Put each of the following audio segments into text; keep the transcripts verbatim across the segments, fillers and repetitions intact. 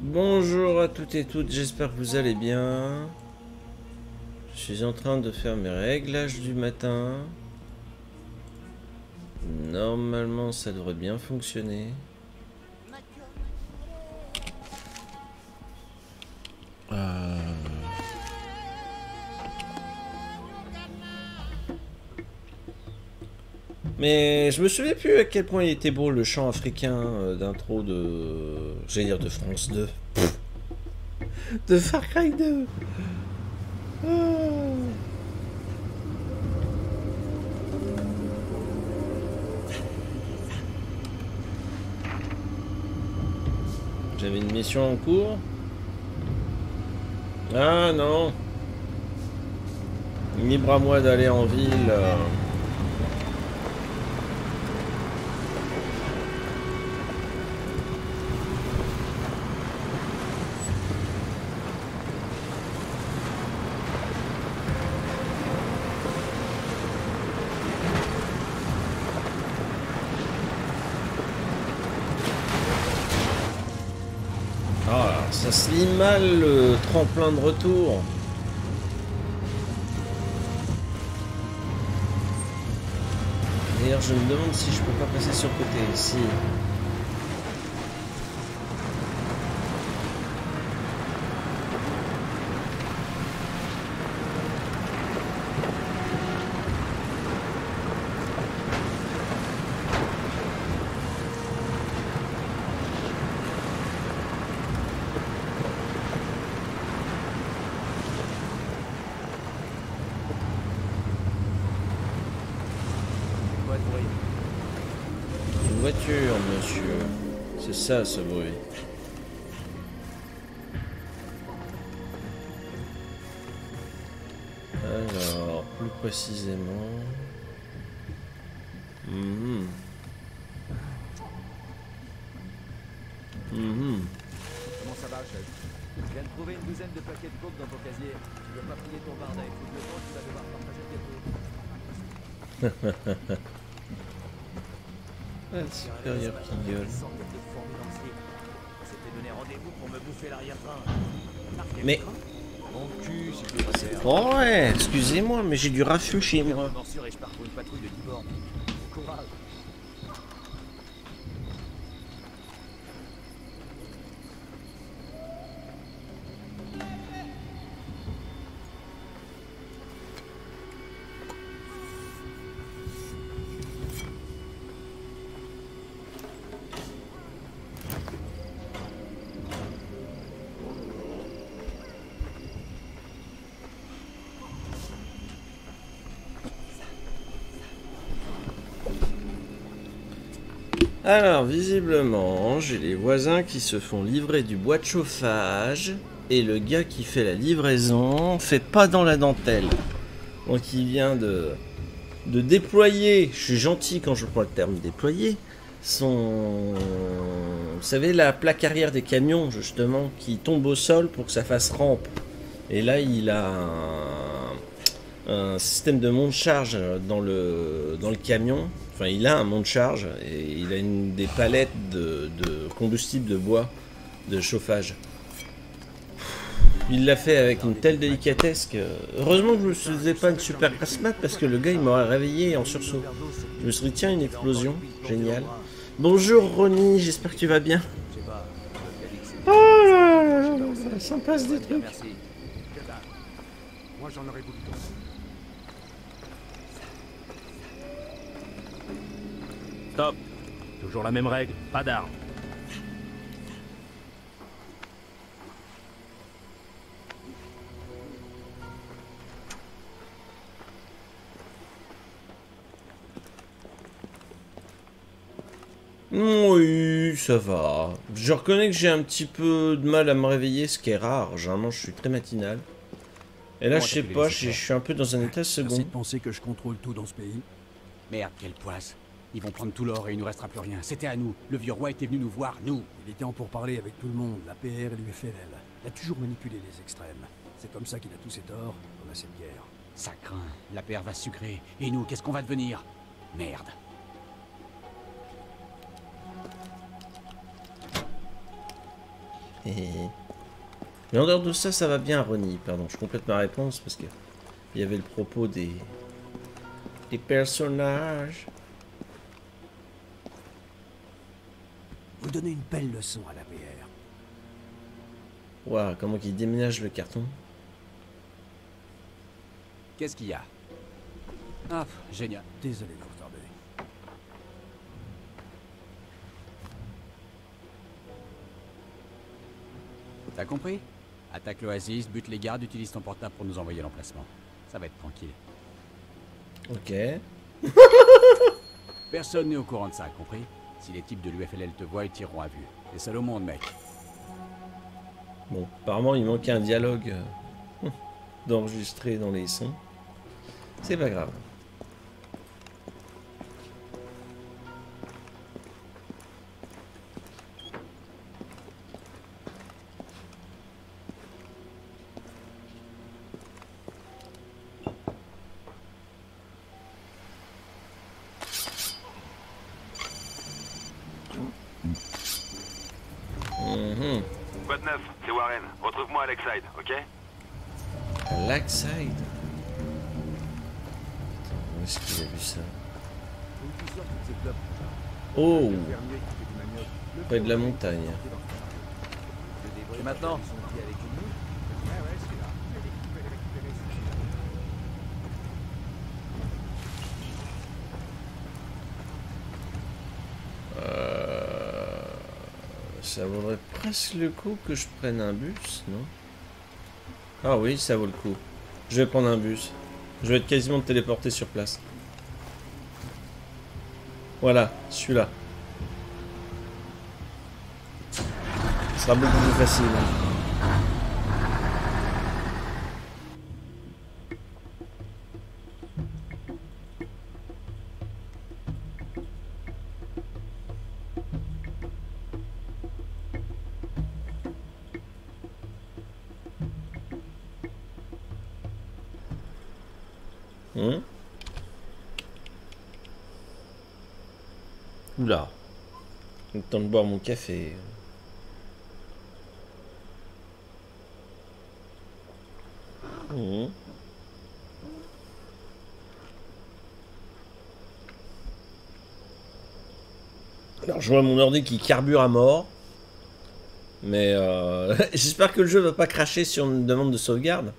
Bonjour à toutes et toutes, j'espère que vous allez bien. Je suis en train de faire mes réglages du matin. Normalement, ça devrait bien fonctionner. Euh... Mais je me souviens plus à quel point il était beau le chant africain euh, d'intro de... J'allais dire de France deux. De Far Cry deux. Oh. J'avais une mission en cours. Ah non. Libre à moi d'aller en ville. Euh... Ça se lit mal le tremplin de retour. D'ailleurs, je me demande si je peux pas passer sur le côté ici. Monsieur, c'est ça ce bruit. Alors, plus précisément. Mmh. Mmh. Comment ça va, chef? Je viens de trouver une douzaine de paquets de coke dans ton casier. Tu veux pas plier ton bardel. Tout le temps, tu vas devoir partager le gâteau. Ah, le supérieur qui gueule. Mais... Oh ouais, excusez-moi, mais j'ai du raffut chez moi. Alors, visiblement, j'ai les voisins qui se font livrer du bois de chauffage et le gars qui fait la livraison fait pas dans la dentelle. Donc il vient de, de déployer, je suis gentil quand je prends le terme déployer, son... Vous savez, la plaque arrière des camions, justement, qui tombe au sol pour que ça fasse rampe. Et là, il a un, un système de monte-charge dans le, dans le camion. Enfin, il a un monte-charge et il a une, des palettes de, de combustible de bois de chauffage. Il l'a fait avec une telle délicatesse que... Heureusement que je ne me faisais pas une super grasse mat parce que le gars il m'aurait réveillé en sursaut. Je me serais dit tiens, une explosion, génial. Bonjour Ronnie, j'espère que tu vas bien. Oh là là là là, ça me passe des trucs. Moi j'en aurais voulu. Stop. Toujours la même règle, pas d'armes. Oui, ça va. Je reconnais que j'ai un petit peu de mal à me réveiller, ce qui est rare. Généralement, je suis très matinal. Et là, je sais pas, je suis un peu dans un état second. Merci de penser que je contrôle tout dans ce pays. Merde, quelle poisse. Ils vont prendre tout l'or et il nous restera plus rien. C'était à nous. Le vieux roi était venu nous voir, nous. Il était en pourparlers avec tout le monde, la P R et l'U F L L. Il a toujours manipulé les extrêmes. C'est comme ça qu'il a tous ses torts, on a cette guerre. Ça craint. La P R va se sucrer. Et nous, qu'est-ce qu'on va devenir? Merde. Mais en dehors de ça, ça va bien, Ronnie. Pardon, je complète ma réponse parce que il y avait le propos des des personnages. Vous donnez une belle leçon à la P R. Waouh, comment qu'il déménage le carton. Qu'est-ce qu'il y a? Ah, génial. Désolé de vous retarder. T'as compris? Attaque l'Oasis, bute les gardes, utilise ton portable pour nous envoyer l'emplacement. Ça va être tranquille. Ok. Personne n'est au courant de ça, compris? Si les types de l'U F L L te voient, ils tireront à vue. T'es seul au monde, mec. Bon, apparemment il manquait un dialogue euh, d'enregistrer dans les sons. C'est pas grave. Mhm. Quoi de neuf? C'est Warren. Retrouve-moi à Lakeside, ok? Lakeside. Où est-ce qu'il a vu ça? Oh, près de la montagne. Et maintenant? Euh, ça vaudrait presque le coup que je prenne un bus, non? Ah oui, ça vaut le coup. Je vais prendre un bus. Je vais être quasiment téléporté sur place. Voilà, celui-là. Ce sera beaucoup plus facile. Hum? Oula. Le temps de boire mon café. Hum. Alors je vois mon ordi qui carbure à mort. Mais euh, j'espère que le jeu va pas cracher sur une demande de sauvegarde.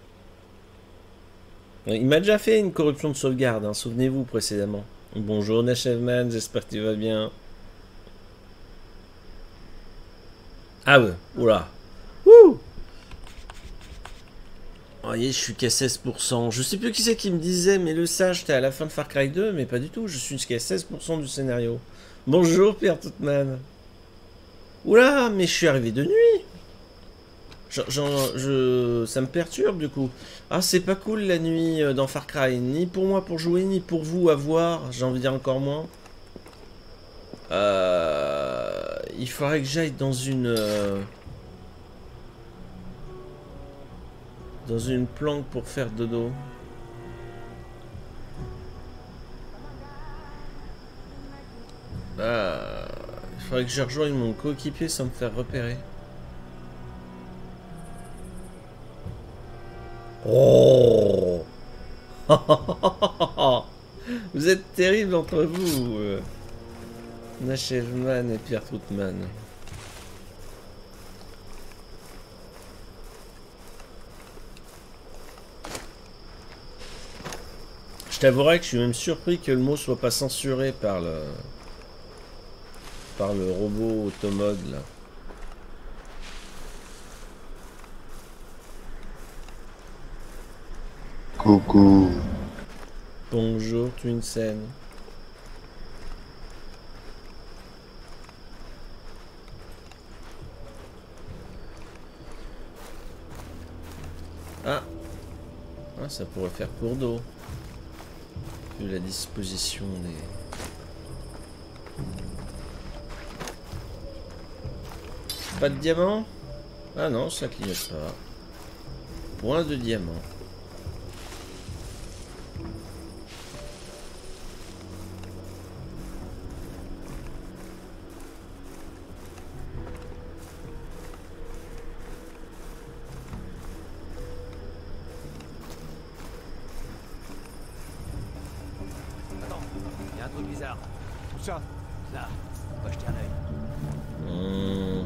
Il m'a déjà fait une corruption de sauvegarde, hein, souvenez-vous précédemment. Bonjour Nashevman, j'espère que tu vas bien. Ah ouais, oula. Wouh. Vous voyez, je suis qu'à seize pour cent. Je sais plus qui c'est qui me disait, mais le sage, t'es à la fin de Far Cry deux, mais pas du tout, je suis qu'à seize pour cent du scénario. Bonjour Pierre Toutman. Oula, mais je suis arrivé de nuit. Genre, genre, je... ça me perturbe du coup. Ah, c'est pas cool la nuit euh, dans Far Cry. Ni pour moi pour jouer, ni pour vous à voir. J'ai envie de dire encore moins. Euh... Il faudrait que j'aille dans une... Euh... Dans une planque pour faire dodo. Ah... Il faudrait que je rejoigne mon coéquipier sans me faire repérer. Oh. Vous êtes terribles entre vous, euh. Nashevman et Pierre Troutman. Je t'avouerai que je suis même surpris que le mot soit pas censuré par le par le robot automode là. Coucou. Bonjour Twinsen. Ah. Ah, ça pourrait faire cours d'eau. Vu la disposition des... Pas de diamant? Ah non, ça clignote pas. Point de diamant. ça? Là, on va jeter un œil. Hmm.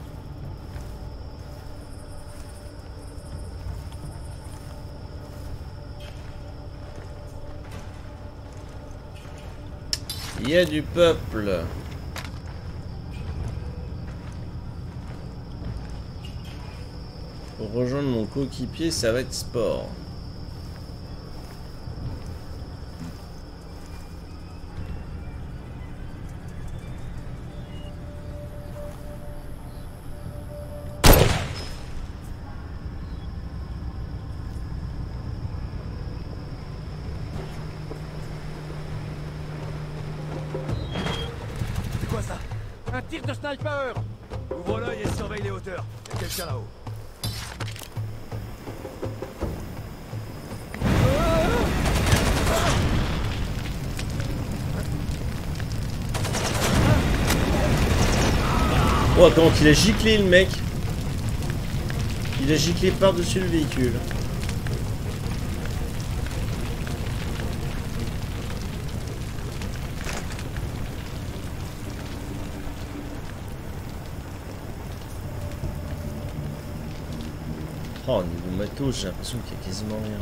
Il y a du peuple. Pour rejoindre mon coéquipier, ça va être sport. C'est quoi ça? Un tir de sniper! Ouvre l'œil et surveille les hauteurs. Il y a quelqu'un là-haut. Oh, comment il a giclé le mec. Il a giclé par-dessus le véhicule. Oh, niveau matos, j'ai l'impression qu'il y a quasiment rien.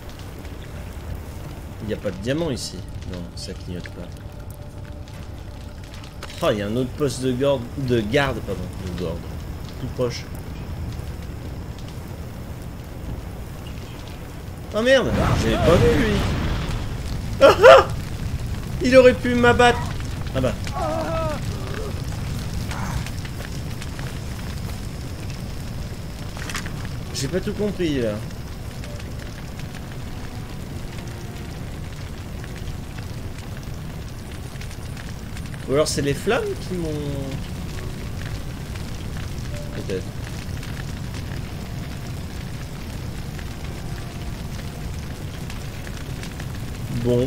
Il n'y a pas de diamant ici. Non, ça clignote pas. Oh, il y a un autre poste de garde, de garde, pardon, de garde, tout proche. Oh merde, j'avais pas vu lui. Ah ah, il aurait pu m'abattre. Ah bah. J'ai pas tout compris là. Ou alors c'est les flammes qui m'ont... Peut-être. Bon.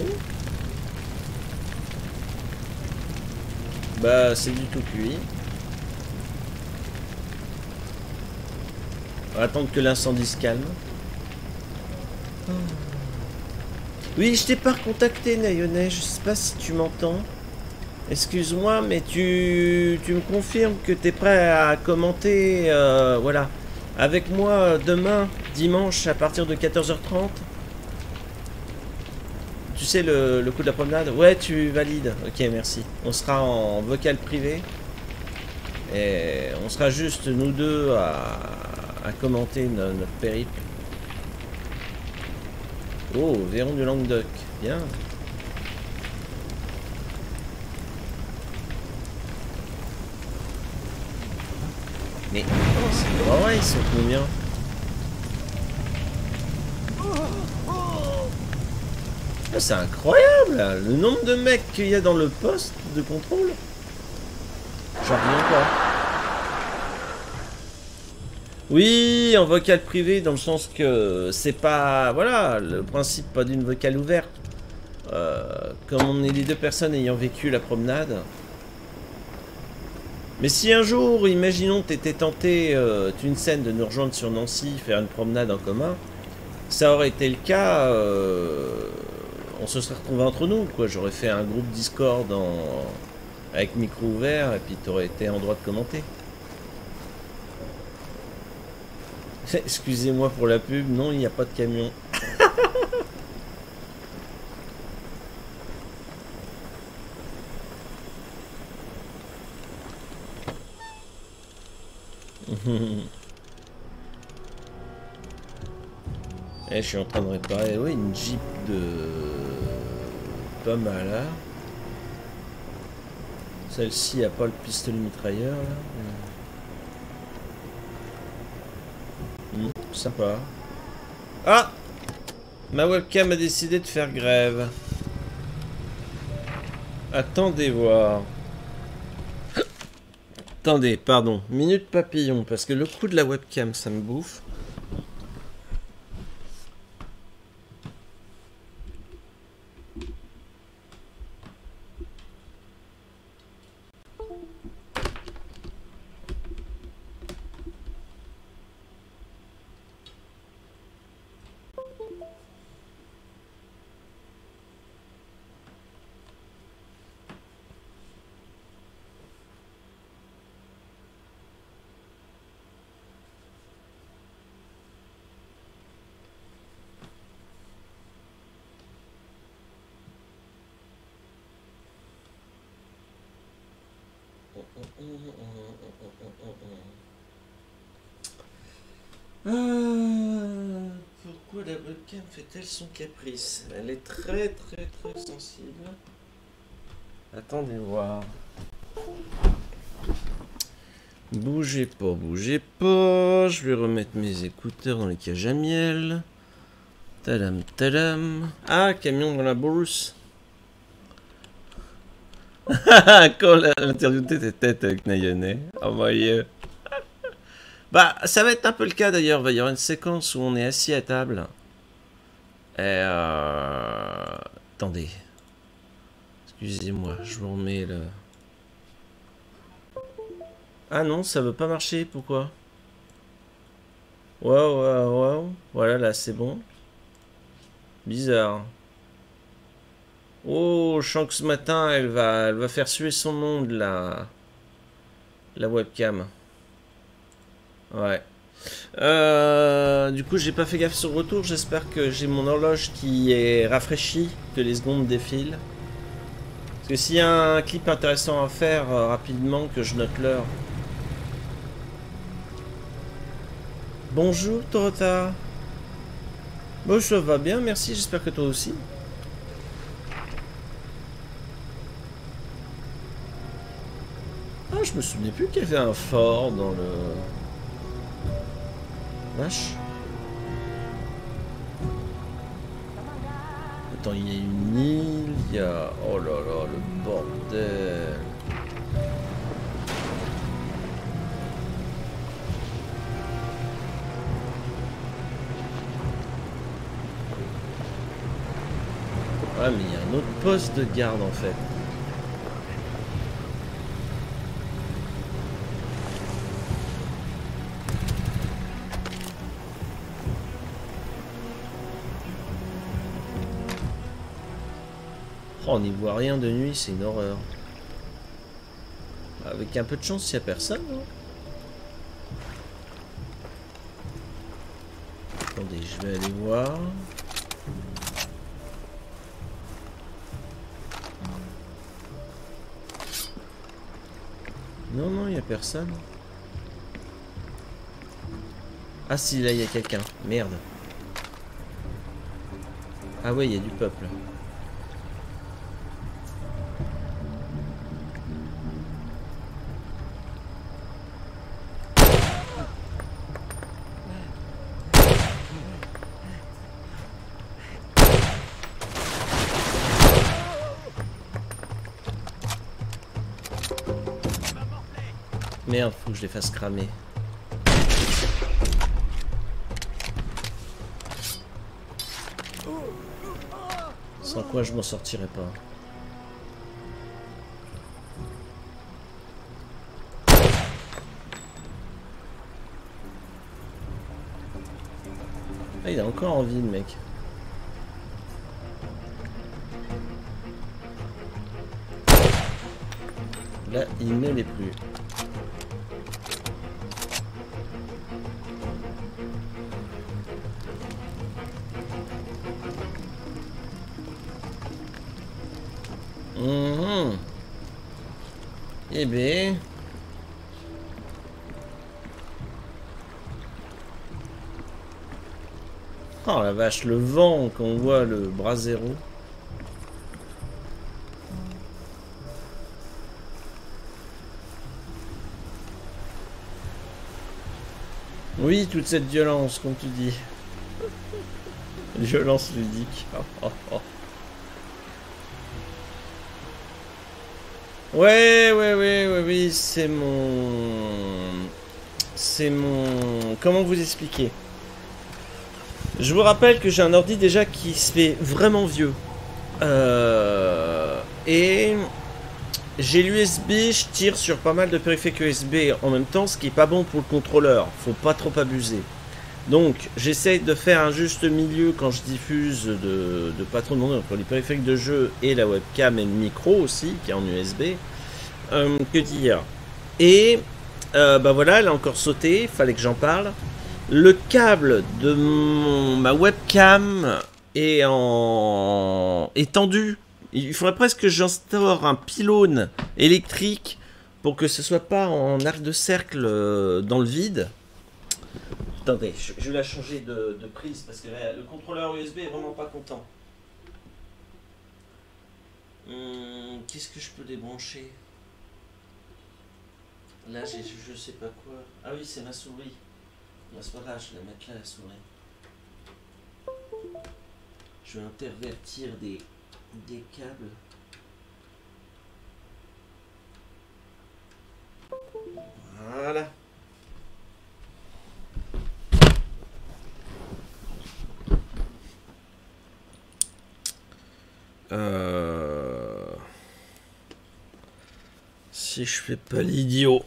Bah c'est du tout cuit. On va attendre que l'incendie se calme. Oui, je t'ai pas recontacté, Nayone. Je sais pas si tu m'entends. Excuse-moi, mais tu, tu me confirmes que tu es prêt à commenter, euh, voilà, avec moi demain, dimanche, à partir de quatorze heures trente. Tu sais, le, le coup de la promenade? Ouais, tu valides. Ok, merci. On sera en vocal privé. Et on sera juste nous deux à, à commenter no, notre périple. Oh, Véron du Languedoc. Bien. Mais c'est pas vrai, ils sont combien? Ah, c'est incroyable là, le nombre de mecs qu'il y a dans le poste de contrôle. J'en reviens pas. Oui, en vocal privé, dans le sens que c'est pas... Voilà, le principe pas d'une vocale ouverte. Euh, comme on est les deux personnes ayant vécu la promenade... Mais si un jour, imaginons, t'étais tenté euh, d'une scène de nous rejoindre sur Nancy, faire une promenade en commun, ça aurait été le cas, euh, on se serait retrouvés entre nous, quoi. J'aurais fait un groupe Discord en, avec micro ouvert, et puis t'aurais été en droit de commenter. Excusez-moi pour la pub, non, il n'y a pas de camion. Et je suis en train de réparer, oui, une Jeep de... pas mal, là. Celle-ci a pas le pistolet mitrailleur, là. Mmh, sympa. Ah! Ma webcam a décidé de faire grève. Attendez voir. Attendez, pardon. Minute papillon, parce que le coup de la webcam, ça me bouffe. Ah, pourquoi la webcam fait-elle son caprice? Elle est très très très sensible. Attendez voir. Bougez pas, bougez pas. Je vais remettre mes écouteurs dans les cages à miel. Tadam, tadam. Ah, camion dans la bourse. Quand l'interview de tes têtes avec Nayonet. Oh my. Bah, ça va être un peu le cas d'ailleurs. Il va y avoir une séquence où on est assis à table. Et euh... Attendez. Excusez-moi, je vous remets le... Ah non, ça veut pas marcher, pourquoi? Waouh, waouh, waouh. Voilà, là, c'est bon. Bizarre. Oh, je sens que ce matin, elle va, elle va faire suer son monde, la... La webcam. Ouais. Euh, du coup, j'ai pas fait gaffe sur le retour. J'espère que j'ai mon horloge qui est rafraîchie, que les secondes défilent. Parce que s'il y a un clip intéressant à faire euh, rapidement, que je note l'heure. Bonjour Torota. Bon, ça va bien, merci, j'espère que toi aussi. Ah, je me souvenais plus qu'il y avait un fort dans le... Vache. Attends, il y a une île, il y a... Oh là là, le bordel. Ah, mais il y a un autre poste de garde en fait. Oh, on n'y voit rien de nuit, c'est une horreur. Avec un peu de chance, il n'y a personne, non? Attendez, je vais aller voir. Non, non, il n'y a personne. Ah si, là, il y a quelqu'un. Merde. Ah ouais, il y a du peuple. Merde, faut que je les fasse cramer. Sans quoi je m'en sortirai pas. Ah, il a encore envie, le mec. Là, il ne l'est plus. Mmh. Eh ben... Oh la vache, le vent quand on voit le brasero. Oui, toute cette violence, comme tu dis. Violence ludique. Oh, oh, oh. Ouais, ouais, ouais, ouais, oui, c'est mon... C'est mon... Comment vous expliquer? Je vous rappelle que j'ai un ordi déjà qui se fait vraiment vieux. Euh... Et... J'ai l'U S B, je tire sur pas mal de périphériques U S B en même temps, ce qui est pas bon pour le contrôleur. Faut pas trop abuser. Donc, j'essaye de faire un juste milieu quand je diffuse de, de pas trop demander entre les périphériques de jeu et la webcam et le micro aussi, qui est en U S B. Euh, que dire? Et, euh, bah voilà, elle a encore sauté, fallait que j'en parle. Le câble de mon, ma webcam est en est tendu. Il faudrait presque que j'instaure un pylône électrique pour que ce soit pas en arc de cercle euh, dans le vide. Attendez, je, je vais la changer de, de prise parce que là, le contrôleur U S B est vraiment pas content. Hum, Qu'est-ce que je peux débrancher? Là, j'ai je sais pas quoi. Ah oui, c'est ma souris. Là, c'est pas grave, je vais la mettre là, la souris. Je vais intervertir des, des câbles. Voilà. Euh... Si je fais pas l'idiot.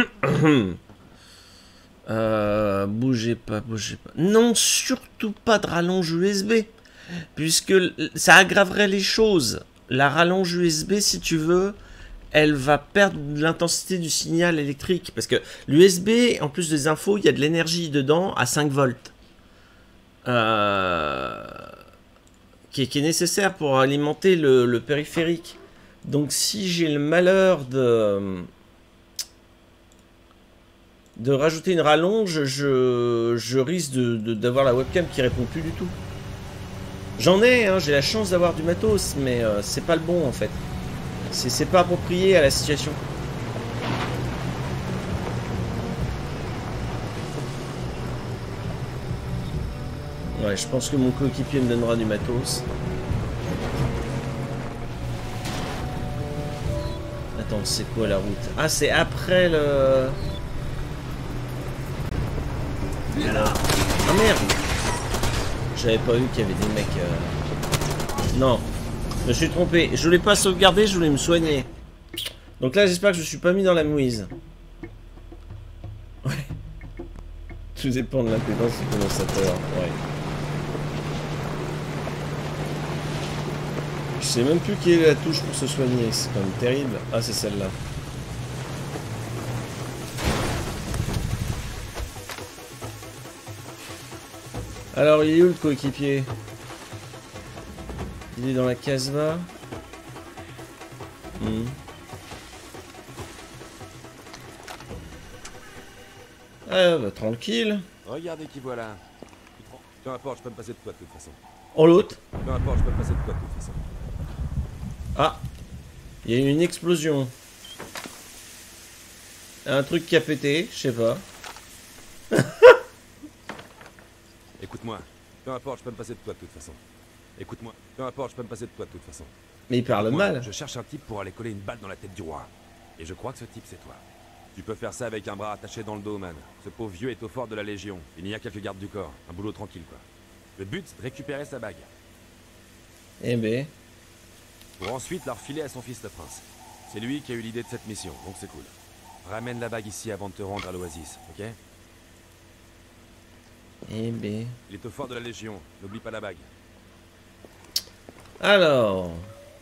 euh, bougez pas, bougez pas. Non, surtout pas de rallonge U S B. Puisque ça aggraverait les choses. La rallonge U S B, si tu veux, elle va perdre l'intensité du signal électrique. Parce que l'U S B, en plus des infos, il y a de l'énergie dedans à cinq volts. Euh... Qui est, qui est nécessaire pour alimenter le, le périphérique. Donc si j'ai le malheur de de rajouter une rallonge, je, je risque de, de, d'avoir la webcam qui répond plus du tout. J'en ai, hein, j'ai la chance d'avoir du matos, mais euh, c'est pas le bon en fait. C'est pas approprié à la situation. Ouais, je pense que mon coéquipier me donnera du matos. Attends, c'est quoi la route? Ah, c'est après le... Ah merde! J'avais pas vu qu'il y avait des mecs... Euh... Non, je me suis trompé. Je voulais pas sauvegarder, je voulais me soigner. Donc là, j'espère que je suis pas mis dans la mouise. Ouais. Tout dépend de l'impédance du condensateur. Ouais. Je sais même plus quelle est la touche pour se soigner, c'est quand même terrible. Ah, c'est celle-là. Alors, il est où le coéquipier? Il est dans la casbah. Hmm. Ah, bah tranquille. Regardez qui voilà. Peu importe, je peux me passer de toi de toute façon. Oh, l'autre. Peu importe, je peux me passer de toi de toute façon. Ah, il y a eu une explosion. Un truc qui a pété, je sais pas. Écoute-moi. Peu importe, je peux me passer de toi de toute façon. Écoute-moi. Peu importe, je peux me passer de toi de toute façon. Mais il parle mal. Je cherche un type pour aller coller une balle dans la tête du roi. Et je crois que ce type, c'est toi. Tu peux faire ça avec un bras attaché dans le dos, man. Ce pauvre vieux est au fort de la Légion. Il y a quelques gardes du corps. Un boulot tranquille, quoi. Le but, c'est de récupérer sa bague. Eh ben... Pour ensuite la refiler à son fils le prince. C'est lui qui a eu l'idée de cette mission, donc c'est cool. Ramène la bague ici avant de te rendre à l'Oasis, ok? Eh ben... Il est au fort de la Légion, n'oublie pas la bague. Alors...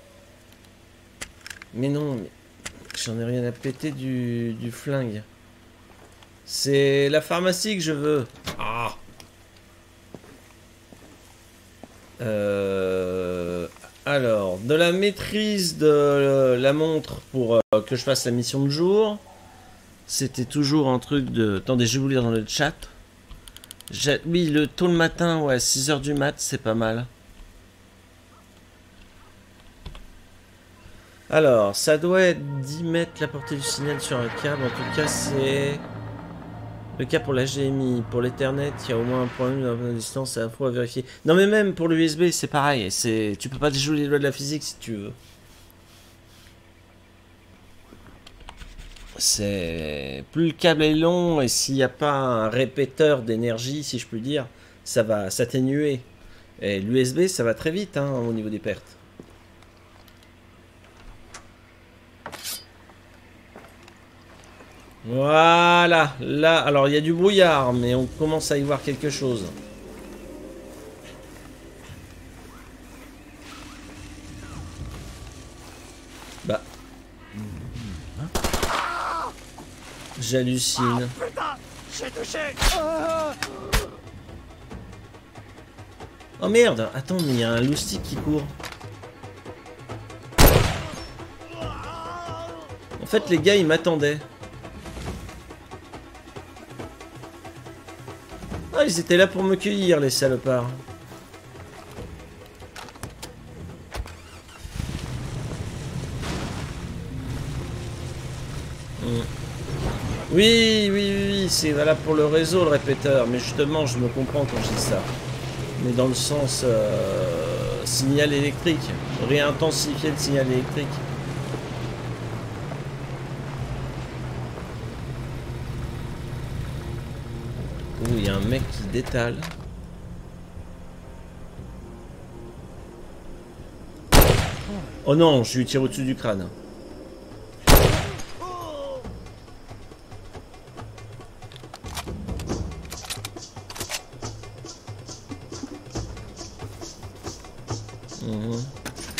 Mais non, mais... J'en ai rien à péter du, du flingue. C'est la pharmacie que je veux. Ah. Euh... Alors, de la maîtrise de la montre pour euh, que je fasse la mission de jour. C'était toujours un truc de... Attendez, je vais vous lire dans le chat. Oui, le tôt le matin, ouais, six heures du mat, c'est pas mal. Alors, ça doit être dix mètres la portée du signal sur un câble. En tout cas, c'est le cas pour la H D M I. Pour l'Ethernet, il y a au moins un problème dans la distance, c'est à la fois à vérifier. Non, mais même pour l'U S B, c'est pareil. C'est, tu peux pas déjouer les lois de la physique si tu veux. C'est plus le câble est long et s'il n'y a pas un répéteur d'énergie, si je puis dire, ça va s'atténuer. Et l'U S B, ça va très vite hein, au niveau des pertes. Voilà, là, alors il y a du brouillard, mais on commence à y voir quelque chose. Bah. J'hallucine. Oh merde, attends, mais il y a un loustic qui court. fait, les gars, ils m'attendaient. Ah, ils étaient là pour me cueillir, les salopards. Hmm. Oui, oui, oui, oui, c'est valable pour le réseau, le répéteur. Mais justement, je me comprends quand je dis ça. Mais dans le sens euh, signal électrique. Réintensifier le signal électrique. Ouh, il y a un mec qui détale. Oh non, je lui tire au-dessus du crâne. Mmh.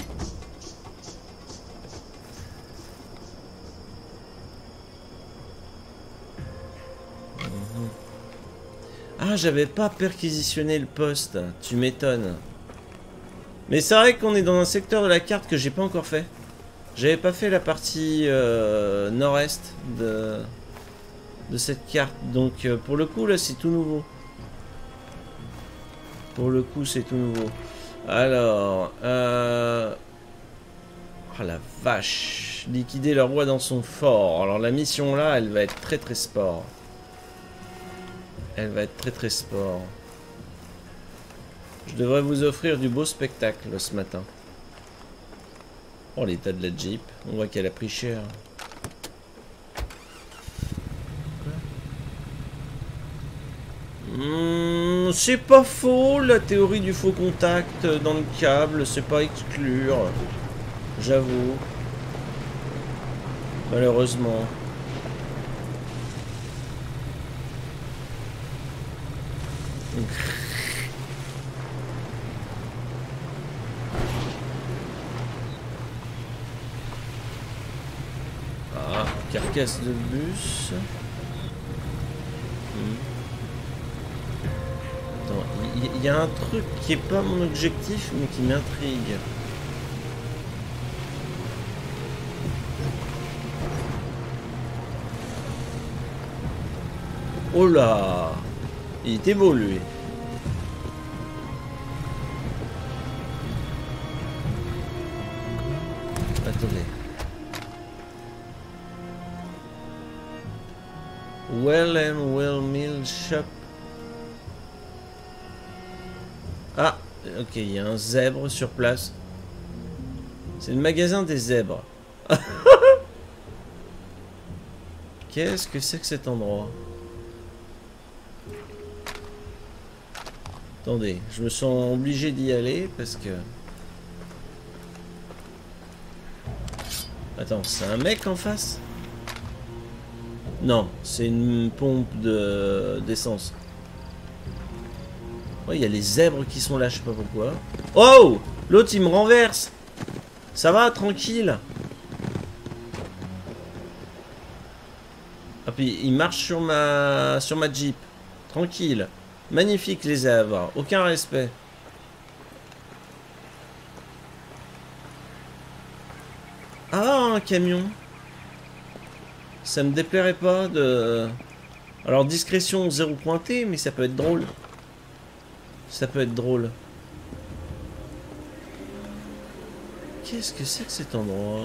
Mmh. Ah, j'avais pas perquisitionné le poste. Tu m'étonnes. Mais c'est vrai qu'on est dans un secteur de la carte que j'ai pas encore fait. J'avais pas fait la partie euh, nord-est de, de cette carte. Donc euh, pour le coup, là, c'est tout nouveau. Pour le coup, c'est tout nouveau. Alors... Euh... Oh la vache. Liquider le roi dans son fort. Alors la mission là, elle va être très très sport. Elle va être très très sport. Je devrais vous offrir du beau spectacle ce matin. Oh, l'état de la Jeep. On voit qu'elle a pris cher. Mmh, c'est pas faux, la théorie du faux contact dans le câble. C'est pas exclure. J'avoue. Malheureusement. Ah, carcasse de bus. Hmm. Attends, il y, y a un truc qui est pas mon objectif, mais qui m'intrigue. Oh là! Il était beau, lui. Attendez. Well and Well Mill Shop. Ah, ok, il y a un zèbre sur place. C'est le magasin des zèbres. Qu'est-ce que c'est que cet endroit? Attendez, je me sens obligé d'y aller parce que... Attends, c'est un mec en face? Non, c'est une pompe de d'essence. Oh, il y a les zèbres qui sont là, je sais pas pourquoi. Oh! L'autre, il me renverse! Ça va, tranquille? Ah, puis il marche sur ma, sur ma Jeep. Tranquille. Magnifique, les zèbres. Aucun respect. Ah, un camion. Ça me déplairait pas de... Alors, discrétion zéro pointé, mais ça peut être drôle. Ça peut être drôle. Qu'est-ce que c'est que cet endroit?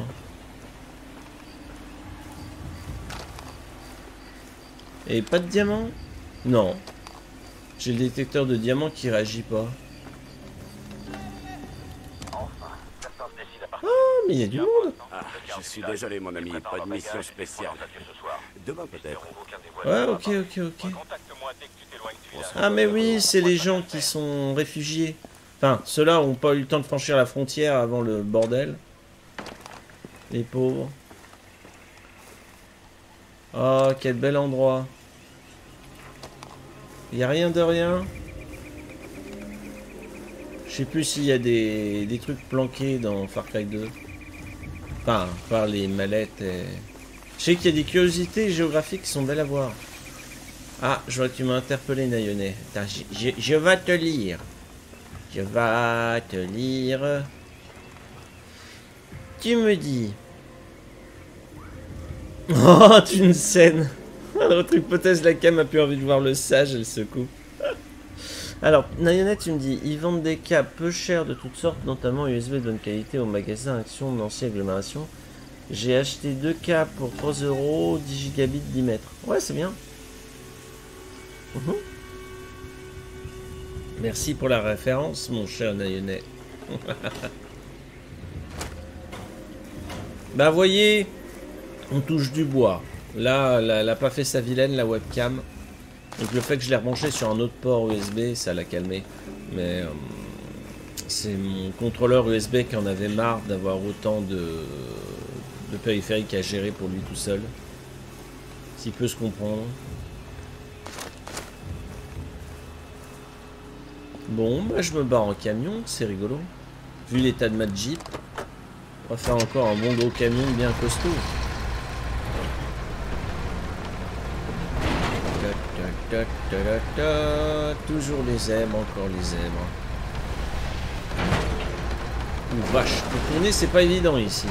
Et pas de diamant? Non. J'ai le détecteur de diamants qui réagit pas. Ah, mais il y a du monde. Ah, je suis désolé, mon ami, pas de mission spéciale. Demain peut-être. Ouais, ok, ok, ok. Ah, mais oui, c'est les gens qui sont réfugiés. Enfin, ceux-là n'ont pas eu le temps de franchir la frontière avant le bordel. Les pauvres. Oh, quel bel endroit. Il n'y a rien de rien. Je sais plus s'il y a des, des trucs planqués dans Far Cry deux. Enfin, par les mallettes et... Je sais qu'il y a des curiosités géographiques qui sont belles à voir. Ah, je vois que tu m'as interpellé, Nayonet. Attends, je, je, je vais te lire. Je vais te lire. Tu me dis... Oh, tu une scène. Notre hypothèse, la cam a plus envie de voir le sage, elle se coupe. Alors, Nayonette, tu me dis, ils vendent des câbles peu chers de toutes sortes, notamment U S B de bonne qualité au magasin Action Nancy Agglomération. J'ai acheté deux câbles pour trois euros, dix gigabits, dix mètres. Ouais, c'est bien. Mmh. Merci pour la référence, mon cher Nayonette. Bah, voyez, on touche du bois. Là, elle n'a pas fait sa vilaine, la webcam. Donc le fait que je l'ai rebranché sur un autre port U S B, ça l'a calmé. Mais euh, c'est mon contrôleur U S B qui en avait marre d'avoir autant de, de périphériques à gérer pour lui tout seul. S'il peut se comprendre. Bon, bah je me barre en camion, c'est rigolo. Vu l'état de ma Jeep, on va faire encore un bon gros camion bien costaud. Ta, ta, ta, ta. Toujours les zèbres, encore les zèbres. Ouh, vache, pour tourner c'est pas évident ici.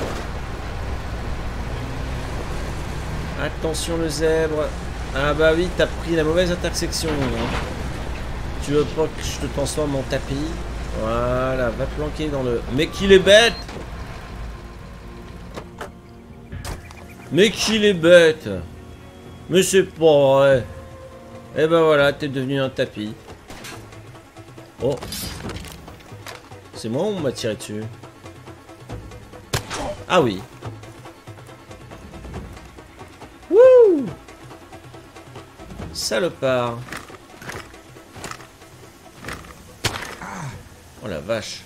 Attention le zèbre. Ah bah oui, t'as pris la mauvaise intersection. Tu veux pas que je te transforme en tapis? Voilà, va te planquer dans le... Mais qu'il est bête! Mais qu'il est bête! Mais c'est pas vrai! Et ben voilà, t'es devenu un tapis. Oh! C'est moi ou on m'a tiré dessus? Ah oui! Wouh! Salopard! Oh la vache.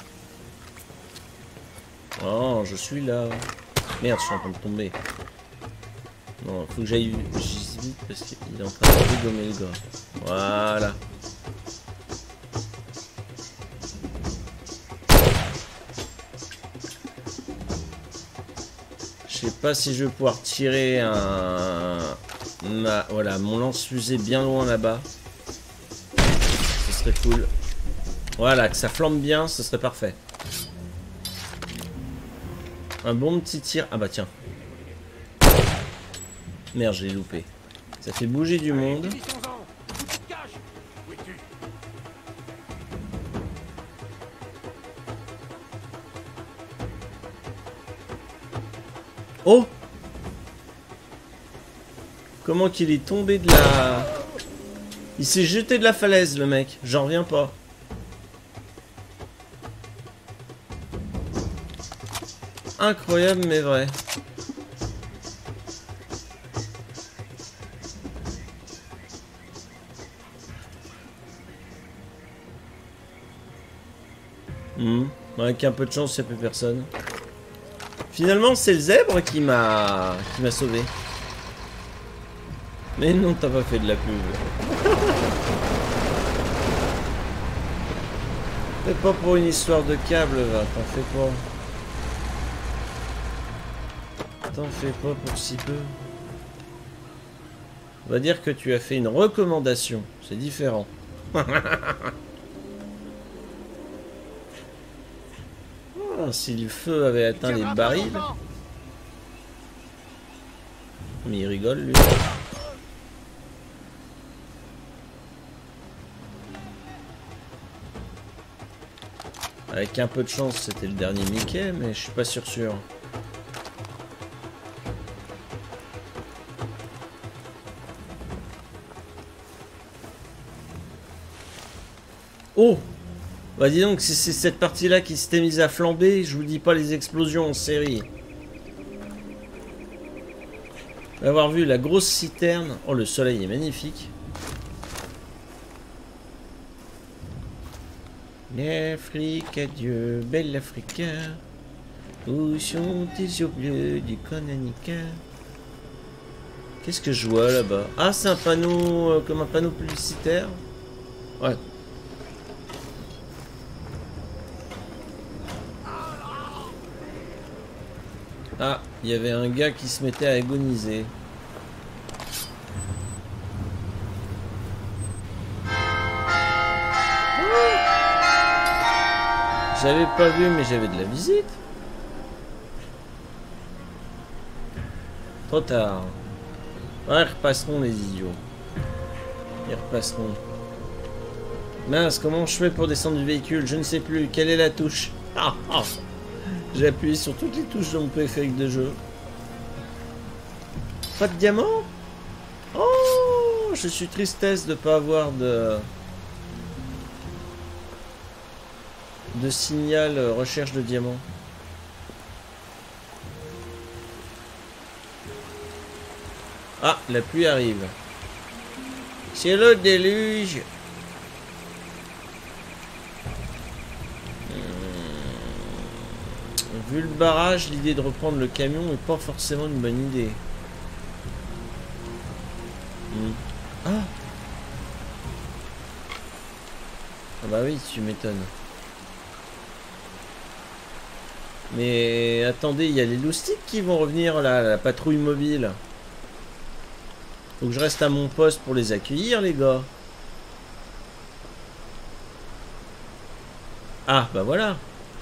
Oh, je suis là. Merde, je suis en train de tomber. Non, faut que j'aille vite parce qu'il est en train de dégommer le gars. Voilà. Je sais pas si je vais pouvoir tirer un... Ma... Voilà, mon lance-fusée bien loin là-bas. Ce serait cool. Voilà, que ça flambe bien, ce serait parfait. Un bon petit tir. Ah bah tiens. Merde, je l'ai loupé. Ça fait bouger du monde. Oh! Comment qu'il est tombé de la... Il s'est jeté de la falaise, le mec. J'en reviens pas. Incroyable mais vrai. Mmh. Avec un peu de chance, il n'y a plus personne. Finalement, c'est le zèbre qui m'a qui m'a sauvé. Mais non, t'as pas fait de la pub. C'est pas pour une histoire de câble, va, t'en fais pas. T'en fais pas pour si peu. On va dire que tu as fait une recommandation. C'est différent. Oh, si le feu avait atteint les barils. Mais il rigole, lui. Avec un peu de chance, c'était le dernier Mickey, mais je suis pas sûr sûr. Oh! Bah dis donc, si c'est cette partie-là qui s'était mise à flamber, je vous dis pas les explosions en série. Avoir vu la grosse citerne. Oh, le soleil est magnifique. L'Afrique, adieu, belle Afrique. Où sont tes yeux bleus du Conanica? Qu'est-ce que je vois là-bas? Ah, c'est un panneau, euh, comme un panneau publicitaire. Ouais. Ah, il y avait un gars qui se mettait à agoniser. J'avais pas vu, mais j'avais de la visite. Trop tard. Ouais, ils repasseront les idiots. Ils repasseront. Mince, comment je fais pour descendre du véhicule? Je ne sais plus. Quelle est la touche? Ah, ah. J'ai appuyé sur toutes les touches de mon périphérique de jeu. Pas de diamant? Oh, je suis tristesse de pas avoir de... de signal euh, recherche de diamants. Ah, la pluie arrive. C'est le déluge. Hmm. Vu le barrage, l'idée de reprendre le camion n'est pas forcément une bonne idée. Hmm. Ah. Ah bah oui, tu m'étonnes. Mais attendez, il y a les loustiques qui vont revenir là, la patrouille mobile. Faut que je reste à mon poste pour les accueillir, les gars. Ah, bah voilà.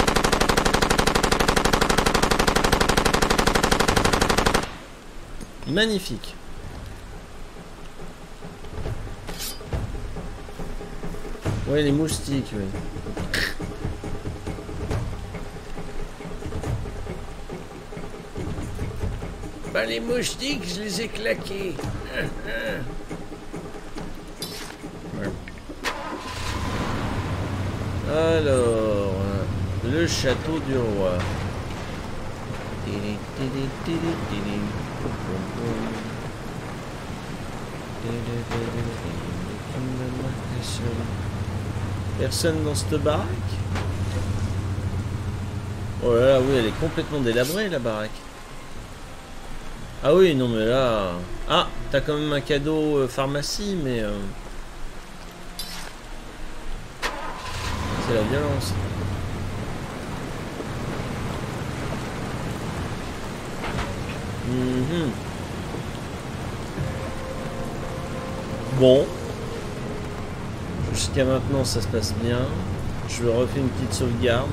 Magnifique. Ouais, les moustiques, oui. Bah les moustiques, je les ai claqués. Alors, le château du roi. Personne dans cette baraque? Oh là là, oui, elle est complètement délabrée, la baraque. Ah oui, non mais là... Ah, t'as quand même un cadeau euh, pharmacie, mais... Euh... C'est la violence. Mmh. Bon. Jusqu'à maintenant, ça se passe bien. Je vais refaire une petite sauvegarde.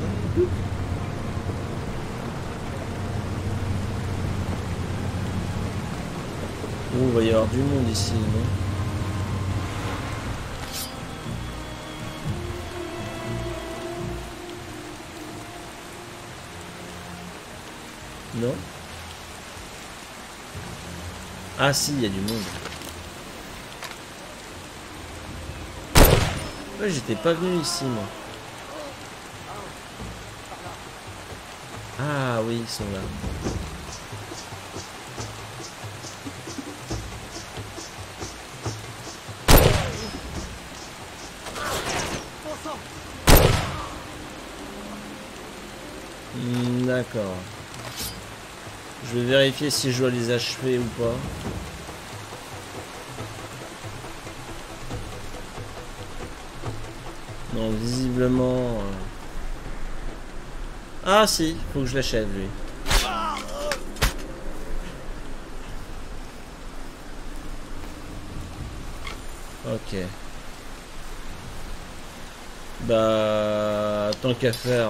Oh, il va y avoir du monde ici, non? Non? Ah si, il y a du monde. Ouais, j'étais pas venu ici, moi. Ah oui, ils sont là. D'accord. Je vais vérifier si je dois les achever ou pas. Non, visiblement... Euh... Ah si, faut que je l'achève lui. Ok. Bah... Tant qu'à faire...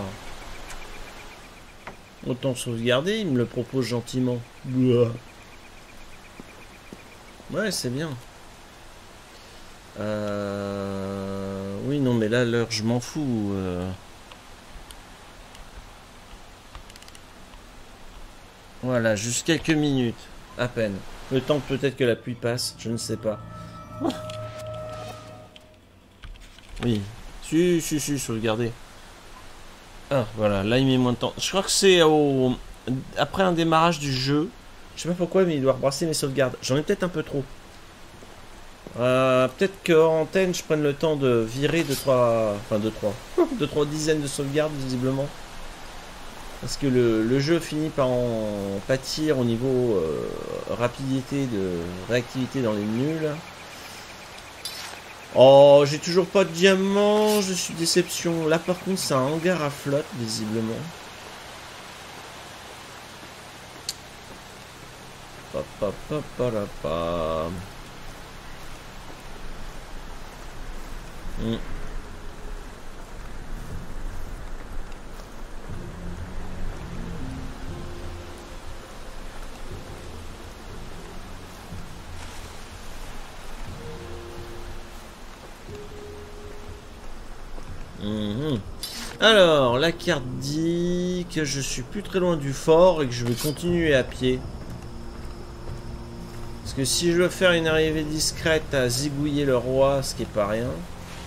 Autant sauvegarder, il me le propose gentiment. Ouais, c'est bien. Euh... Oui, non, mais là, l'heure, je m'en fous. Euh... Voilà, juste quelques minutes, à peine. Le temps peut-être que la pluie passe, je ne sais pas. Oui, si, si, si, sauvegarder. Ah, voilà, là il met moins de temps. Je crois que c'est au... après un démarrage du jeu. Je sais pas pourquoi, mais il doit rebrasser mes sauvegardes. J'en ai peut-être un peu trop. Euh, peut-être qu'en antenne, je prenne le temps de virer deux trois... Enfin, deux trois... deux trois dizaines de sauvegardes, visiblement. Parce que le, le jeu finit par en pâtir au niveau euh, rapidité de réactivité dans les menus, là. Oh, j'ai toujours pas de diamant, je suis déception. Là par contre c'est un hangar à flotte visiblement. Pa, pa, pa, pa, la, pa. Hmm. Mmh. Alors, la carte dit que je suis plus très loin du fort et que je vais continuer à pied. Parce que si je veux faire une arrivée discrète à zigouiller le roi, ce qui est pas rien...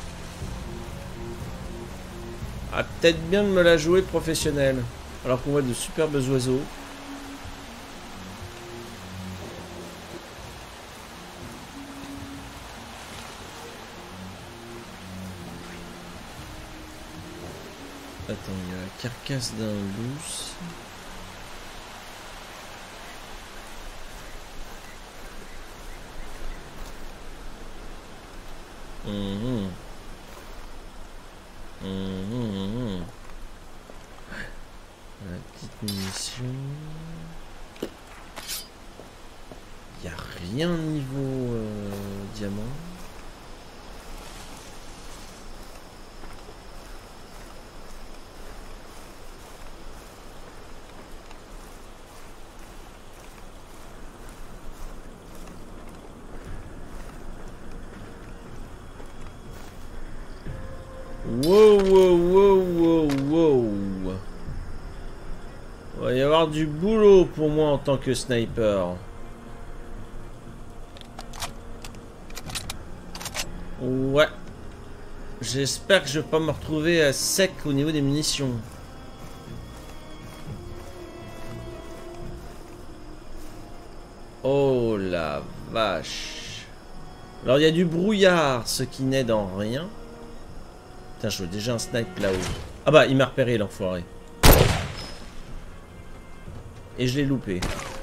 Ah, peut-être bien de me la jouer professionnelle. Alors qu'on voit de superbes oiseaux. Attends, il y a la carcasse d'un douce. Mmh. Mmh. La petite munition. Il n'y a rien niveau euh, diamant. Wow, wow, wow, wow, wow. Il va y avoir du boulot pour moi en tant que sniper. Ouais. J'espère que je vais pas me retrouver à sec au niveau des munitions. Oh la vache. Alors il y a du brouillard, ce qui n'aide en rien. Putain, je vois déjà un snipe là-haut. Ah bah, il m'a repéré, l'enfoiré. Et je l'ai loupé.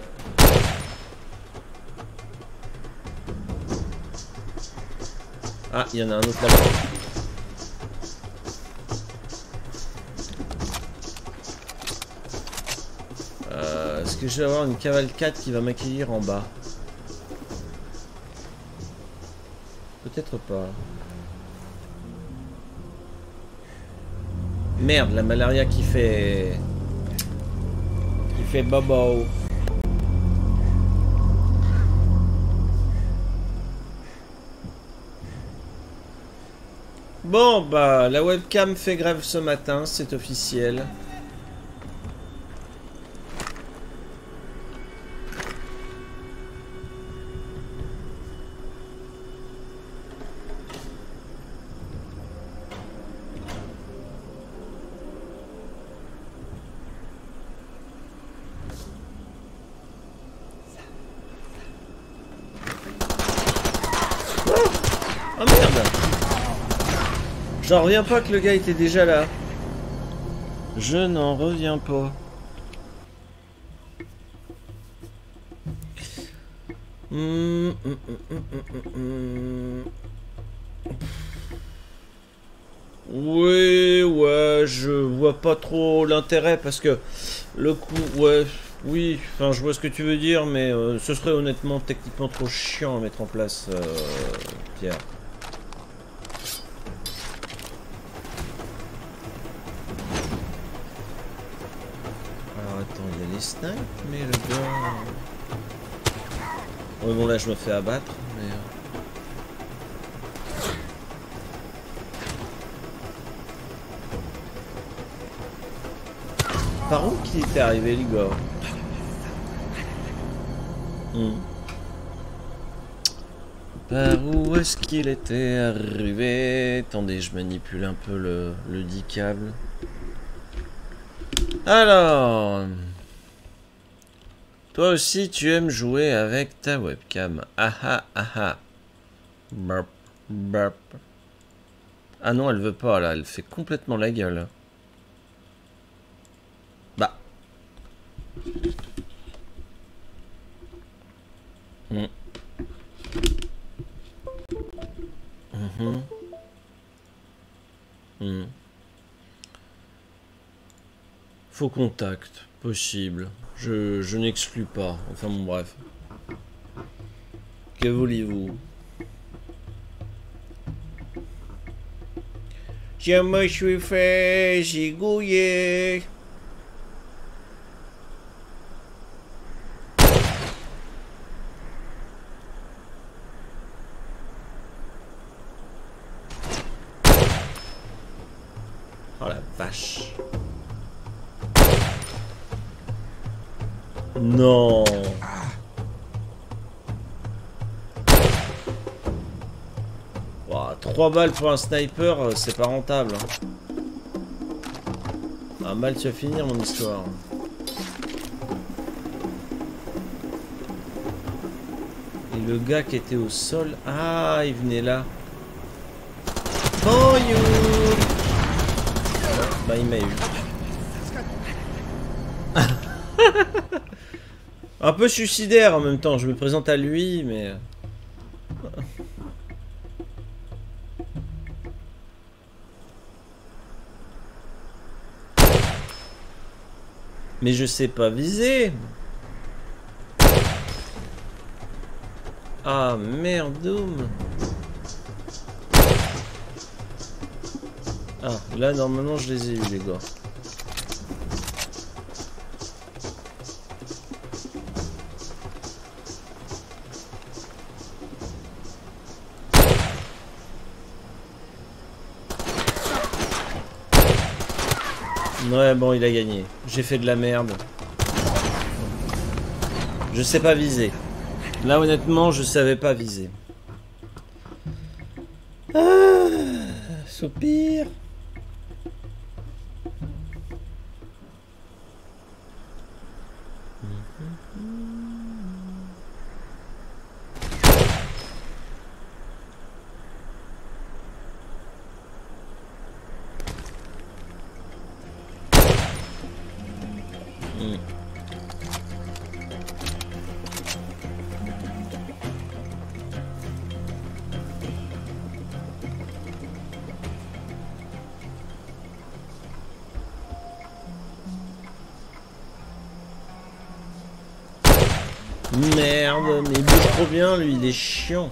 Ah, il y en a un autre là-bas. Euh, Est-ce que je vais avoir une cavalcade qui va m'accueillir en bas? Peut-être pas. Merde, la malaria qui fait... Qui fait bobo. Bon, bah, la webcam fait grève ce matin, c'est officiel. Oh merde! J'en reviens pas que le gars était déjà là. Je n'en reviens pas. Mmh, mmh, mmh, mmh, mmh. Oui, ouais, je vois pas trop l'intérêt parce que le coup, ouais, oui, enfin je vois ce que tu veux dire, mais euh, ce serait honnêtement techniquement trop chiant à mettre en place, euh, Pierre. Les snipes, mais le gars... Ouais, bon là je me fais abattre, mais... Par où qu'il était arrivé, les gars? hmm. Par où est-ce qu'il était arrivé? Attendez, je manipule un peu le, le dit câble. Alors... Toi aussi, tu aimes jouer avec ta webcam. Ah ah ah ah. Burp, burp. Ah non, elle veut pas, là. Elle fait complètement la gueule. Bah. Mm. Mm-hmm. Mm. Faux contact. Possible. Je, je n'exclus pas. Enfin bon, bref. Que voulez-vous? Je me suis fait gigouiller. vache. Non. Wow, trois balles pour un sniper, c'est pas rentable. Ah, mal tu vas finir mon histoire. Et le gars qui était au sol... Ah, il venait là. Oh you. Bah il m'a eu. Un peu suicidaire en même temps, je me présente à lui, mais... Mais je sais pas viser. Ah merdoum. Ah, là normalement je les ai eu les gars. Ouais bon il a gagné. J'ai fait de la merde. Je sais pas viser. Là honnêtement je savais pas viser. Ah, soupir. Merde, mais il bouge trop bien lui, il est chiant.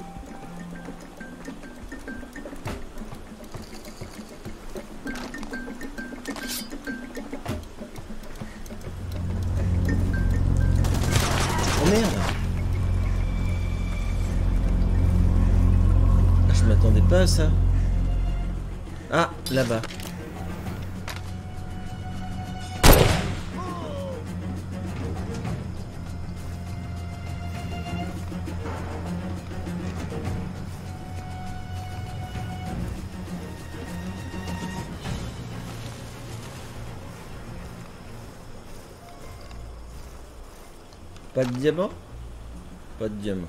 Oh merde. Je m'attendais pas à ça. Ah, là-bas. Pas de diamant? Pas de diamant.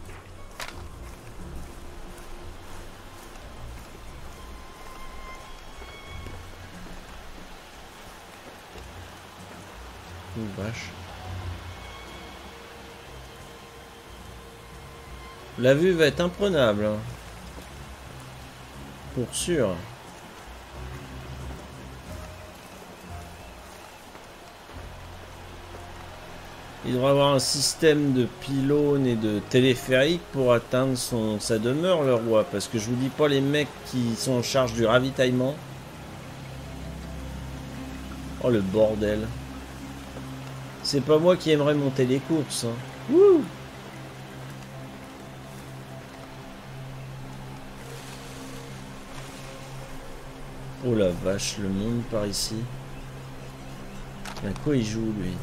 Oh vache. La vue va être imprenable. Hein. Pour sûr. Il devrait avoir un système de pylônes et de téléphériques pour atteindre son, sa demeure, le roi. Parce que je vous dis pas les mecs qui sont en charge du ravitaillement. Oh le bordel. C'est pas moi qui aimerais monter les courses. Hein. Wouh. Oh la vache, le monde par ici. À quoi il joue lui?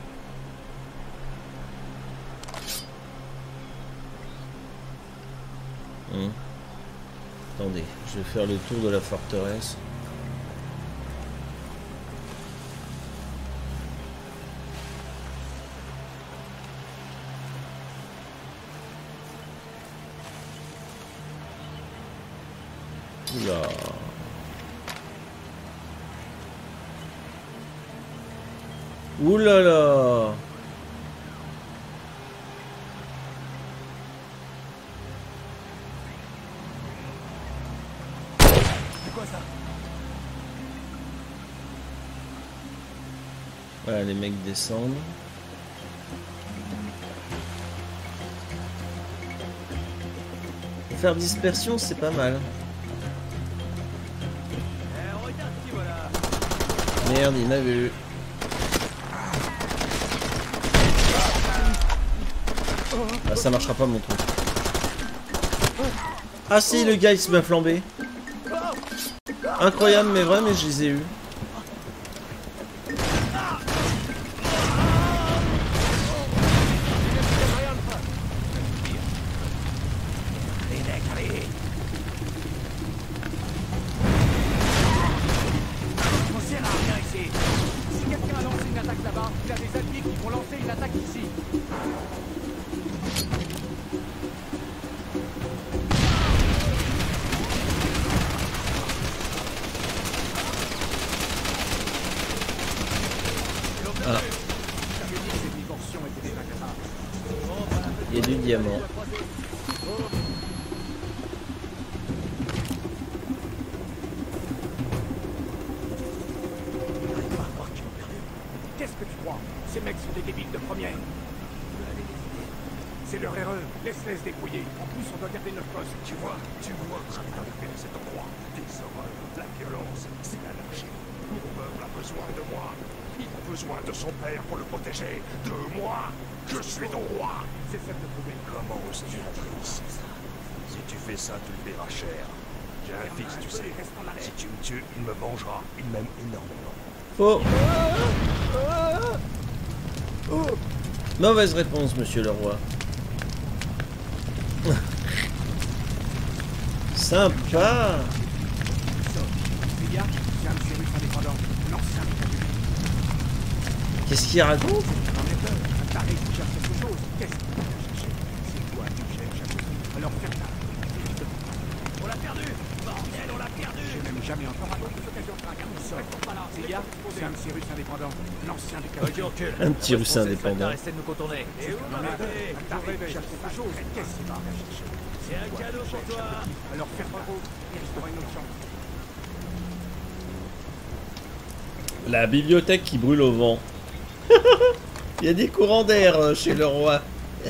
Hum. Attendez, je vais faire le tour de la forteresse. Oula. Oulala. C'est quoi ça? Voilà, les mecs descendent. Faire dispersion, c'est pas mal. Merde, il m'a vu. Ah, ça marchera pas mon truc. Ah si, le gars il se m'a flambé. incroyables mais vrais, mais je les ai eus. Il y a du diamant. Qu'est-ce que tu crois? Ces mecs sont des débiles de première. C'est leur erreur. Laisse-les se débrouiller. En plus, on doit garder notre poste. Tu vois, tu vois, ça va arriver à cet endroit. Des horreurs, la violence, c'est l'anarchie. Mon peuple a besoin de moi. Il a besoin de son père pour le protéger. De moi. Je suis ton roi. C'est ça de trouver. Comment oses-tu entrer ici? Si tu fais ça, tu le paieras cher. J'ai un fils, tu sais. Si tu me tues, il me vengera. Il m'aime énormément. Faux. Mauvaise réponse, monsieur le roi. Sympa. Qu'est-ce qu'il raconte? On l'a perdu! Bordel, on l'a perdu! J'ai même jamais encore eu l'occasion de faire un sort. Les gars, c'est un petit russe indépendant, l'ancien des capitaux. Un petit russe indépendant. Essaie de nous contourner. Et où m'arrêter? T'arrives, cherche quelque chose. Qu'est-ce qu'il va chercher? C'est un cadeau pour toi. Alors faire pas trop, il restera une autre chance. La bibliothèque qui brûle au vent. Il y a des courants d'air chez le roi.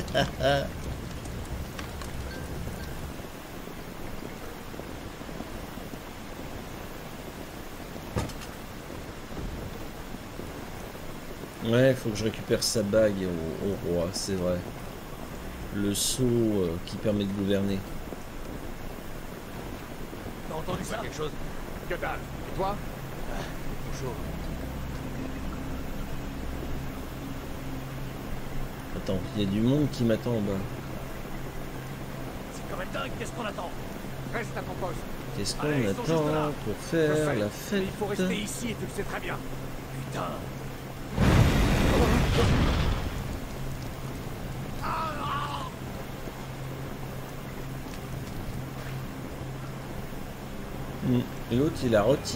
Ouais, faut que je récupère sa bague au, au roi, c'est vrai. Le sceau euh, qui permet de gouverner. T'as entendu ça? Quelque chose? Que dalle. Et toi? Bonjour. Attends, il y a du monde qui m'attend en bas. C'est quand même dingue, qu'est-ce qu'on attend? Reste à ton poste. Qu'est-ce qu'on Allez, ils sont juste là. attend pour Je faire sais, la mais fête? il faut rester ici et tu le sais très bien. Putain. Mm. Et l'autre il a rôti.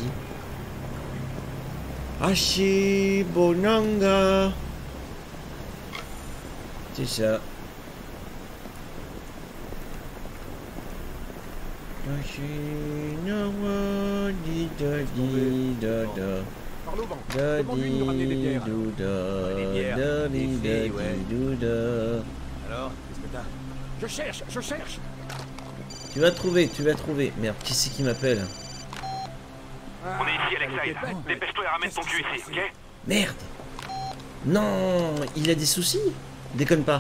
Hashi Bonanga. C'est ça. Hashi Nawa di da di da da. Par l'au vent. Da Demande-lui de nous ramener des di bières. do Ouais, des bières, da. Da des di da filles, ouais. di do da. Alors, qu'est-ce que t'as? Je cherche, je cherche. Tu vas trouver, tu vas trouver. Merde, qui c'est qui m'appelle? On est ici, Alexei. Dépêche-toi et ramène ton cul ici, ok? Merde. Non, il a des soucis. Déconne pas.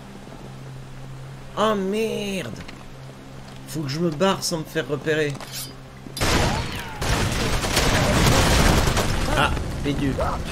Oh merde. Faut que je me barre sans me faire repérer. Ah, pédu.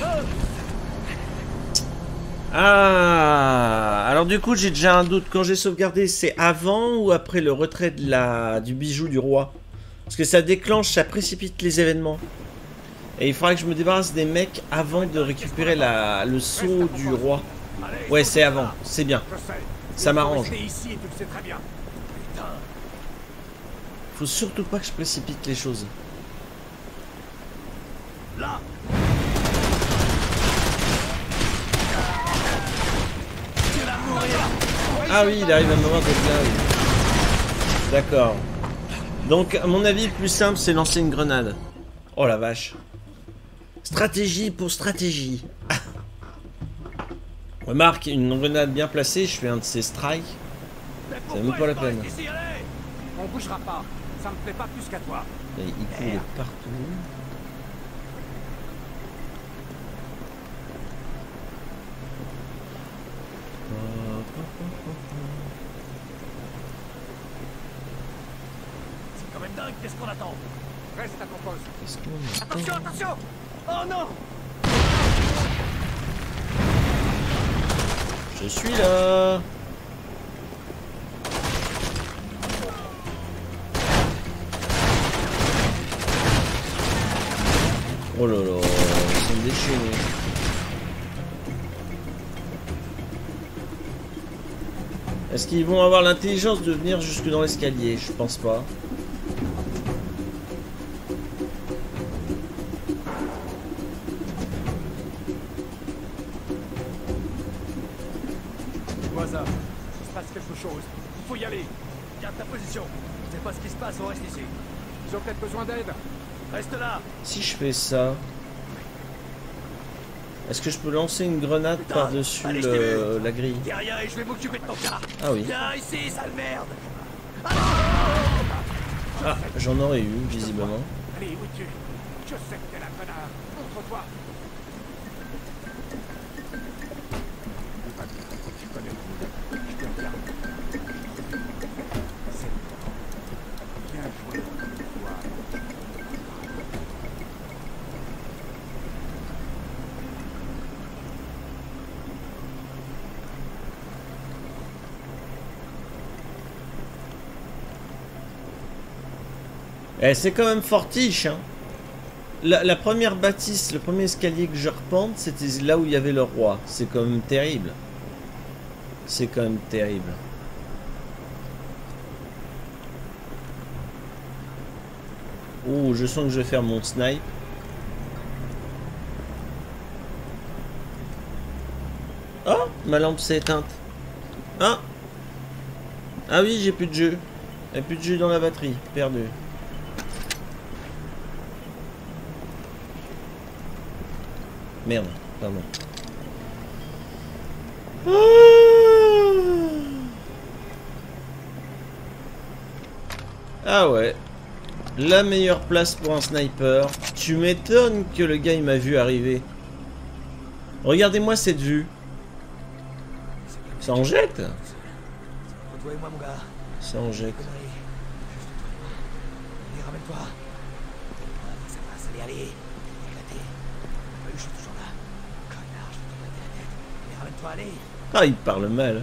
Ah, alors du coup j'ai déjà un doute. Quand j'ai sauvegardé, c'est avant ou après le retrait de la du bijou du roi? Parce que ça déclenche, ça précipite les événements. Et il faudra que je me débarrasse des mecs avant de récupérer la, le sceau du roi. Ouais, c'est avant, c'est bien. Je sais. Ça m'arrange. Rester ici et tu le sais très bien. Putain. Faut surtout pas que je précipite les choses. Là. Ah oui, il arrive à un moment de là. Oui. D'accord. Donc, à mon avis, le plus simple, c'est lancer une grenade. Oh la vache. Stratégie pour stratégie. Ah. Remarque, une grenade bien placée, je fais un de ces strikes. C'est même pas la peine. On bougera pas. Ça me plaît pas plus qu'à toi. Et il coule partout. C'est quand même dingue, qu'est-ce qu'on attend? Reste à ton poste. Est-ce qu'on Attention, attention! Oh non! Je suis là. Oh là là, ils sont déchaînés. Est-ce qu'ils vont avoir l'intelligence de venir jusque dans l'escalier? Je pense pas. Voisin, il se passe quelque chose. Il faut y aller. Garde ta position. Je sais pas ce qui se passe, on reste ici. Ils ont peut-être besoin d'aide. Reste là. Si je fais ça... Est-ce que je peux lancer une grenade par-dessus le... la grille? Dis rien et je vais m'occuper de ton cas. Ah oui. Viens ici, sale merde. Ah, j'en aurais eu, visiblement. Allez, où es-tu? Je sais que t'es la connard. Montre-toi. Tu connais le coup. Je te regarde. C'est bien joué. Eh, c'est quand même fortiche, hein. La, la première bâtisse, le premier escalier que je repente, c'était là où il y avait le roi. C'est quand même terrible. C'est quand même terrible. Oh, je sens que je vais faire mon snipe. Oh, ma lampe s'est éteinte. Ah. Ah oui, j'ai plus de jeu. Il n'y a plus de jeu dans la batterie. Perdu. Merde, pardon. Ah ouais. La meilleure place pour un sniper. Tu m'étonnes que le gars il m'a vu arriver. Regardez-moi cette vue. Ça en jette. Retrouve-moi, mon gars. Ça en jette. Allez, ramène-toi. Ça passe, allez, allez. Éclaté. Je suis toujours là. Connard, je vais te péter la tête. Allez, ramène-toi, allez. Ah, il parle mal.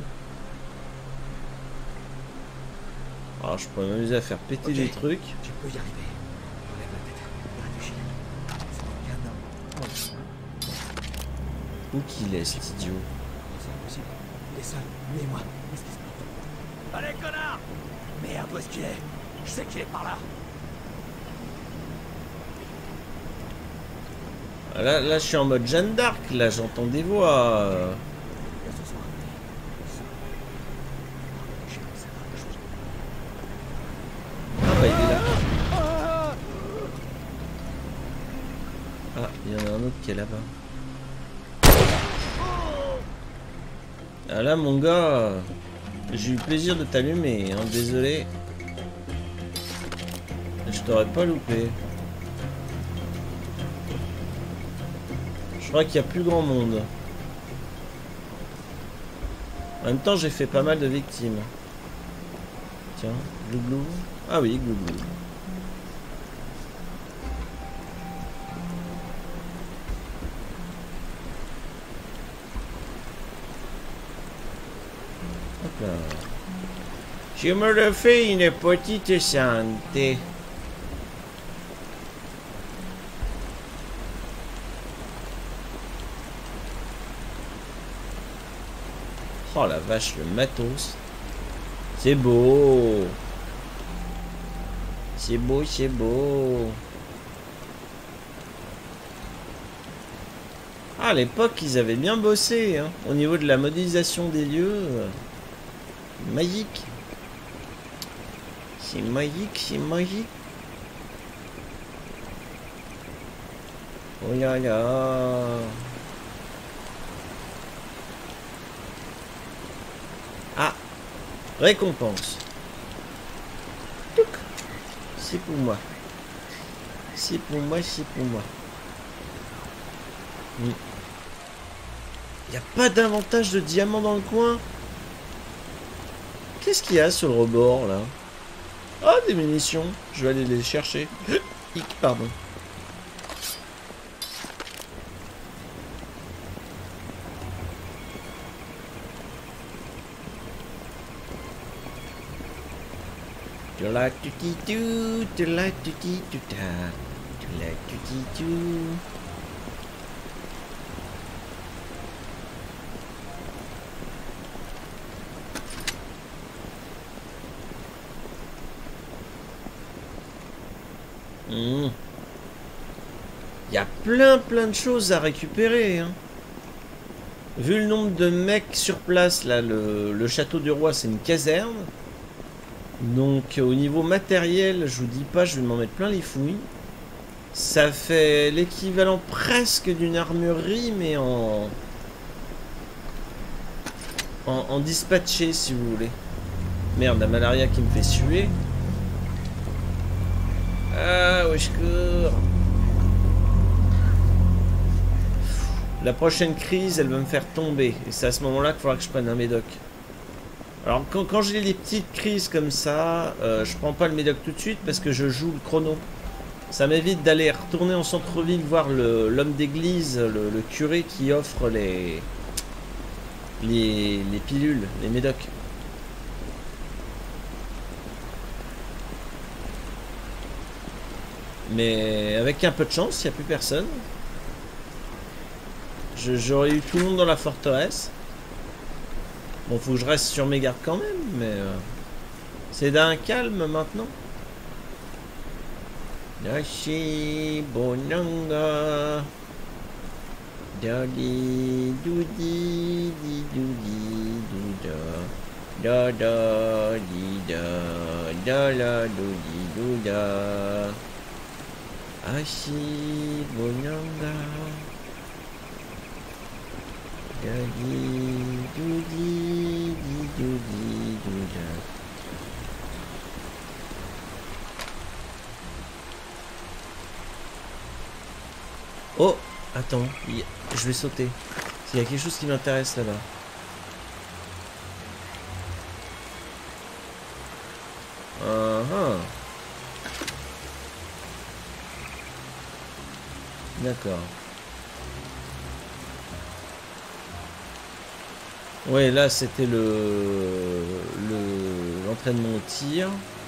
Alors, je pourrais m'amuser à faire péter Ok, des trucs. Tu peux y arriver. Relève la tête. Réfléchis. C'est bien, non. Où qu'il est, cet idiot? C'est impossible. Il est seul, lui et moi. Qu'est-ce qui se passe? Allez, connard! Merde, où est-ce qu'il est? Je sais qu'il est par là. Là, là, je suis en mode Jeanne d'Arc. Là, j'entends des voix. Ah bah, il est là. Ah, il y en a un autre qui est là-bas. Ah là, mon gars, j'ai eu le plaisir de t'allumer, hein, désolé. Je t'aurais pas loupé. Je crois qu'il y a plus grand monde. En même temps, j'ai fait pas mal de victimes. Tiens, glouglou. Ah oui, glouglou. Hop là. Je me refais une petite santé. Oh la vache, le matos. C'est beau. C'est beau, c'est beau. Ah, à l'époque, ils avaient bien bossé, hein, au niveau de la modélisation des lieux. Magique. C'est magique, c'est magique. Oh là là. Ah, récompense. C'est pour moi. C'est pour moi, c'est pour moi. Il mm. n'y a pas davantage de diamants dans le coin. Qu'est-ce qu'il y a sur le rebord là? Ah, des munitions. Je vais aller les chercher. Hic, pardon. Do la do dee do, do la do dee do da, do la do dee do. Mmh. Il y a plein plein de choses à récupérer, hein. Vu le nombre de mecs sur place, là, le, le château du roi, c'est une caserne. Donc au niveau matériel, je vous dis pas, je vais m'en mettre plein les fouilles. Ça fait l'équivalent presque d'une armurerie, mais en... en... en dispatché, si vous voulez. Merde, la malaria qui me fait suer. Ah, ouais, je cours. La prochaine crise, elle va me faire tomber. Et c'est à ce moment-là qu'il faudra que je prenne un médoc. Alors, quand, quand j'ai des petites crises comme ça, euh, je prends pas le médoc tout de suite parce que je joue le chrono. Ça m'évite d'aller retourner en centre-ville voir l'homme d'église, le, le curé qui offre les, les, les pilules, les médocs. Mais avec un peu de chance, il n'y a plus personne. J'aurais eu tout le monde dans la forteresse. Bon, faut que je reste sur mes gardes quand même, mais... Euh, c'est d'un calme maintenant. Dashi bonanga. Dadi doudi di doudi douda. Da da di da. Da la doudi douda. Ashi bonanga. Dadi doudi di doudi douda. Oh, attends, il y a... je vais sauter. Il y a quelque chose qui m'intéresse là-bas. Uh-huh. D'accord. Ouais, là c'était le le l'entraînement au tir.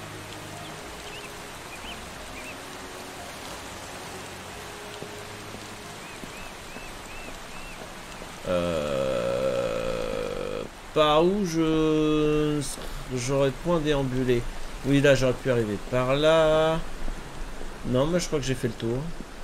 Euh... Par où je j'aurais point déambulé. Oui, là j'aurais pu arriver par là. Non, mais je crois que j'ai fait le tour.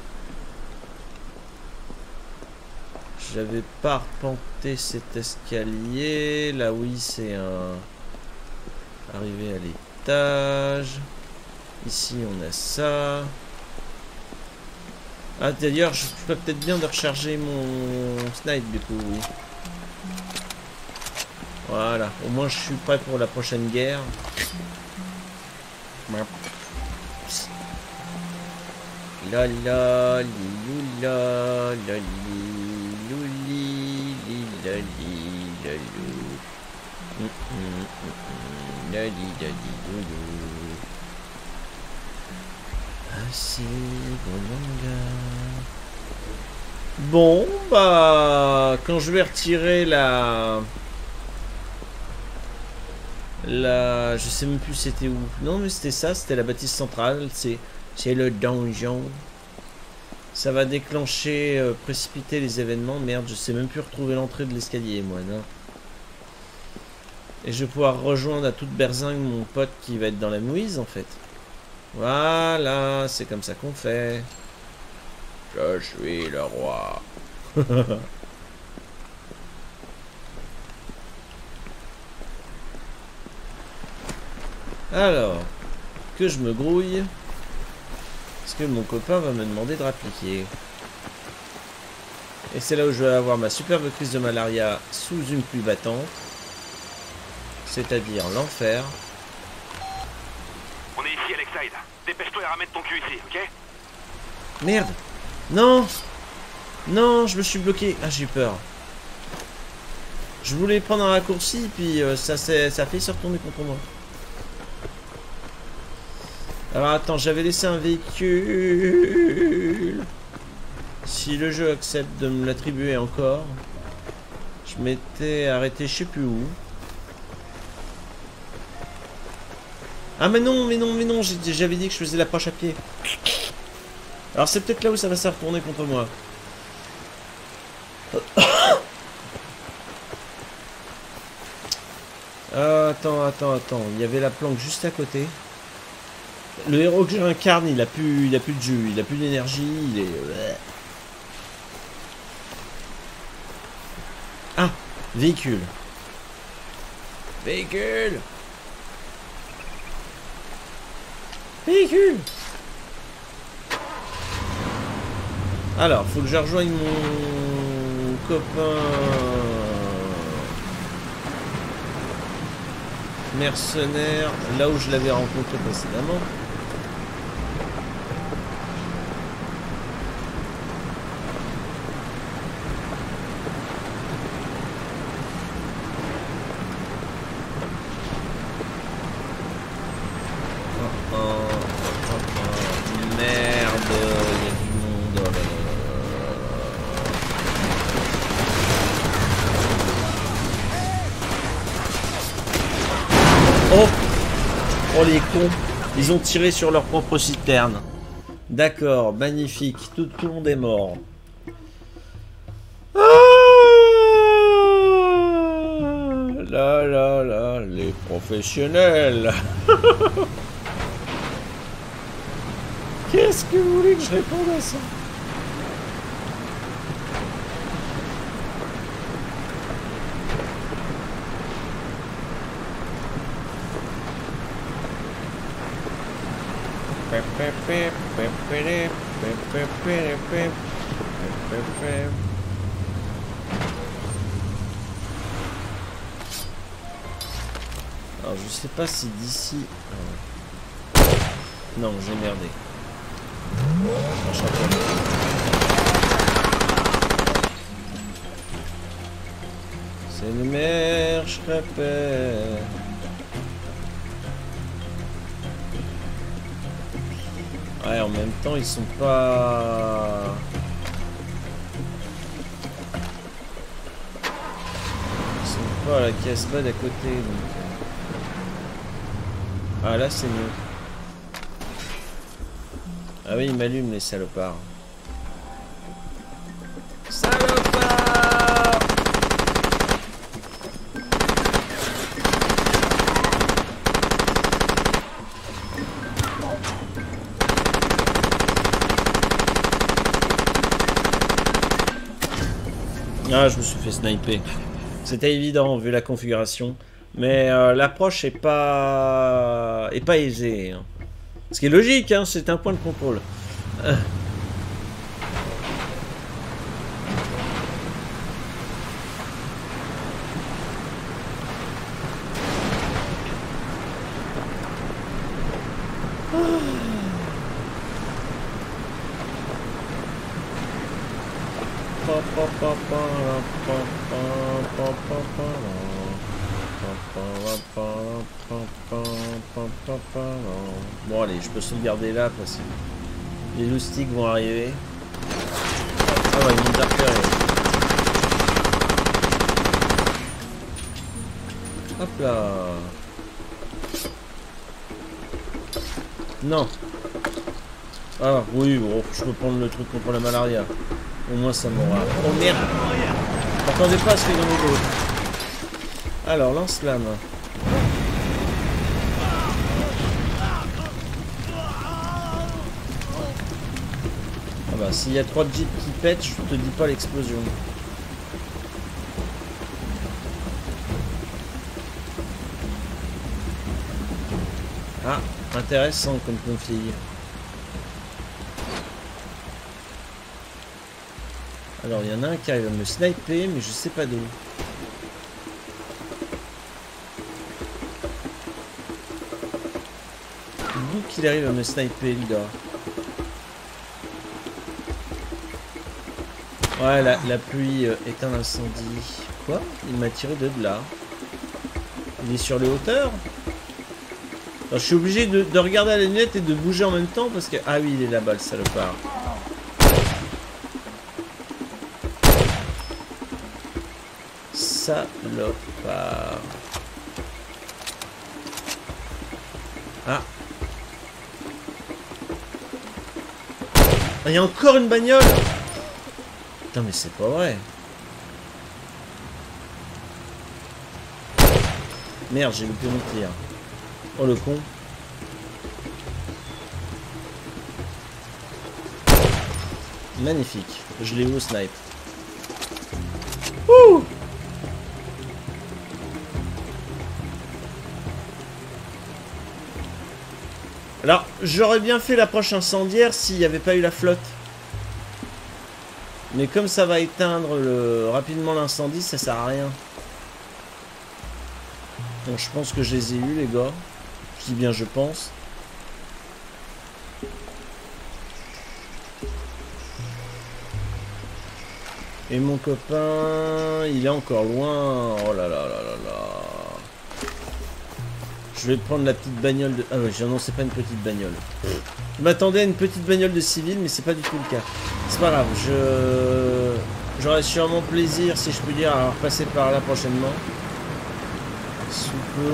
J'avais pas arpenté cet escalier. Là, oui, c'est un... Arrivé à l'étage. Ici, on a ça. Ah, d'ailleurs, je peux peut-être bien de recharger mon snipe, du coup, oui. Voilà, au moins je suis prêt pour la prochaine guerre. La la li la la li louli li la li la lou. La li la li loulou. Ah si, bon Bon, bah, quand je vais retirer la... La... Je sais même plus c'était où. Non, mais c'était ça, c'était la bâtisse centrale. C'est c'est le donjon. Ça va déclencher, euh, précipiter les événements. Merde, je sais même plus retrouver l'entrée de l'escalier, moi, non. Et je vais pouvoir rejoindre à toute berzingue mon pote qui va être dans la mouise, en fait. Voilà, c'est comme ça qu'on fait. Je suis le roi. Alors, que je me grouille. Parce que mon copain va me demander de rappliquer. Et c'est là où je vais avoir ma superbe crise de malaria sous une pluie battante. C'est-à-dire l'enfer. On est ici, Alexide. Dépêche-toi et ramène ton cul ici, ok? Merde. Non. Non, je me suis bloqué. Ah, j'ai eu peur. Je voulais prendre un raccourci, puis euh, ça, ça a fait se retourner contre moi. Alors attends, j'avais laissé un véhicule. Si le jeu accepte de me l'attribuer encore. Je m'étais arrêté je sais plus où. Ah mais non, mais non, mais non, j'avais dit que je faisais l'approche à pied. Alors c'est peut-être là où ça va se retourner contre moi. Ah, attends, attends, attends. Il y avait la planque juste à côté. Le héros que j'incarne, il a plus, il a plus de jus, il a plus d'énergie, il est. Ah, véhicule. Véhicule. Véhicule. Alors, faut que je rejoigne mon copain mercenaire, là où je l'avais rencontré précédemment. Ils ont tiré sur leur propre citerne. D'accord, magnifique. Tout, tout le monde est mort. Ah là là là, les professionnels. Qu'est-ce que vous voulez que je réponde à ça? Alors je sais pas si d'ici... Non, j'ai merdé. C'est le maire, je répète. Ouais, en même temps, ils sont pas... Ils sont pas à la cascade à côté, donc... Ah, là, c'est mieux. Ah oui, ils m'allument, les salopards. Salopards! Ah, je me suis fait sniper. C'était évident vu la configuration, mais euh, l'approche est pas est pas aisée. Hein. Ce qui est logique, hein, c'est un point de contrôle. Euh. Bon allez, je peux sauvegarder là parce que les loustiques vont arriver. Ah ouais, ils m'ont repéré. Hop là. Non. Ah oui, bon, je peux prendre le truc contre la malaria. Au moins ça m'aura... Oh merde! M'attendez pas à ce qu'il y ait dans les autres. Alors, lance-flamme. Ah bah, s'il y a trois jeeps qui pètent, je te dis pas l'explosion. Ah, intéressant comme config. Alors, il y en a un qui arrive à me sniper, mais je sais pas d'où. D'où qu'il arrive à me sniper, le gars. Ouais, la, la pluie euh, est un incendie. Quoi? Il m'a tiré de là. Il est sur les hauteurs? Alors, je suis obligé de, de regarder à la lunette et de bouger en même temps parce que... Ah oui, il est là-bas, le salopard. Salopard. Ah. Il y a encore une bagnole. Putain, mais c'est pas vrai. Merde, j'ai loupé mon tir. Oh le con. Magnifique. Je l'ai eu au snipe. Ouh. Alors, j'aurais bien fait l'approche incendiaire s'il n'y avait pas eu la flotte. Mais comme ça va éteindre le... rapidement l'incendie, ça sert à rien. Donc je pense que je les ai eus, les gars. Je dis bien je pense. Et mon copain, il est encore loin. Oh là là là là là. Je vais prendre la petite bagnole de... Ah ouais, non, c'est pas une petite bagnole. Je m'attendais à une petite bagnole de civil, mais c'est pas du tout le cas. C'est pas grave, je... J'aurais sûrement plaisir, si je peux dire, à repasser par là prochainement. Sous peu.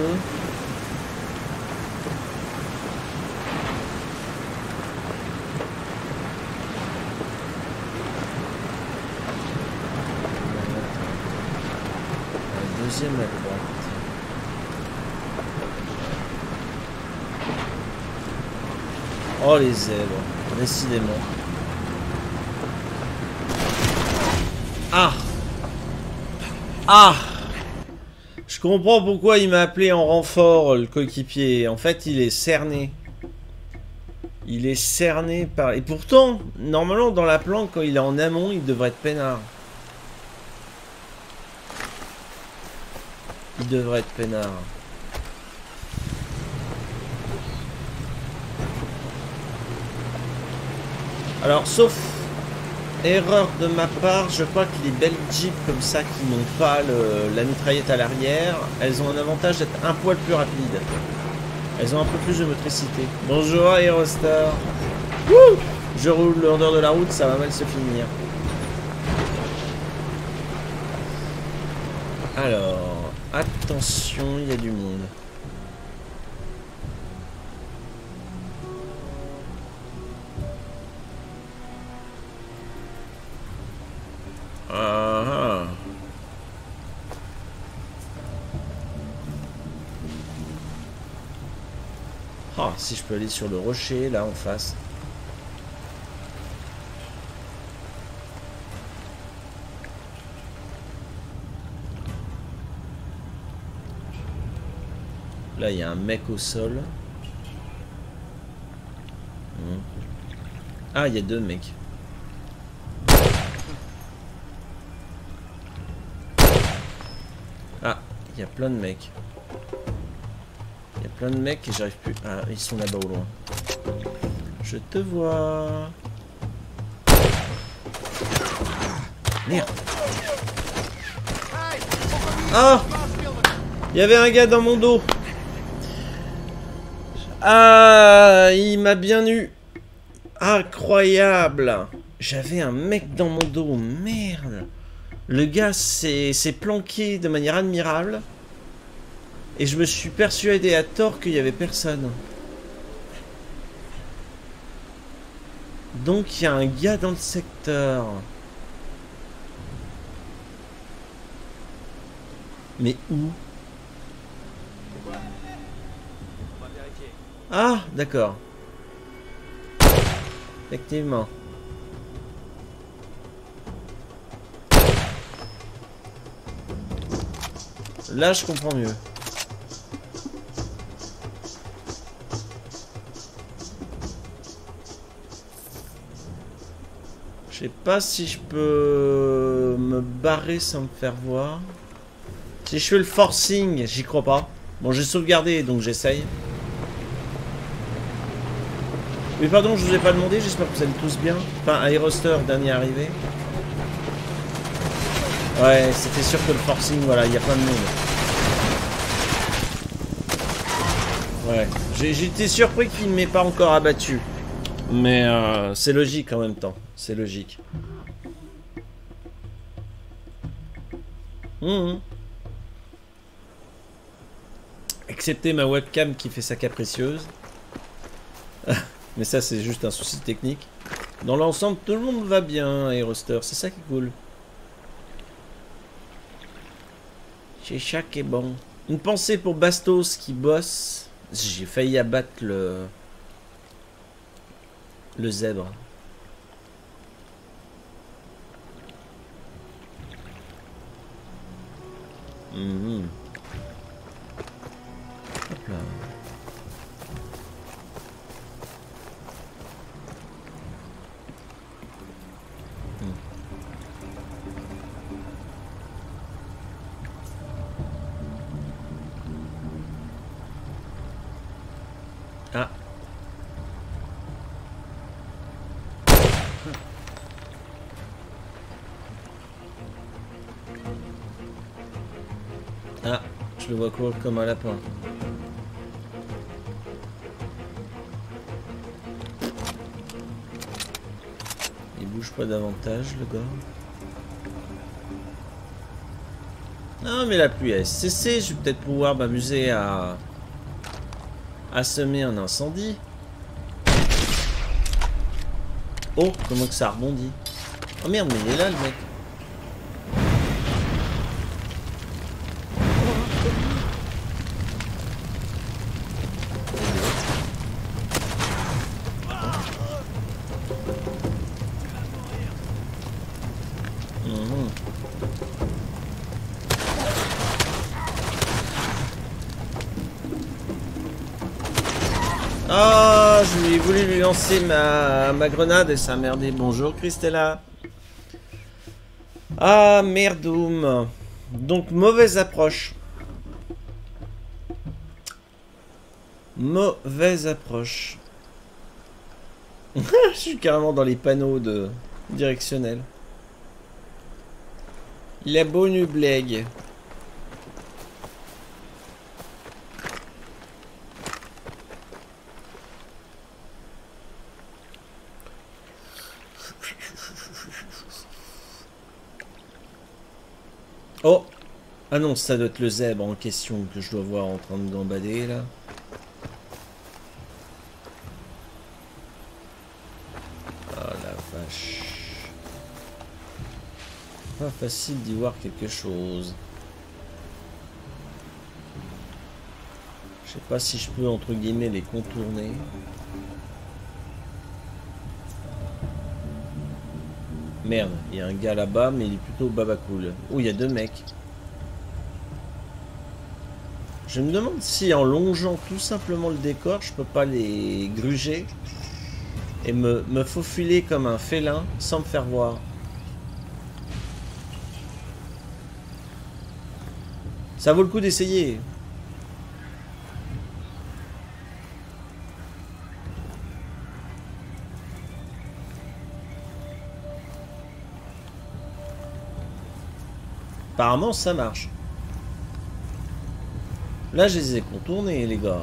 La deuxième à droite. Oh les zèbres, décidément. Ah. Ah. Je comprends pourquoi il m'a appelé en renfort, le coéquipier. En fait, il est cerné. Il est cerné par... Et pourtant, normalement, dans la planque, quand il est en amont, il devrait être peinard. Il devrait être peinard. Alors, sauf erreur de ma part, je crois que les belles jeeps comme ça qui n'ont pas le, la mitraillette à l'arrière, elles ont un avantage d'être un poil plus rapides. Elles ont un peu plus de motricité. Bonjour Aerostar. Wouh! Je roule l'ordre de la route, ça va mal se finir. Alors, attention, il y a du monde. Ah. Ah, si je peux aller sur le rocher là en face. Là, il y a un mec au sol. Hmm. Ah, il y a deux mecs. Ah, il y a plein de mecs. Il y a plein de mecs et j'arrive plus. Ah, ils sont là-bas au loin. Je te vois. Merde. Ah, il y avait un gars dans mon dos. Ah, il m'a bien eu. Incroyable. J'avais un mec dans mon dos. Merde. Le gars s'est planqué de manière admirable. Et je me suis persuadé à tort qu'il n'y avait personne. Donc il y a un gars dans le secteur. Mais où? Ah, d'accord. Effectivement. Là, je comprends mieux. Je sais pas si je peux me barrer sans me faire voir. Si je fais le forcing, j'y crois pas. Bon, j'ai sauvegardé, donc j'essaye. Oui, pardon, je vous ai pas demandé, j'espère que vous allez tous bien. Enfin, Aeroster, dernier arrivé. Ouais, c'était sûr que le forcing, voilà, il y a plein de monde. Ouais, j'étais surpris qu'il ne m'ait pas encore abattu. Mais euh, c'est logique en même temps. C'est logique. Mmh. Excepté ma webcam qui fait sa capricieuse. Mais ça, c'est juste un souci technique. Dans l'ensemble, tout le monde va bien, Aeroster. C'est ça qui est cool. C'est ça qui est bon. Une pensée pour Bastos qui bosse. J'ai failli abattre le... Le zèbre. Mmh. Hop là. Mmh. Ah. Ah, je le vois courir comme un lapin. Il bouge pas davantage, le gars. Non, mais la pluie a cessé. Je vais peut-être pouvoir m'amuser à... à semer un incendie. Oh, comment que ça rebondit. Oh merde, mais il est là, le mec. Oh, je lui voulu lui lancer ma, ma grenade et ça a merdé. Bonjour Christella. Ah, merdoum. Donc, mauvaise approche. Mauvaise approche. Je suis carrément dans les panneaux de directionnels. La bonne blague. Oh! Ah non, ça doit être le zèbre en question que je dois voir en train de gambader là. Oh la vache. Pas facile d'y voir quelque chose. Je sais pas si je peux entre guillemets les contourner. Merde, il y a un gars là-bas, mais il est plutôt babacool. Oh, il y a deux mecs. Je me demande si en longeant tout simplement le décor, je peux pas les gruger et me, me faufiler comme un félin sans me faire voir. Ça vaut le coup d'essayer. Apparemment, ça marche. Là, je les ai contournés, les gars.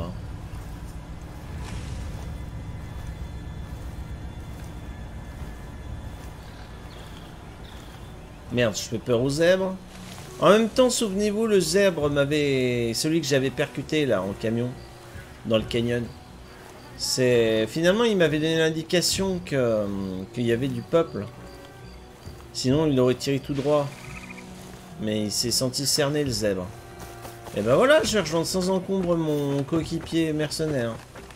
Merde, je fais peur aux zèbres. En même temps, souvenez-vous, le zèbre m'avait... Celui que j'avais percuté, là, en camion. Dans le canyon. C'est... Finalement, il m'avait donné l'indication que... qu'il y avait du peuple. Sinon, il aurait tiré tout droit. Mais il s'est senti cerner, le zèbre. Et ben voilà, je vais rejoindre sans encombre mon coéquipier mercenaire.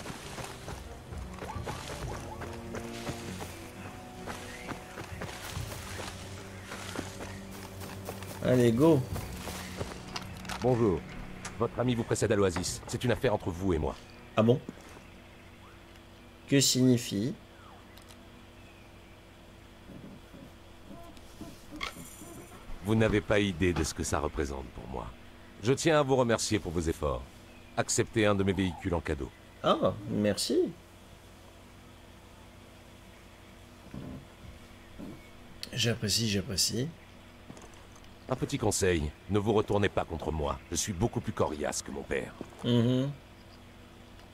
Allez, go. Bonjour. Votre ami vous précède à l'Oasis. C'est une affaire entre vous et moi. Ah bon? Que signifie? Vous n'avez pas idée de ce que ça représente pour moi. Je tiens à vous remercier pour vos efforts. Acceptez un de mes véhicules en cadeau. Ah, merci. J'apprécie, j'apprécie. Un petit conseil, ne vous retournez pas contre moi. Je suis beaucoup plus coriace que mon père. Mmh.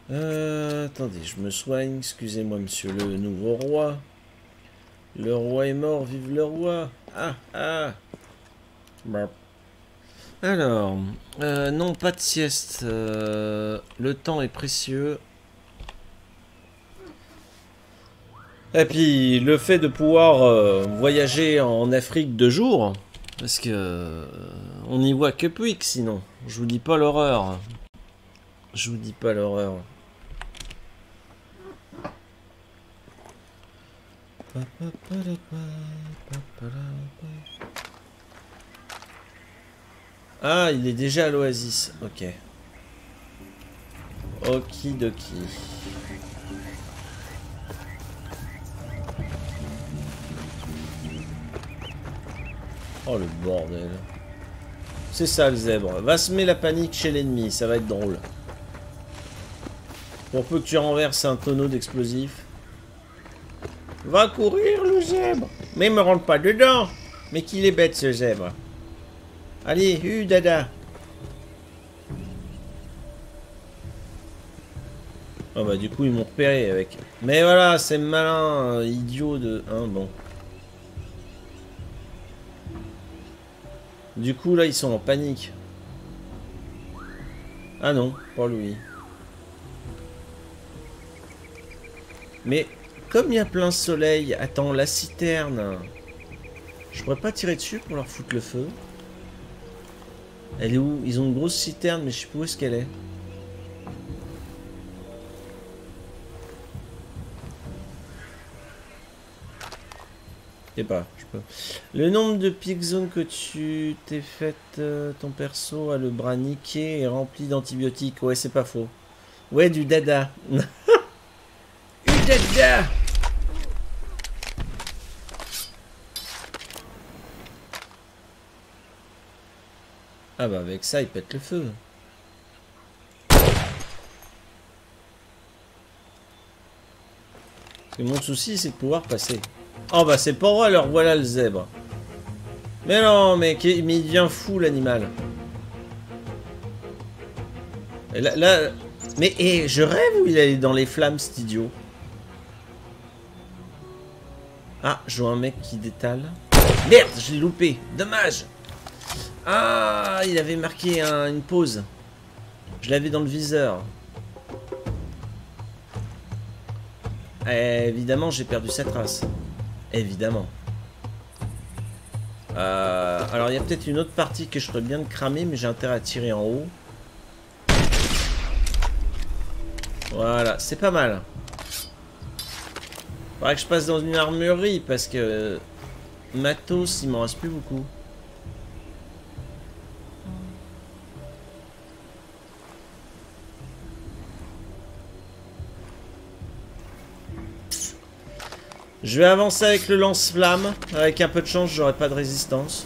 Euh, attendez, je me soigne. Excusez-moi, monsieur le nouveau roi. Le roi est mort, vive le roi. Ah, ah. Bah. Alors, euh, non, pas de sieste. Euh, le temps est précieux. Et puis, le fait de pouvoir euh, voyager en Afrique deux jours, parce que euh, on n'y voit que Puig, sinon. Je vous dis pas l'horreur. Je vous dis pas l'horreur. Ah, il est déjà à l'Oasis. Ok. Okidoki. Oh le bordel. C'est ça le zèbre. Va semer la panique chez l'ennemi, ça va être drôle. Pour peu que tu renverses un tonneau d'explosifs. Va courir le zèbre. Mais me rentre pas dedans. Mais qu'il est bête ce zèbre. Allez, hu dada. Oh bah du coup ils m'ont repéré avec. Mais voilà, c'est malin, euh, idiot de. Hein, bon. Du coup là ils sont en panique. Ah non, pas lui. Mais comme il y a plein soleil, attends, la citerne. Je pourrais pas tirer dessus pour leur foutre le feu. Elle est où? Ils ont une grosse citerne, mais je sais pas où est-ce qu'elle est. Je sais pas, je peux. Le nombre de pick zones que tu t'es fait, euh, ton perso a le bras niqué et rempli d'antibiotiques. Ouais, c'est pas faux. Ouais, du dada. Du dada. Ah bah avec ça, il pète le feu. Parce que mon souci, c'est de pouvoir passer. Oh bah c'est pas vrai, alors voilà le zèbre. Mais non, mais, mais il devient fou l'animal. Là, là, mais et, je rêve où il est dans les flammes, cet idiot. Ah, je vois un mec qui détale. Merde, je l'ai loupé. Dommage. Ah, il avait marqué un, une pause. Je l'avais dans le viseur. Et évidemment, j'ai perdu sa trace. Évidemment. Euh, alors, il y a peut-être une autre partie que je ferais bien de cramer, mais j'ai intérêt à tirer en haut. Voilà, c'est pas mal. Faudrait que je passe dans une armurerie, parce que... matos, il m'en reste plus beaucoup. Je vais avancer avec le lance-flamme. Avec un peu de chance, j'aurai pas de résistance.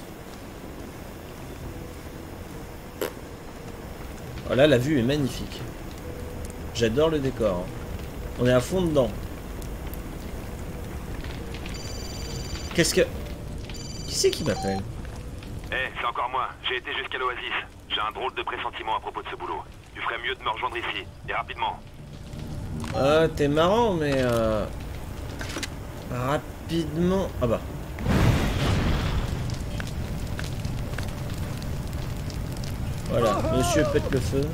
Oh là, la vue est magnifique. J'adore le décor. On est à fond dedans. Qu'est-ce que... Qui c'est qui m'appelle? Eh, hey, c'est encore moi. J'ai été jusqu'à l'Oasis. J'ai un drôle de pressentiment à propos de ce boulot. Tu ferais mieux de me rejoindre ici. Et rapidement. Ah, t'es marrant, mais... Euh... Rapidement... Ah bah. Voilà, monsieur pète le feu.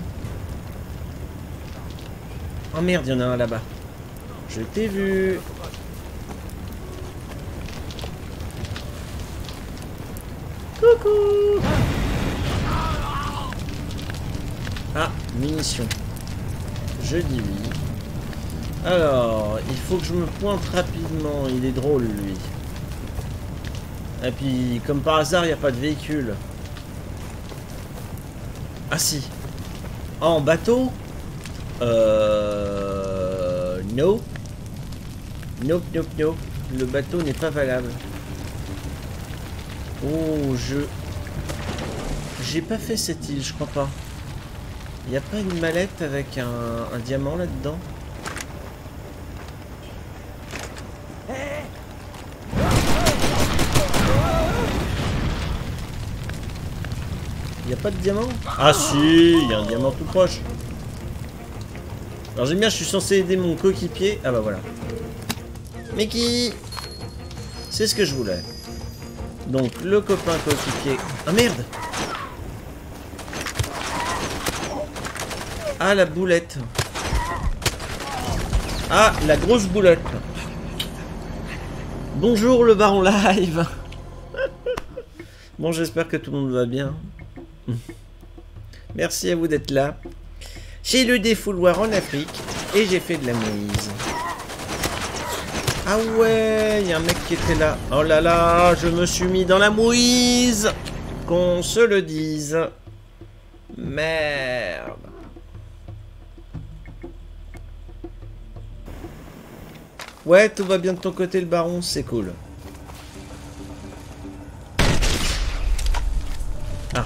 Oh merde, il y en a un là-bas. Je t'ai vu. Coucou. Ah, munitions. Je dis oui. Alors, il faut que je me pointe rapidement. Il est drôle, lui. Et puis, comme par hasard, il n'y a pas de véhicule. Ah si. Ah, en bateau? Euh... No. Nope, nope, nope. Le bateau n'est pas valable. Oh, je... J'ai pas fait cette île, je crois pas. Il n'y a pas une mallette avec un, un diamant là-dedans? Il n'y a pas de diamant? Ah si, il y a un diamant tout proche. Alors j'aime bien, je suis censé aider mon coéquipier. Ah bah voilà. Mickey, c'est ce que je voulais. Donc le copain coéquipier. Ah merde. Ah la boulette. Ah la grosse boulette. Bonjour le baron live. Bon, j'espère que tout le monde va bien. Merci à vous d'être là. J'ai le défouloir en Afrique et j'ai fait de la mouise. Ah ouais, il y a un mec qui était là. Oh là là, je me suis mis dans la mouise. Qu'on se le dise. Merde. Ouais, tout va bien de ton côté, le baron, c'est cool. Ah.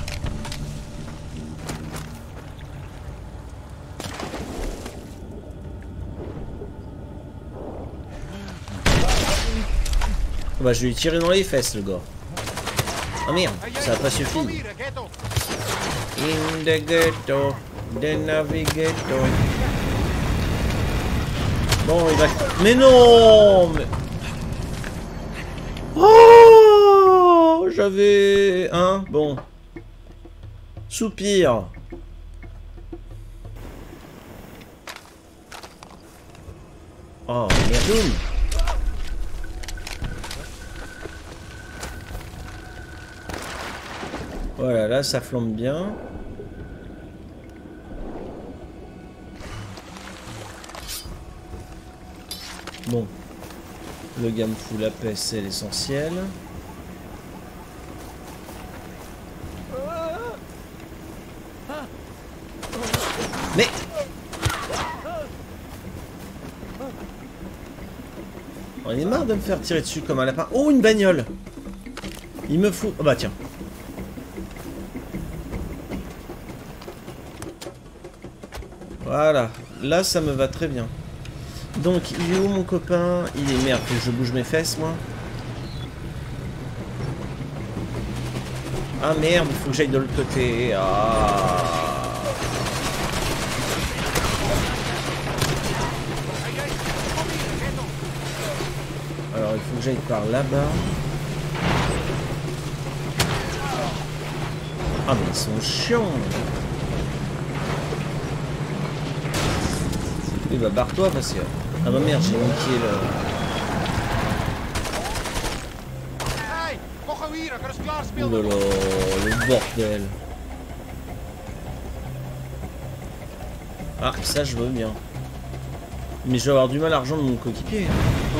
Bah, je vais lui tirer dans les fesses, le gars. Oh merde, ça a pas suffi. In the ghetto, the navigator. Bon, il va... Mais non mais... Oh, j'avais... Hein, bon. Soupir. Oh, merde. Voilà, là, ça flambe bien. Bon, le gars me fout la paix, c'est l'essentiel. Mais on est marre de me faire tirer dessus comme un lapin. Oh, une bagnole. Il me fout... Oh bah tiens. Voilà, là ça me va très bien. Donc, il est où mon copain? Il est merde, faut que je bouge mes fesses, moi. Ah merde, il faut que j'aille de l'autre côté. Ah. Alors, il faut que j'aille par là-bas. Ah, mais ils sont chiants. Oui, bah barre-toi parce que... Ah bah merde, j'ai niqué le... Oh là là, le bordel. Ah, ça je veux bien. Mais je vais avoir du mal à rejoindre mon coéquipier.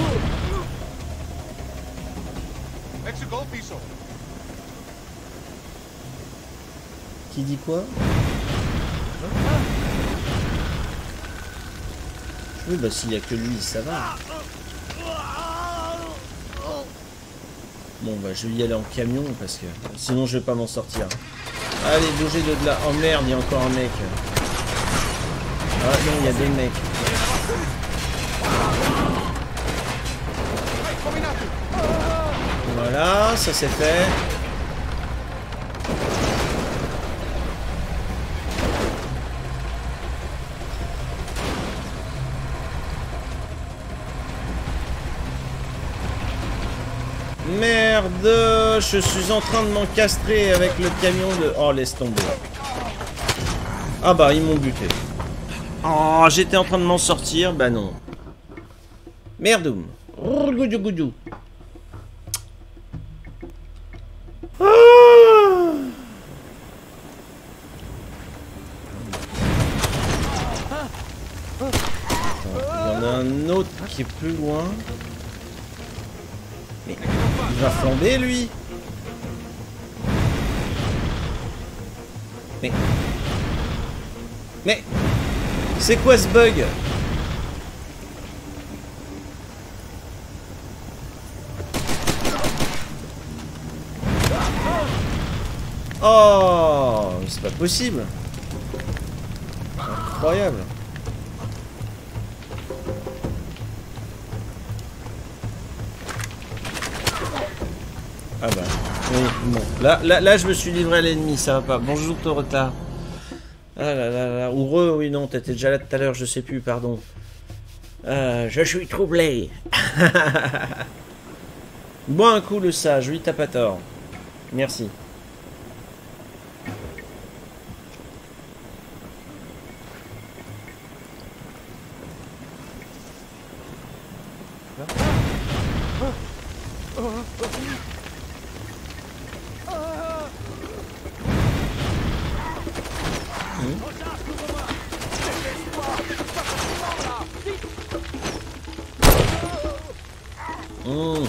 Qui dit quoi? Oui, bah s'il n'y a que lui, ça va. Bon, bah je vais y aller en camion parce que sinon je vais pas m'en sortir. Allez, bougez de là. Oh merde, il y a encore un mec. Ah non, il y a deux mecs. Voilà, ça c'est fait. Merde, je suis en train de m'encastrer avec le camion de... Oh, laisse tomber. Ah bah, ils m'ont buté. Oh, j'étais en train de m'en sortir. Bah non. Merdoum. Goudou goudou. Ah. Il y en a un autre qui est plus loin. Mais il va flamber lui. Mais Mais c'est quoi ce bug? Oh, c'est pas possible. Incroyable. Ah bah, oui, bon. Là, là, là, je me suis livré à l'ennemi, ça va pas. Bonjour Torota. Ah là là là. Ou re, oui, non, t'étais déjà là tout à l'heure, je sais plus, pardon. Euh, je suis troublé. Bois un coup le sage, oui, t'as pas tort. Merci. Mmh.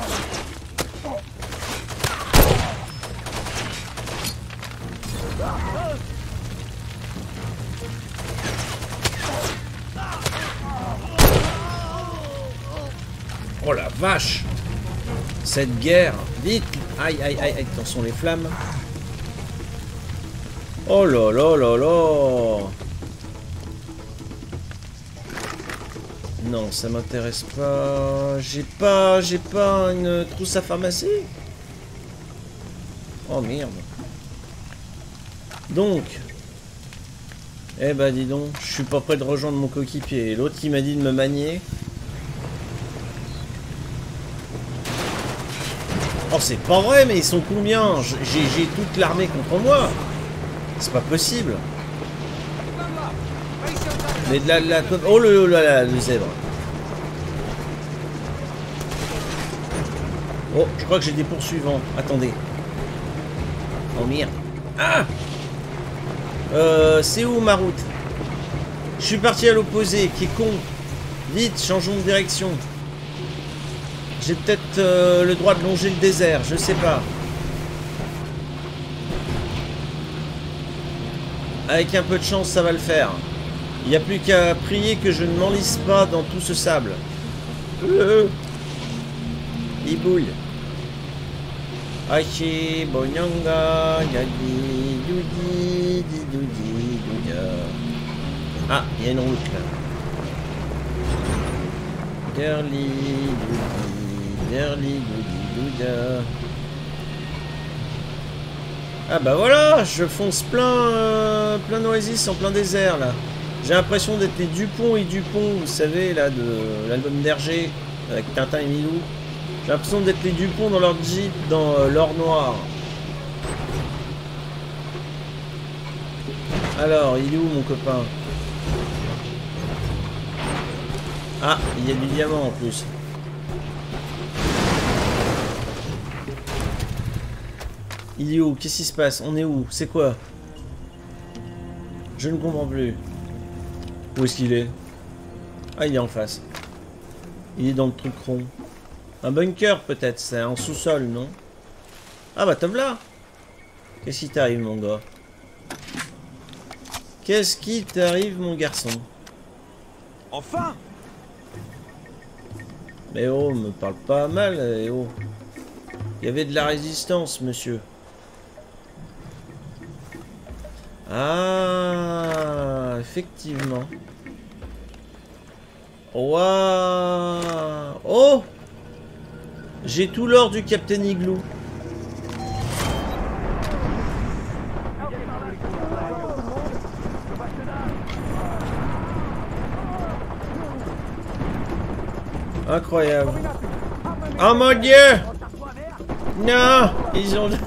Oh la vache! Cette guerre! Vite! Aïe aïe aïe aïe! Attention les flammes! Oh là là là là! Non, ça m'intéresse pas. J'ai pas... J'ai pas une trousse à pharmacie? Oh merde. Donc... Eh bah dis donc, je suis pas prêt de rejoindre mon coéquipier. L'autre qui m'a dit de me manier. Oh c'est pas vrai, mais ils sont combien? J'ai toute l'armée contre moi. C'est pas possible. Mais de la, la... Oh le, le, le, le zèbre. Oh, je crois que j'ai des poursuivants. Attendez. Oh merde. Ah euh, c'est où ma route? Je suis parti à l'opposé, qui est con. Vite, changeons de direction. J'ai peut-être euh, le droit de longer le désert, je sais pas. Avec un peu de chance, ça va le faire. Il n'y a plus qu'à prier que je ne m'enlise pas dans tout ce sable. Euh. Il bouille. Achi, bonyanga, yadi, doudi, doudi, doudia. Ah, il y a une route là. Derli, doudi, derli, doudi, doudia. Ah bah voilà, je fonce plein, euh, plein d'oasis en plein désert là. J'ai l'impression d'être les Dupont et Dupont, vous savez, là, de l'album d'Hergé, avec Tintin et Milou. J'ai l'impression d'être les Dupont dans leur Jeep, dans euh, l'or noir. Alors, il est où mon copain? Ah, il y a du diamant en plus. Il est où? Qu'est-ce qui se passe? On est où? C'est quoi? Je ne comprends plus. Où est-ce qu'il est? Ah, il est en face. Il est dans le truc rond. Un bunker peut-être, c'est un sous-sol, non? Ah bah t'as là. Qu'est-ce qui t'arrive mon gars? Qu'est-ce qui t'arrive mon garçon? Enfin! Mais oh, me parle pas mal, eh oh. Il y avait de la résistance, monsieur. Ah, effectivement. Waouh. Oh! J'ai tout l'or du Captain Igloo. Incroyable. Oh mon Dieu! Non! Ils ont...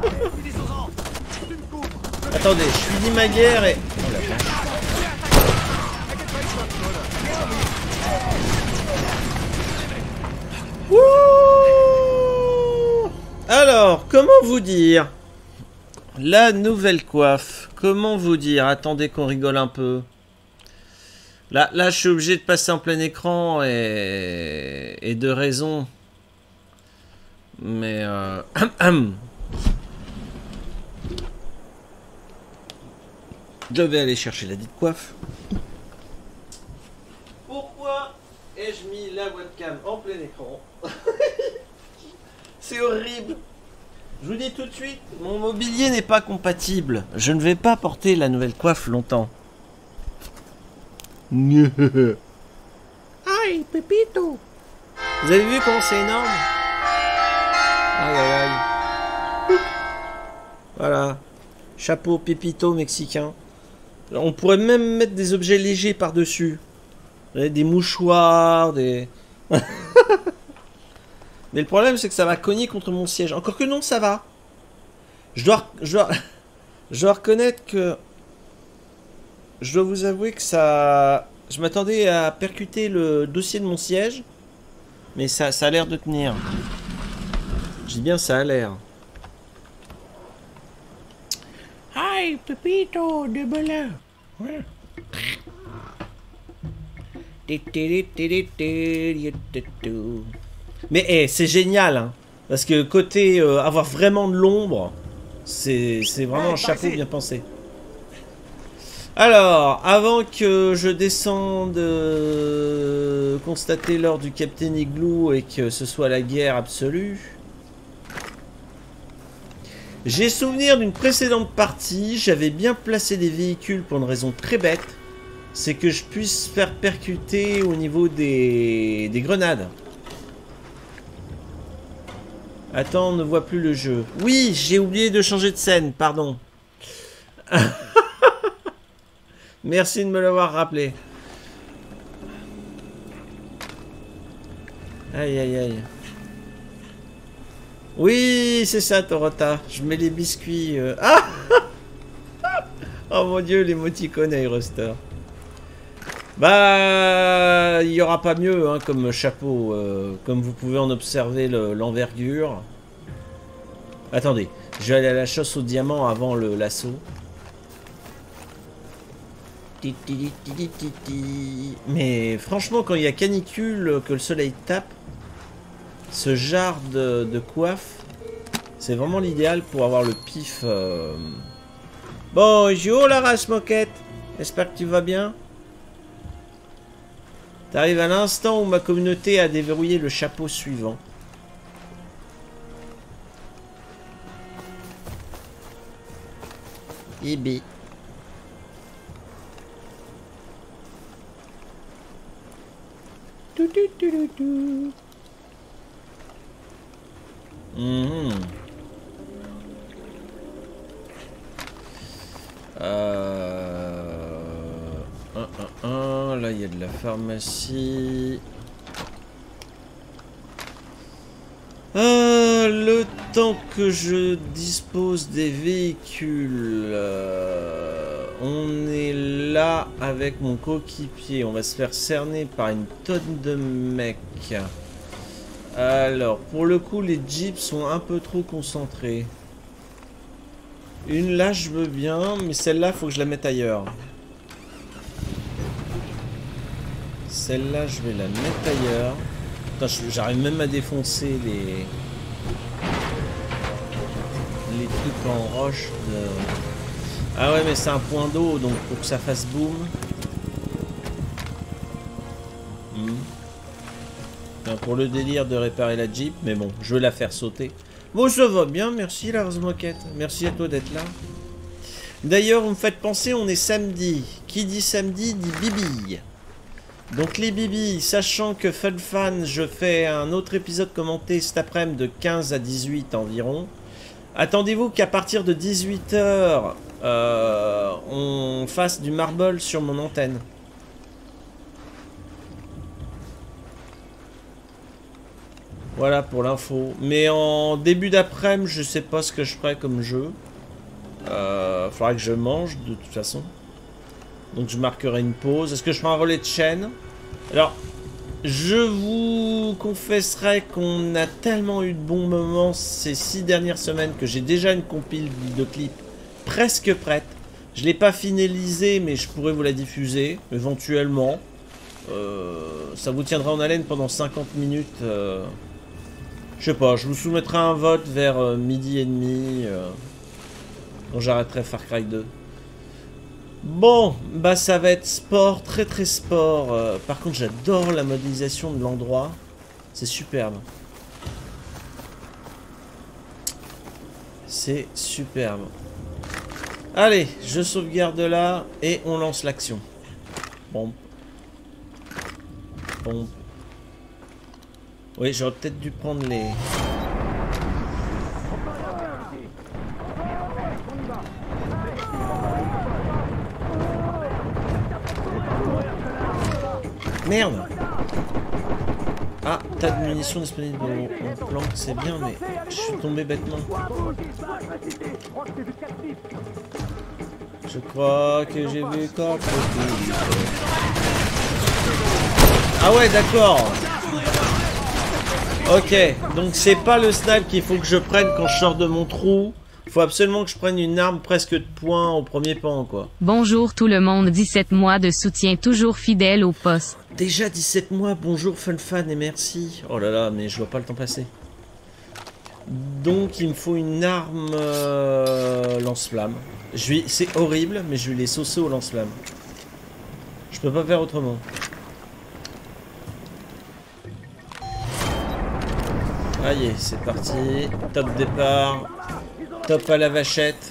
Attendez, je suis dit ma guerre et... Oh la vache. Wouh! Alors, comment vous dire? La nouvelle coiffe. Comment vous dire? Attendez qu'on rigole un peu. Là, là, je suis obligé de passer en plein écran et, et de raison. Mais... Euh... Je vais aller chercher la dite coiffe. Pourquoi ai-je mis la webcam en plein écran? C'est horrible. Je vous dis tout de suite, mon mobilier n'est pas compatible. Je ne vais pas porter la nouvelle coiffe longtemps. Aïe, Pépito. Vous avez vu comment c'est énorme? Aïe, aïe, aïe. Voilà. Chapeau Pépito mexicain. On pourrait même mettre des objets légers par-dessus. Des mouchoirs, des... Mais le problème, c'est que ça va cogner contre mon siège. Encore que non, ça va. Je dois... Je dois, je dois reconnaître que... Je dois vous avouer que ça... Je m'attendais à percuter le dossier de mon siège. Mais ça, ça a l'air de tenir. Je dis bien ça a l'air. Hi, Pepito de Bola. Ouais. Mais hey, c'est génial, hein, parce que côté euh, avoir vraiment de l'ombre, c'est vraiment un chapeau bien pensé. Alors, avant que je descende euh, constater l'heure du Capitaine Igloo et que ce soit la guerre absolue, j'ai souvenir d'une précédente partie, j'avais bien placé des véhicules pour une raison très bête, c'est que je puisse faire percuter au niveau des, des grenades. Attends, on ne voit plus le jeu. Oui, j'ai oublié de changer de scène, pardon. Merci de me l'avoir rappelé. Aïe, aïe, aïe. Oui, c'est ça, Torota. Je mets les biscuits. Euh... Ah oh mon dieu, les l'émoticône Aeroster. Bah, il n'y aura pas mieux hein, comme chapeau. Euh, comme vous pouvez en observer l'envergure. Attendez, je vais aller à la chasse au diamant avant le l'assaut. Mais franchement, quand il y a canicule, que le soleil tape, ce genre de, de coiffe, c'est vraiment l'idéal pour avoir le pif. Euh... Bonjour la race moquette, j'espère que tu vas bien. T'arrives à l'instant où ma communauté a déverrouillé le chapeau suivant. Ibi. Tout, tout, tout, tout, tout. Mmh. Euh... un, un, un. Là, il y a de la pharmacie. Euh, le temps que je dispose des véhicules, euh, on est là avec mon coéquipier. On va se faire cerner par une tonne de mecs. Alors, pour le coup, les jeeps sont un peu trop concentrés. Une là, je veux bien, mais celle-là, faut que je la mette ailleurs. Celle-là, je vais la mettre ailleurs. J'arrive même à défoncer les... les trucs en roche de... Ah ouais, mais c'est un point d'eau, donc pour que ça fasse boom. Hmm. Enfin, pour le délire de réparer la Jeep, mais bon, je vais la faire sauter. Bon, ça va bien, merci la moquette. Merci à toi d'être là. D'ailleurs, vous me faites penser, on est samedi. Qui dit samedi, dit bibille. Donc les bibis, sachant que Fun Fan, je fais un autre épisode commenté cet après-midi de quinze à dix-huit environ. Attendez-vous qu'à partir de dix-huit heures, euh, on fasse du marble sur mon antenne. Voilà pour l'info. Mais en début d'après-midi, je sais pas ce que je ferai comme jeu. Euh, faudra que je mange de toute façon. Donc je marquerai une pause. Est-ce que je ferai un relais de chaîne? Alors, je vous confesserai qu'on a tellement eu de bons moments ces six dernières semaines que j'ai déjà une compile de clips presque prête. Je ne l'ai pas finalisée, mais je pourrais vous la diffuser éventuellement. Euh, ça vous tiendra en haleine pendant cinquante minutes. Euh, je sais pas, je vous soumettrai un vote vers euh, midi et demi. Euh, quand j'arrêterai Far Cry deux. Bon, bah ça va être sport, très très sport. Euh, par contre, j'adore la modélisation de l'endroit. C'est superbe. C'est superbe. Allez, je sauvegarde là et on lance l'action. Bon. Bon. Oui, j'aurais peut-être dû prendre les... Merde. Ah, tas de munitions disponibles en planque, c'est bien, mais je suis tombé bêtement. Je crois que j'ai vu quoi. Ah ouais, d'accord. Ok, donc c'est pas le snipe qu'il faut que je prenne quand je sors de mon trou. Il faut absolument que je prenne une arme presque de poing au premier pan, quoi. Bonjour tout le monde, dix-sept mois de soutien toujours fidèle au poste. Déjà dix-sept mois, bonjour FunFan et merci. Oh là là, mais je vois pas le temps passer. Donc il me faut une arme euh, lance-flamme. Je vais, c'est horrible, mais je vais les saucer au lance-flamme. Je peux pas faire autrement. Allez, c'est parti. Top départ. Top à la vachette.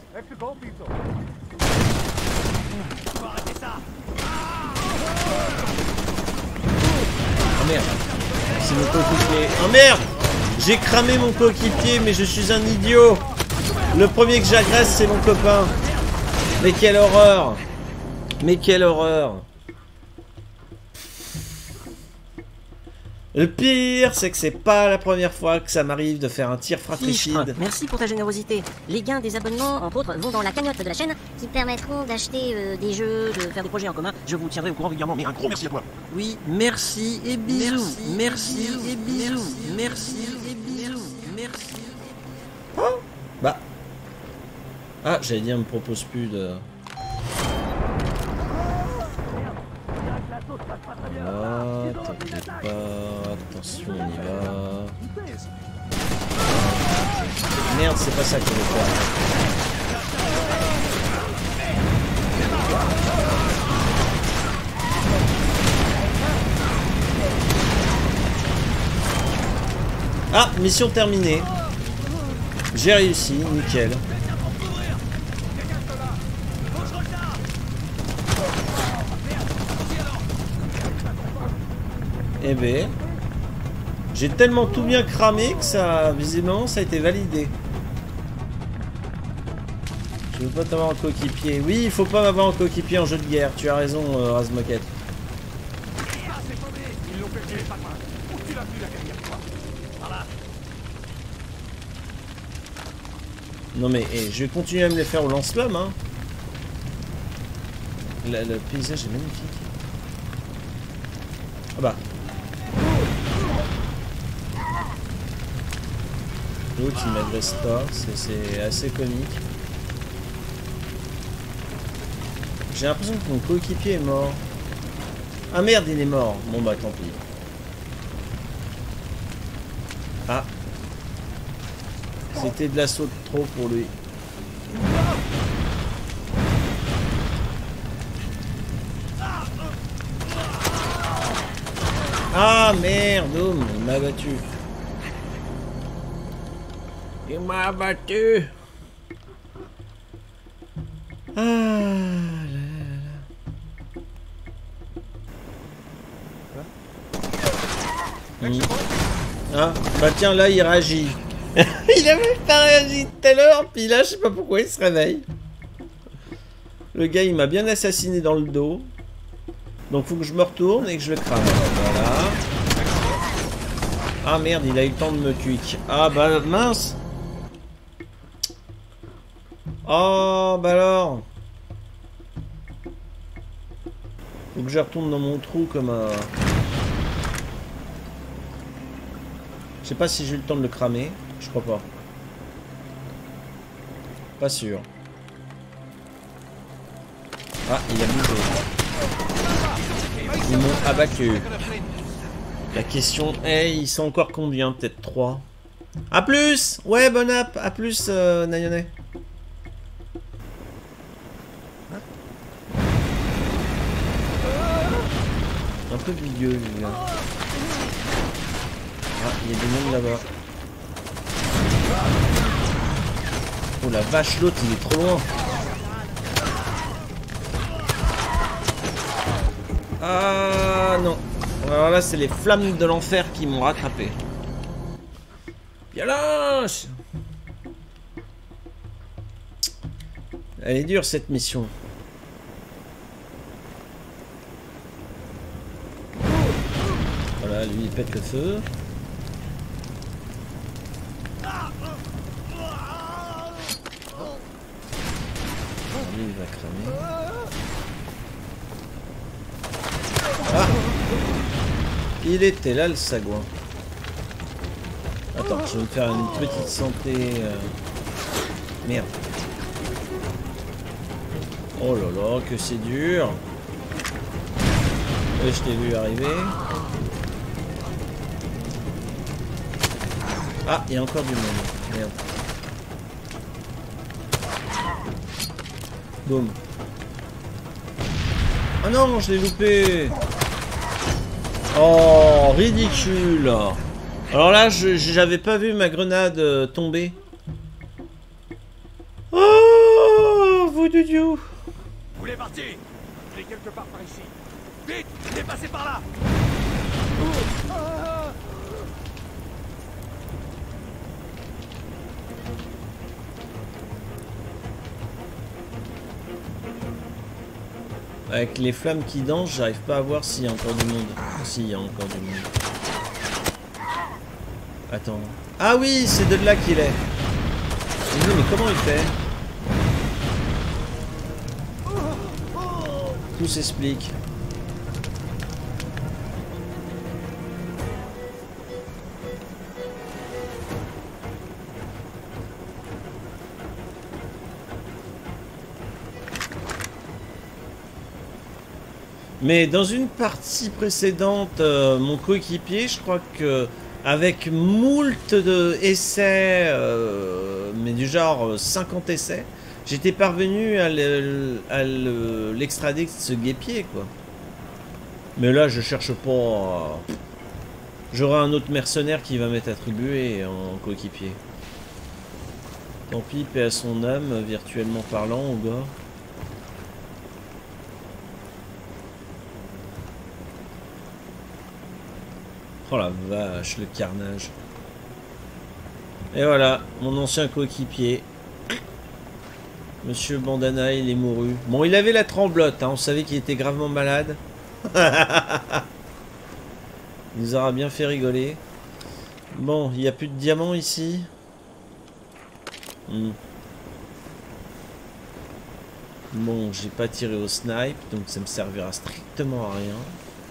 Oh merde. C'est mon coéquipier. Oh merde. J'ai cramé mon coéquipier, mais je suis un idiot. Le premier que j'agresse, c'est mon copain. Mais quelle horreur. Mais quelle horreur. Le pire, c'est que c'est pas la première fois que ça m'arrive de faire un tir fratricide. Merci pour ta générosité. Les gains des abonnements, entre autres, vont dans la cagnotte de la chaîne qui permettront d'acheter euh, des jeux, de faire des projets en commun. Je vous tiendrai au courant régulièrement, mais un gros merci à toi. Oui, merci et bisous. Merci, merci et bisous. Merci et bisous. Merci. Oh bah. Ah, j'allais dire, me propose plus de... Voilà, t'inquiète pas, attention, on y va. Merde, c'est pas ça que je voulais faire. Ah, mission terminée. J'ai réussi, nickel. Eh ben, j'ai tellement tout bien cramé que ça, visiblement, ça a été validé. Je veux pas t'avoir en coéquipier. Oui, il faut pas m'avoir en coéquipier en jeu de guerre. Tu as raison, euh, Razmoket. Non mais, eh, je vais continuer à me les faire au lance-flamme, hein. Le, le paysage est magnifique. Ah bah. L'autre il m'agresse pas, c'est assez comique. J'ai l'impression que mon coéquipier est mort. Ah merde, il est mort. Bon bah tant pis. Ah. C'était de l'assaut de trop pour lui. Ah merde, oh, il m'a battu. Il m'a battu. Ah là là là. Mmh. Ah bah tiens là il réagit. Il avait pas réagi tout à l'heure, puis là je sais pas pourquoi il se réveille. Le gars il m'a bien assassiné dans le dos. Donc faut que je me retourne et que je le crame. Voilà. Ah merde, il a eu le temps de me quick. Ah bah mince. Oh bah alors. Faut que je retourne dans mon trou comme un... Je sais pas si j'ai eu le temps de le cramer. Je crois pas. Pas sûr. Ah, il a bougé. Ils m'ont abattu. La question est, ils sont encore combien? Peut-être trois. A plus. Ouais, bon app. A plus, euh, Nayone. Un peu vigueux, lui, là. Ah, il y a des monde là-bas. Oh la vache, l'autre, il est trop loin. Ah non. Alors là, c'est les flammes de l'enfer qui m'ont rattrapé. Violence! Elle est dure cette mission. lui il pète le feu. Lui il va cramer. Ah, il était là le sagouin. Attends, je vais me faire une petite santé. Euh... Merde. Oh là là, que c'est dur. Et je t'ai vu arriver. Ah, il y a encore du monde. Merde. Boum. Oh non, je l'ai loupé. Oh, ridicule. Alors là, je j'avais pas vu ma grenade euh, tomber. Oh, vous du dieu. Vous voulez partir? Il est quelque part par ici. Vite, dépassez par là. Avec les flammes qui dansent, j'arrive pas à voir s'il y a encore du monde. S'il y a encore du monde. Attends. Ah oui, c'est de là qu'il est. Oui, mais comment il fait? Tout s'explique. Mais dans une partie précédente, euh, mon coéquipier, je crois que avec moult de essais, euh, mais du genre cinquante essais, j'étais parvenu à l'extrader de ce guépier, quoi. Mais là, je cherche pas. Euh... J'aurai un autre mercenaire qui va m'être attribué en coéquipier. Tant pis, paix à son âme, virtuellement parlant, au gars. Oh la vache, le carnage. Et voilà, mon ancien coéquipier. Monsieur Bandana, il est mouru. Bon, il avait la tremblote, hein, on savait qu'il était gravement malade. Il nous aura bien fait rigoler. Bon, il n'y a plus de diamants ici. Hmm. Bon, j'ai pas tiré au snipe, donc ça me servira strictement à rien.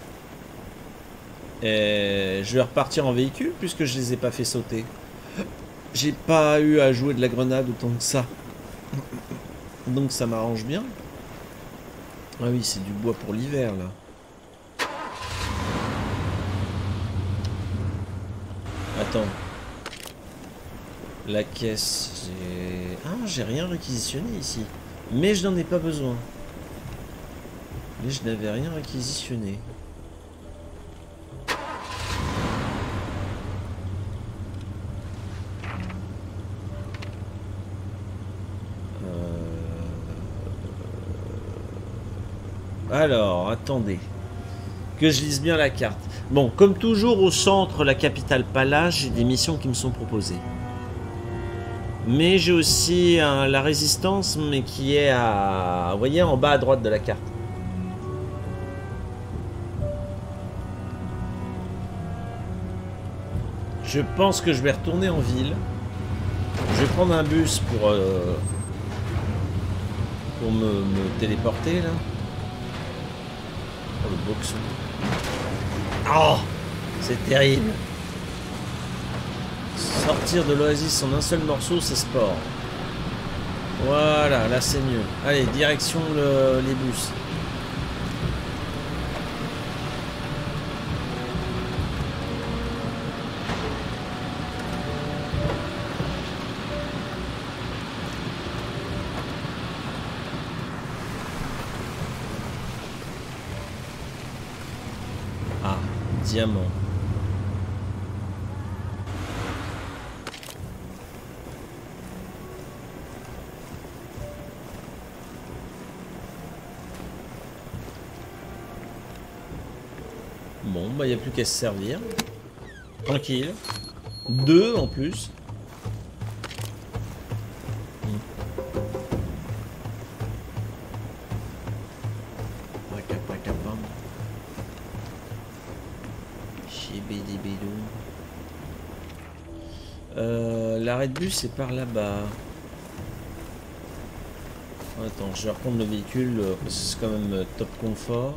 Et je vais repartir en véhicule puisque je les ai pas fait sauter. J'ai pas eu à jouer de la grenade autant que ça. Donc ça m'arrange bien. Ah oui, c'est du bois pour l'hiver là. Attends. La caisse, j'ai... Ah, j'ai rien réquisitionné ici. Mais je n'en ai pas besoin. Mais je n'avais rien réquisitionné. Alors, attendez. Que je lise bien la carte. Bon, comme toujours, au centre, la capitale Palace, j'ai des missions qui me sont proposées. Mais j'ai aussi hein, la résistance, mais qui est à... Vous voyez, en bas à droite de la carte. Je pense que je vais retourner en ville. Je vais prendre un bus pour... Euh, pour me, me téléporter, là. Oh, le boxon. Oh, c'est terrible. Sortir de l'oasis en un seul morceau, c'est sport. Voilà, là c'est mieux. Allez, direction le, les bus. Ah, diamant. Bon, bah il n'y a plus qu'à se servir. Tranquille. Deux en plus. Hmm. Chez bidi bidou. Euh, l'arrêt de bus est par là-bas. Attends, je vais reprendre le véhicule parce que c'est quand même top confort.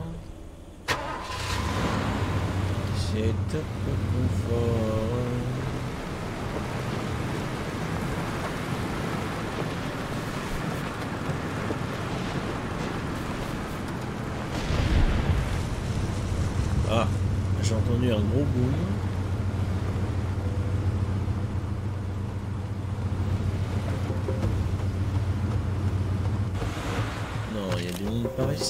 C'est top confort. Ah, j'ai entendu un gros boom. Non, il y a du monde par ici.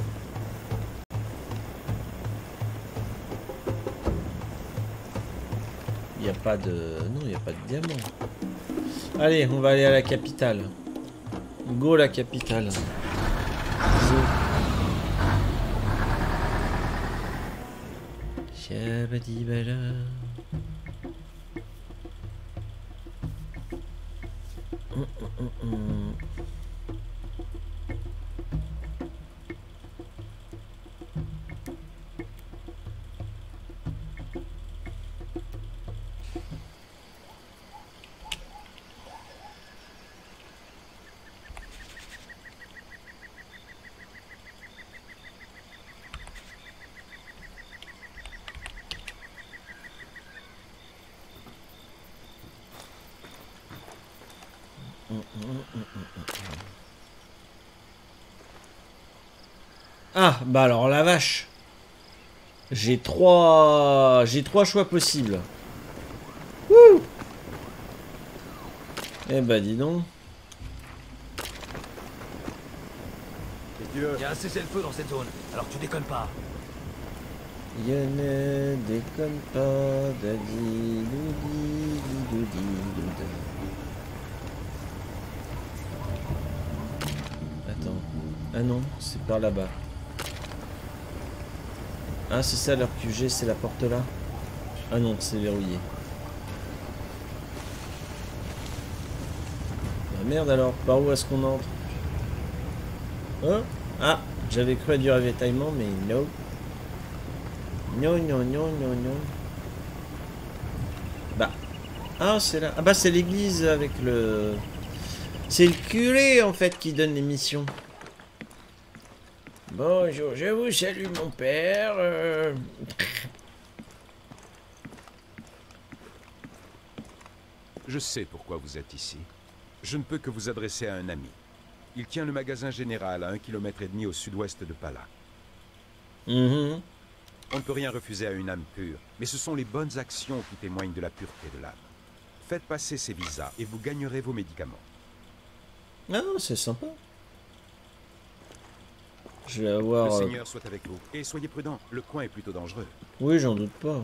Il n'y a pas de... Non, il n'y a pas de diamant. Allez, on va aller à la capitale. Go la capitale. Go. Shabadibala. Hum, hum, hum, hum. Ah, bah alors la vache. J'ai trois... J'ai trois choix possibles. Wouh. Eh bah dis donc. Il y a un cessez-le-feu dans cette zone, alors tu déconnes pas. Je ne déconne pas, daddy, doudi, doudi, doudi. Attends. Ah non, c'est par là-bas. Ah, c'est ça leur Q G, c'est la porte là. Ah non, c'est verrouillé. Ah merde alors, par où est-ce qu'on entre? Hein? Ah, j'avais cru à du ravitaillement, mais non. Non, non, non, non, non. Bah. Ah, c'est là. Ah bah c'est l'église avec le... C'est le curé en fait qui donne les missions. Bonjour, je vous salue mon père. Euh... Je sais pourquoi vous êtes ici. Je ne peux que vous adresser à un ami. Il tient le magasin général à un kilomètre et demi au sud-ouest de Pala. Mm-hmm. On ne peut rien refuser à une âme pure, mais ce sont les bonnes actions qui témoignent de la pureté de l'âme. Faites passer ces visas et vous gagnerez vos médicaments. Ah, c'est sympa. Je vais avoir... Le Seigneur soit avec vous. Et soyez prudent, le coin est plutôt dangereux. Oui, j'en doute pas.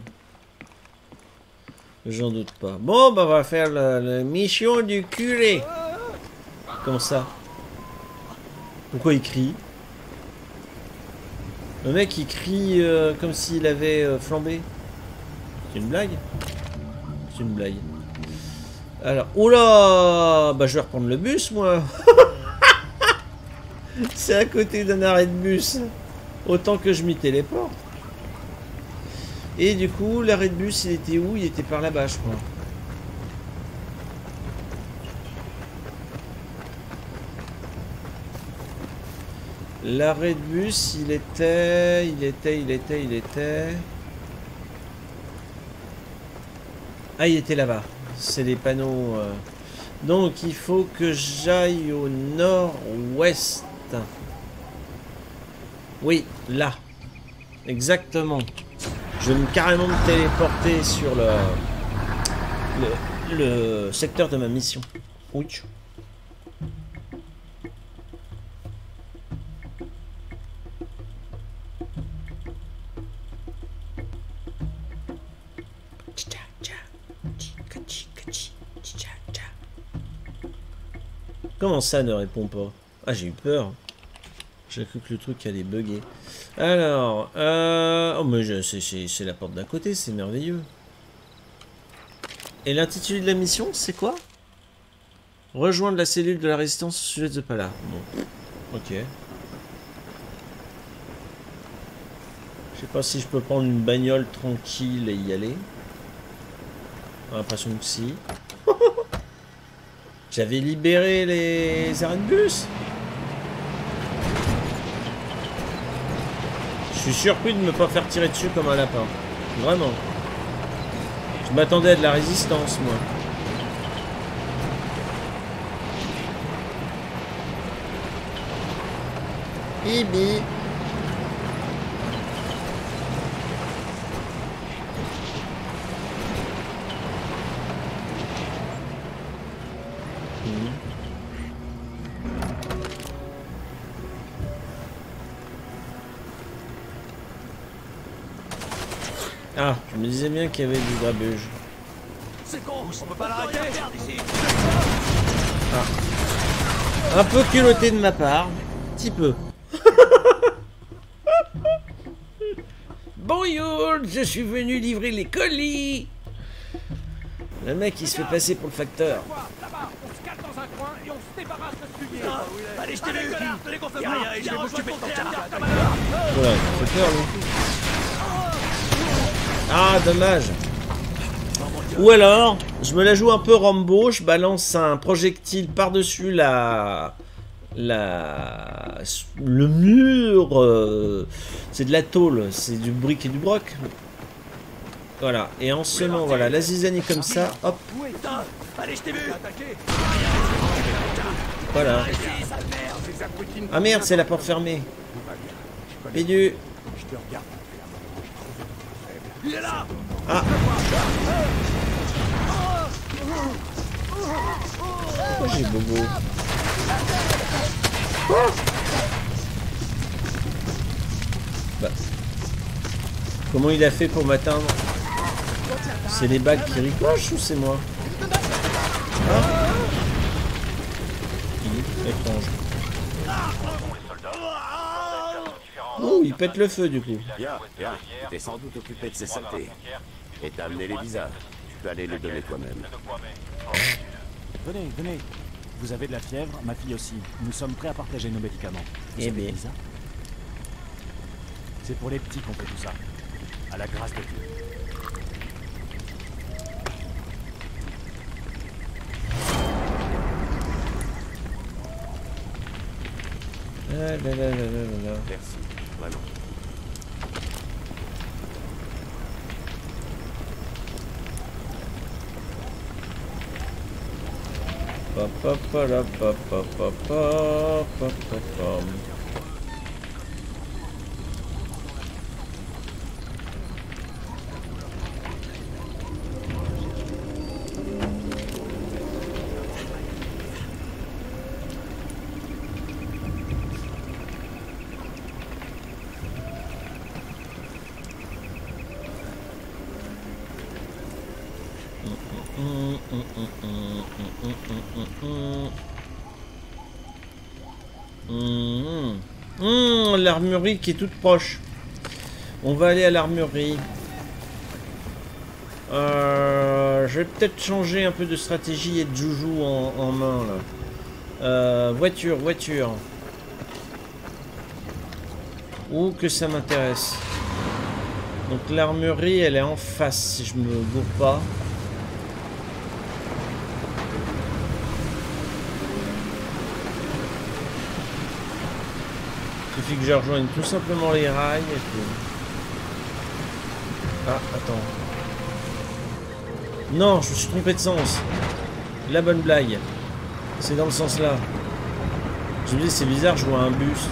J'en doute pas. Bon, bah on va faire la, la mission du curé. Comme ça. Pourquoi il crie? Le mec il crie euh, comme s'il avait euh, flambé. C'est une blague? C'est une blague. Alors, oula! Bah je vais reprendre le bus moi. C'est à côté d'un arrêt de bus. Autant que je m'y téléporte. Et du coup, l'arrêt de bus, il était où? Il était par là-bas, je crois. L'arrêt de bus, il était... Il était, il était, il était... Ah, il était là-bas. C'est les panneaux... Euh... Donc, il faut que j'aille au nord-ouest. Oui, là. Exactement. Je vais me carrément me téléporter sur le, le, le secteur de ma mission. Oui. Comment ça ne répond pas? Ah, j'ai eu peur. J'ai cru que le truc allait bugger. Alors, euh... oh, mais c'est la porte d'à côté, c'est merveilleux. Et l'intitulé de la mission, c'est quoi? Rejoindre la cellule de la résistance au sujet de Pala. Bon, ok. Je sais pas si je peux prendre une bagnole tranquille et y aller. J'ai l'impression que si. J'avais libéré les arrêts de bus. Je suis surpris de ne me pas faire tirer dessus comme un lapin. Vraiment. Je m'attendais à de la résistance, moi. Bibi. Ah, je me disais bien qu'il y avait du grabuge. C'est con, on peut pas l'arrêter. Ah. Un peu culotté de ma part. Un petit peu. Bonjour, je suis venu livrer les colis. Le mec, il se fait passer pour le facteur. Là-bas, on se cale dans un coin et on se débarrasse de ce fumier. Allez, je t'ai vu. Tenez qu'on fait pas. Je vais m'occuper de ton carrière. Voilà, ça fait peur, lui. Ah, dommage. Ou alors, je me la joue un peu Rambo, je balance un projectile par-dessus la... la... le mur. Euh... C'est de la tôle, c'est du brick et du broc. Voilà, et en semant, voilà, la zizanie comme ça, hop. Allez, je t'ai vu. Voilà. Ah merde, c'est la porte fermée. Pédu. Il est là. Ah. Oh, j'ai bobo. Oh. Bah. Comment il a fait pour m'atteindre? C'est les bagues qui ricochent ou c'est moi? Ah. Étrange. Oh, il pète le feu du coup. Bien, bien. T'es sans doute occupé de ces saletés. Et t'as amené les visas. Tu peux aller les donner toi-même. Venez, venez. Vous avez de la fièvre, ma fille aussi. Nous sommes prêts à partager nos médicaments. Vous Eh avez bien. des visas? C'est pour les petits qu'on fait tout ça. À la grâce de Dieu. Ah, là, là, là, là, là, là. Merci, vraiment. Pa, pa, pa, la, pa, pa, pa, pa, pa, pa, pa. Mmh. Mmh, l'armurerie qui est toute proche. On va aller à l'armurerie. Euh, je vais peut-être changer un peu de stratégie et de joujou en, en main là. Euh, voiture, voiture. Où que ça m'intéresse. Donc l'armurerie elle est en face si je me gourre pas. Il suffit que je rejoigne tout simplement les rails et puis... Ah, attends. Non, je me suis trompé de sens. La bonne blague. C'est dans le sens là. Je me dis, c'est bizarre, je vois un bus.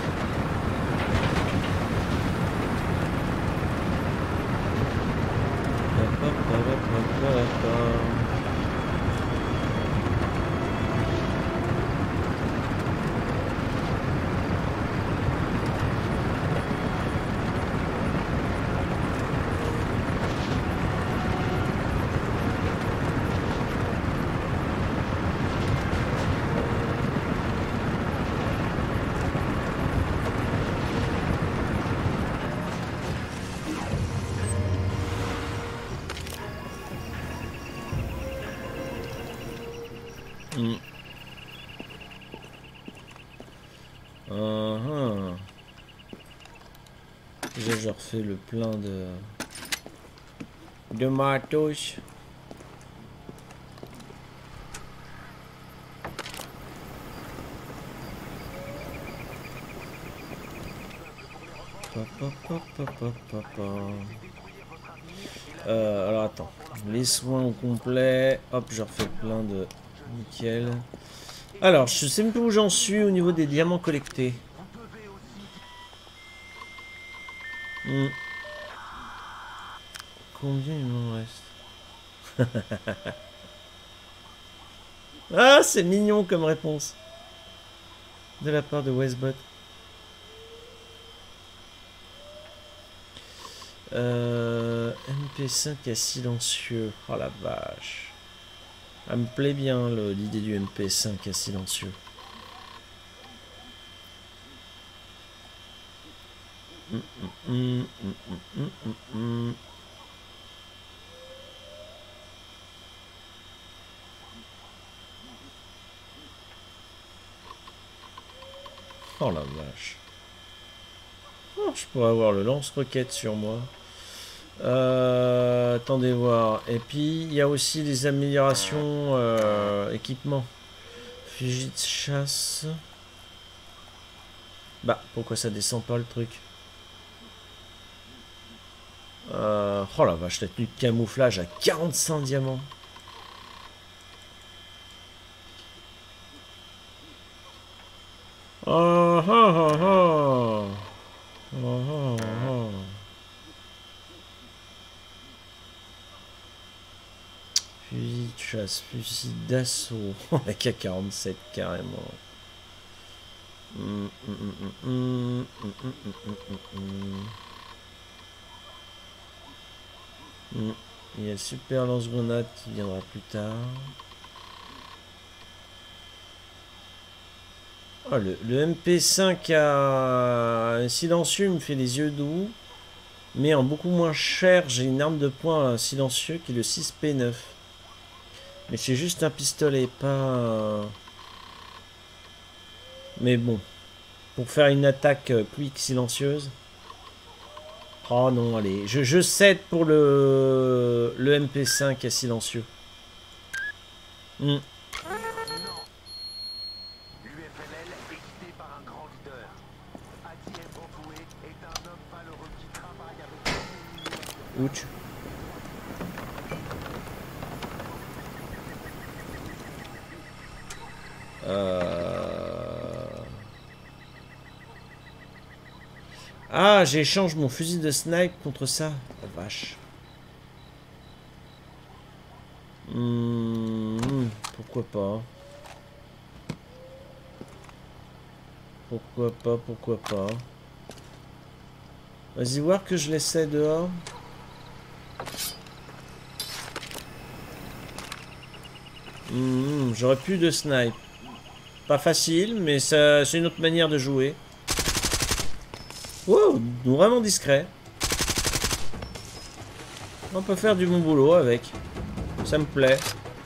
Mm. Uh-huh. Déjà, je refais le plein de... de matos. Euh, alors attends, les soins au complet, hop, je refais plein de nickel. Alors, je sais même pas où j'en suis au niveau des diamants collectés. Hmm. Combien il m'en reste? Ah, c'est mignon comme réponse de la part de Westbot. Euh, M P cinq à silencieux. Oh la vache. Elle me plaît bien l'idée du M P cinq à silencieux. Mm, mm, mm, mm, mm, mm, mm. Oh la vache. Oh, je pourrais avoir le lance-roquette sur moi. Euh, attendez voir. Et puis il y a aussi des améliorations euh, équipement. Fusil de chasse. Bah pourquoi ça descend pas le truc? euh, Oh la vache, la tenue de camouflage à quarante-cinq diamants. Oh oh oh oh. Oh oh oh. Fusil de chasse, fusil d'assaut. On a qu'à quarante-sept carrément. Mm, mm, mm, mm, mm, mm, mm, mm, mm. Mm. Il y a le super lance-grenade qui viendra plus tard. Oh, le, le M P cinq à silencieux me fait les yeux doux. Mais en beaucoup moins cher, j'ai une arme de poing silencieux qui est le six P neuf. Mais c'est juste un pistolet, pas... Mais bon. Pour faire une attaque quick silencieuse. Oh non, allez. Je, je cède pour le, le M P cinq à silencieux. Hmm. Ouch. Euh... Ah, j'échange mon fusil de snipe contre ça. Oh vache. Mmh, pourquoi pas. Pourquoi pas, pourquoi pas. Vas-y voir que je l'essaie dehors. Mmh, j'aurais plus de snipe. Pas facile, mais ça, c'est une autre manière de jouer. Wow, vraiment discret. On peut faire du bon boulot avec. Ça me plaît.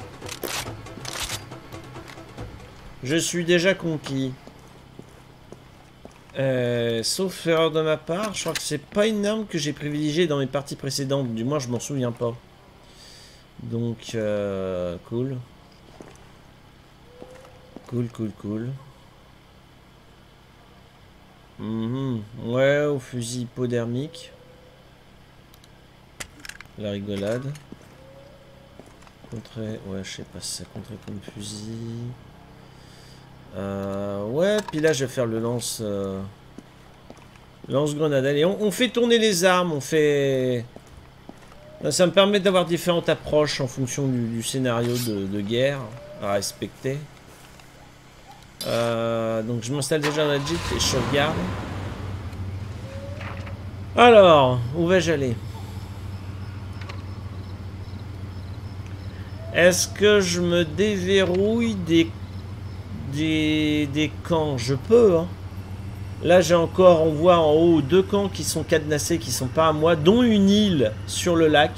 Je suis déjà conquis. Euh, sauf erreur de ma part, je crois que c'est pas une arme que j'ai privilégiée dans mes parties précédentes. Du moins, je m'en souviens pas. Donc, euh, cool. Cool, cool, cool. Mmh, ouais, au fusil hypodermique. La rigolade. Contrer, ouais, je sais pas si ça compterait comme fusil. Euh, ouais, puis là, je vais faire le lance... Euh, lance-grenade. Allez, on, on fait tourner les armes, on fait... Ça me permet d'avoir différentes approches en fonction du, du scénario de, de guerre à respecter. Euh, donc je m'installe déjà dans la Jeep et je sauvegarde. Alors, où vais-je aller? Est-ce que je me déverrouille des, des, des camps? Je peux, hein. Là j'ai encore, on voit en haut deux camps qui sont cadenassés, qui sont pas à moi, dont une île sur le lac.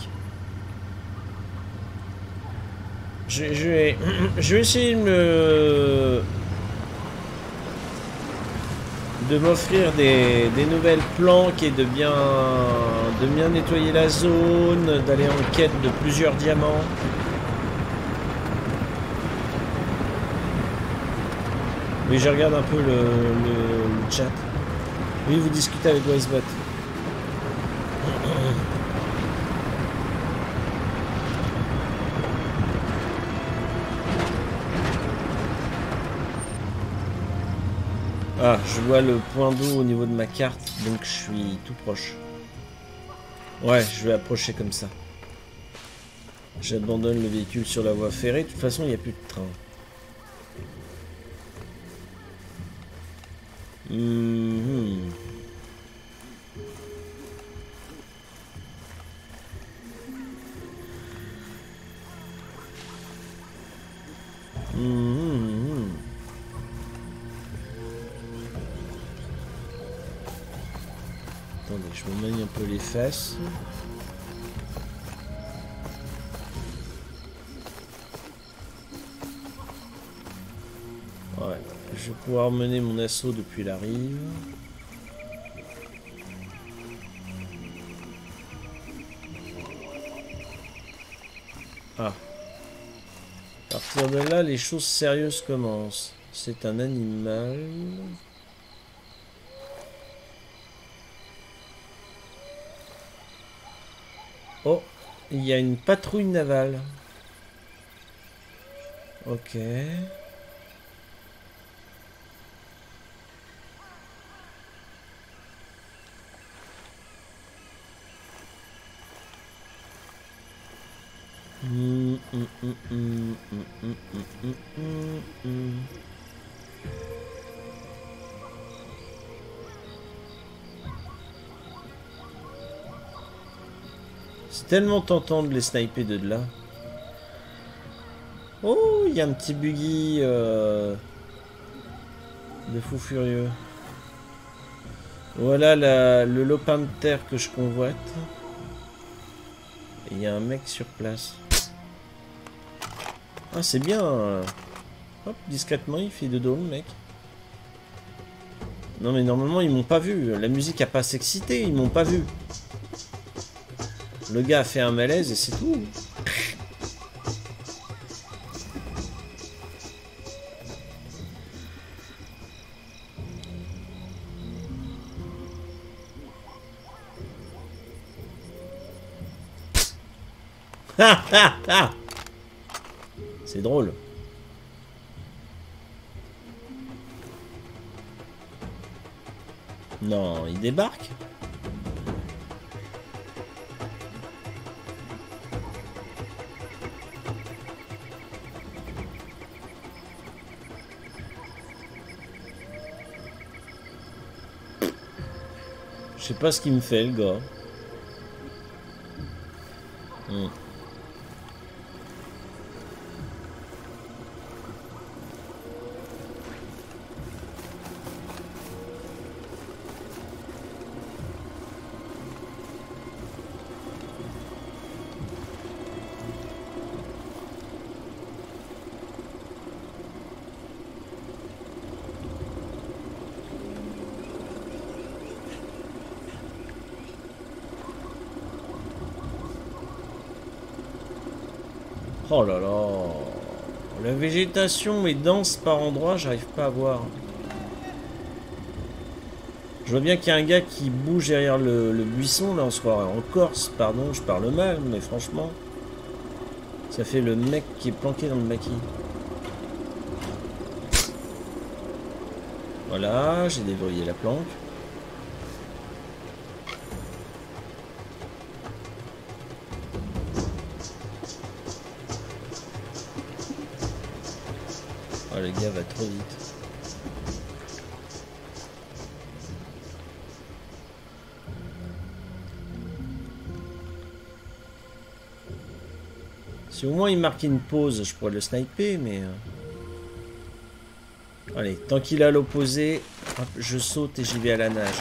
Je, je, vais, je vais essayer de me... de m'offrir des, des nouvelles planques et de bien, de bien nettoyer la zone, d'aller en quête de plusieurs diamants. Oui, je regarde un peu le, le, le chat. Oui, vous discutez avec Wisebot. Ah, je vois le point d'eau au niveau de ma carte, donc je suis tout proche. Ouais, je vais approcher comme ça. J'abandonne le véhicule sur la voie ferrée. De toute façon, il n'y a plus de train. Mmh. Mmh. Attendez, je me manie un peu les fesses. Ouais, je vais pouvoir mener mon assaut depuis la rive. Ah. À partir de là, les choses sérieuses commencent. C'est un animal. Oh, il y a une patrouille navale. Ok. Mm, mm, mm, mm, mm, mm, mm, mm, mm. C'est tellement tentant de les sniper de là. Oh, il y a un petit buggy euh, de fou furieux. Voilà la, le lopin de terre que je convoite. Et il y a un mec sur place. Ah, c'est bien. Hop, discrètement, il fait de dos, le mec. Non, mais normalement, ils m'ont pas vu. La musique a pas s'excité, ils m'ont pas vu. Le gars a fait un malaise et c'est tout. C'est drôle. Non, il débarque. Je sais pas ce qu'il me fait, le gars. Hmm. Oh là là, la végétation est dense par endroits, j'arrive pas à voir. Je vois bien qu'il y a un gars qui bouge derrière le, le buisson, là on se croirait en Corse, pardon, je parle mal, mais franchement, ça fait le mec qui est planqué dans le maquis. Voilà, j'ai déverrouillé la planque. Le gars va trop vite. Si au moins il marque une pause, je pourrais le sniper, mais... Allez, tant qu'il est à l'opposé, je saute et j'y vais à la nage.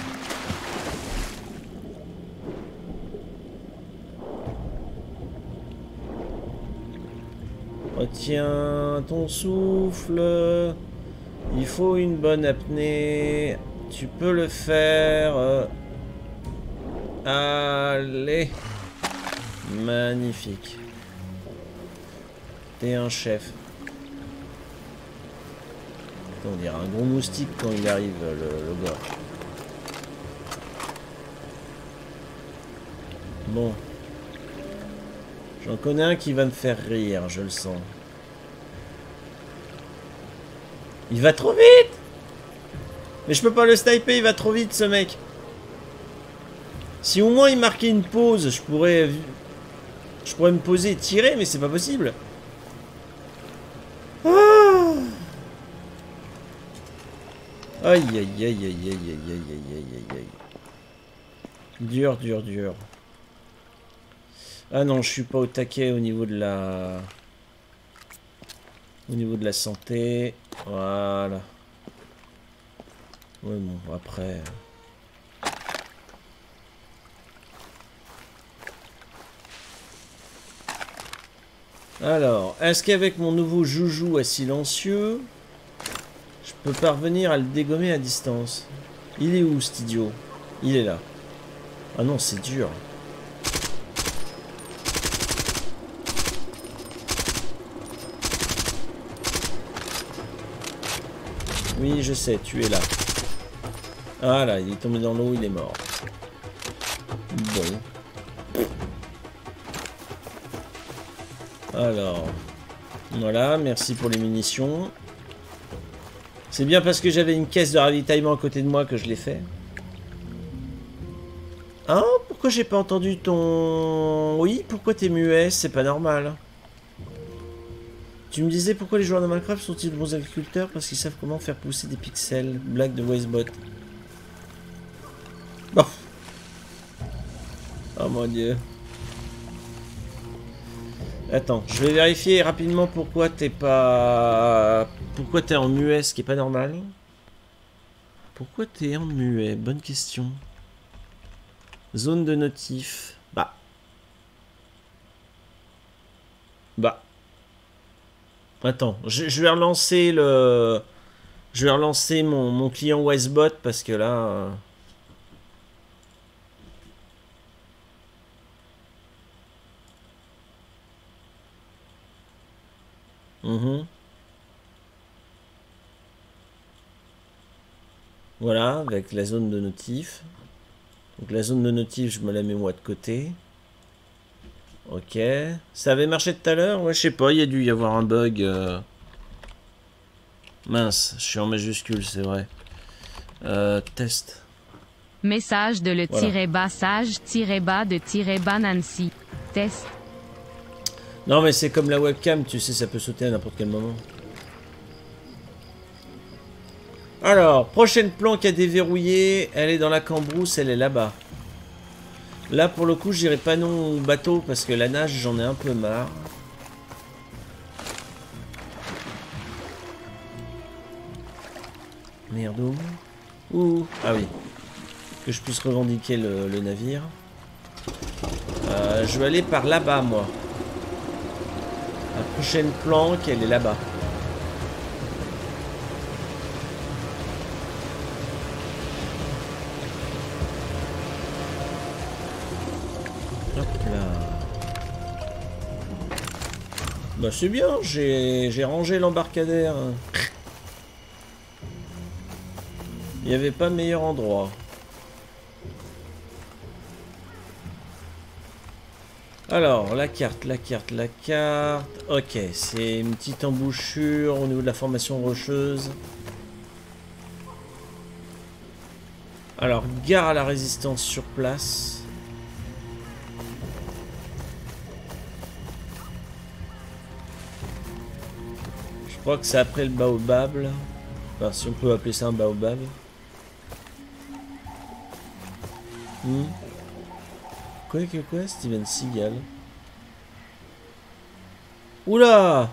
Retiens ton souffle. Il faut une bonne apnée. Tu peux le faire. Euh... Allez. Magnifique. T'es un chef. On dirait un gros moustique quand il arrive, le, le gars. Bon. J'en connais un qui va me faire rire, je le sens. Il va trop vite! Mais je peux pas le sniper, il va trop vite ce mec. Si au moins il marquait une pause, je pourrais... Je pourrais me poser et tirer, mais c'est pas possible. Ah! Aïe aïe aïe aïe aïe aïe aïe aïe aïe aïe. Dur, dur, dur. Ah non, je suis pas au taquet au niveau de la... Au niveau de la santé. Voilà. Ouais bon, après... Alors, est-ce qu'avec mon nouveau joujou à silencieux, je peux parvenir à le dégommer à distance? Il est où, cet idiot? Il est là. Ah non, c'est dur. Oui, je sais, tu es là. Ah là, il est tombé dans l'eau, il est mort. Bon. Alors, voilà, merci pour les munitions. C'est bien parce que j'avais une caisse de ravitaillement à côté de moi que je l'ai fait. Hein? Pourquoi j'ai pas entendu ton... Oui, pourquoi t'es muet? C'est pas normal. Tu me disais pourquoi les joueurs de Minecraft sont-ils de bons agriculteurs? Parce qu'ils savent comment faire pousser des pixels. Blague de Wastebot. Bon. Oh mon dieu. Attends, je vais vérifier rapidement pourquoi t'es pas... Pourquoi t'es en muet, ce qui est pas normal. Pourquoi t'es en muet? Bonne question. Zone de notif. Bah. Bah. Attends, je, je vais relancer le... Je vais relancer mon, mon client Wastebot parce que là... Euh... Mmh. Voilà, avec la zone de notif. Donc la zone de notif, je me la mets moi de côté. Ok. Ça avait marché tout à l'heure? Ouais, je sais pas, il y a dû y avoir un bug. Euh... Mince, je suis en majuscule, c'est vrai. Euh, test. Message de le Voilà. tiret bas sage tiret bas de tiret bas Nancy. Test. Non mais c'est comme la webcam, tu sais, ça peut sauter à n'importe quel moment. Alors, prochaine planque à déverrouiller, elle est dans la cambrousse, elle est là-bas. Là pour le coup j'irai pas non au bateau parce que la nage j'en ai un peu marre. Merde. Ouh. Ah oui. Que je puisse revendiquer le, le navire. Euh, je vais aller par là-bas moi. La prochaine planque, elle est là-bas. Hop là. Bah c'est bien, j'ai j'ai rangé l'embarcadère. Il n'y avait pas meilleur endroit. Alors, la carte, la carte, la carte. Ok, c'est une petite embouchure au niveau de la formation rocheuse. Alors, gare à la résistance sur place. Je crois que c'est après le baobab. Là. Enfin, si on peut appeler ça un baobab. Hmm. Quoi que quoi, Steven Seagal. Oula.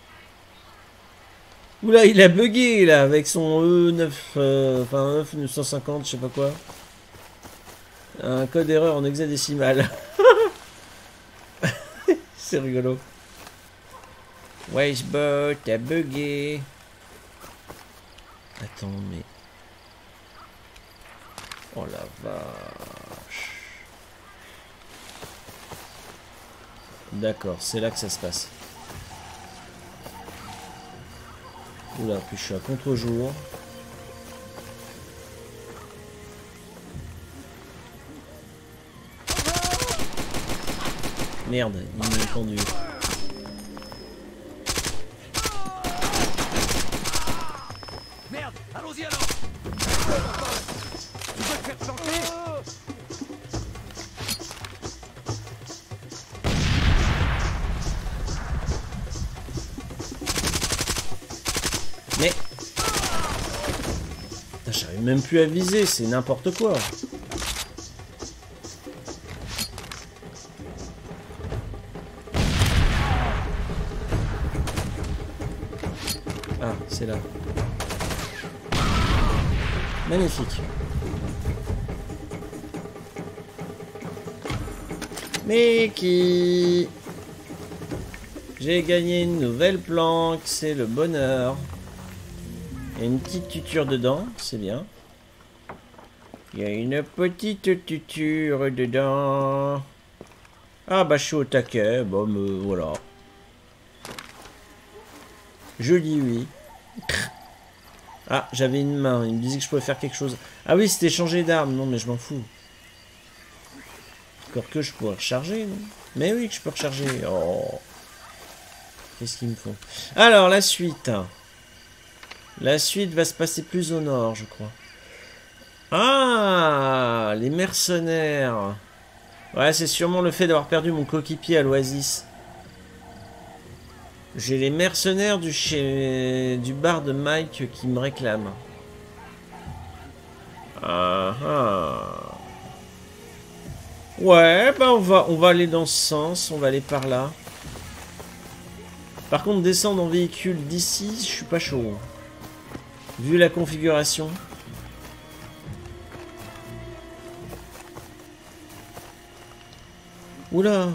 Oula, il a bugué là avec son E neuf, euh, enfin E neuf cent cinquante, je sais pas quoi. Un code erreur en hexadécimal. C'est rigolo. Wastebot a bugué. Attends, mais... Oh la vache. D'accord, c'est là que ça se passe. Oula, puis je suis à contre-jour. Merde, il m'a entendu. Merde, allons-y alors. Tu veux te faire planter? Mais... J'arrive même plus à viser, c'est n'importe quoi. Ah, c'est là. Magnifique. Mais qui... J'ai gagné une nouvelle planque, c'est le bonheur. Il y a une petite tuture dedans, c'est bien. Il y a une petite tuture dedans. Ah bah je suis au taquet, bon me voilà. Je dis oui. Ah, j'avais une main, il me disait que je pouvais faire quelque chose. Ah oui, c'était changer d'arme, non mais je m'en fous. Encore que je pourrais recharger, non? Mais oui que je peux recharger. Oh. Qu'est-ce qu'il me faut? Alors, la suite. La suite va se passer plus au nord, je crois. Ah, les mercenaires. Ouais, c'est sûrement le fait d'avoir perdu mon coéquipier à l'Oasis. J'ai les mercenaires du, chez... du bar de Mike qui me réclament. Ah ah. Ouais, bah on va, on va aller dans ce sens, on va aller par là. Par contre, descendre en véhicule d'ici, je suis pas chaud. Vu la configuration. Oula.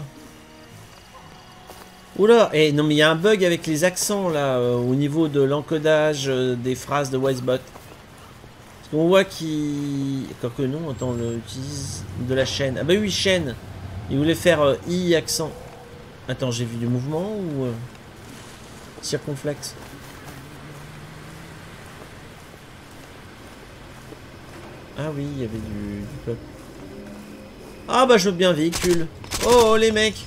Oula. Eh non mais il y a un bug avec les accents là, euh, au niveau de l'encodage euh, des phrases de Wisebot. Parce qu'on voit qu'il... Encore que non, attends, on utilise de la chaîne. Ah bah oui, chaîne. Il voulait faire euh, I accent. Attends, j'ai vu du mouvement ou... Euh... circonflexe. Ah oui, il y avait du, du peuple. Ah bah je veux bien véhicule. Oh les mecs.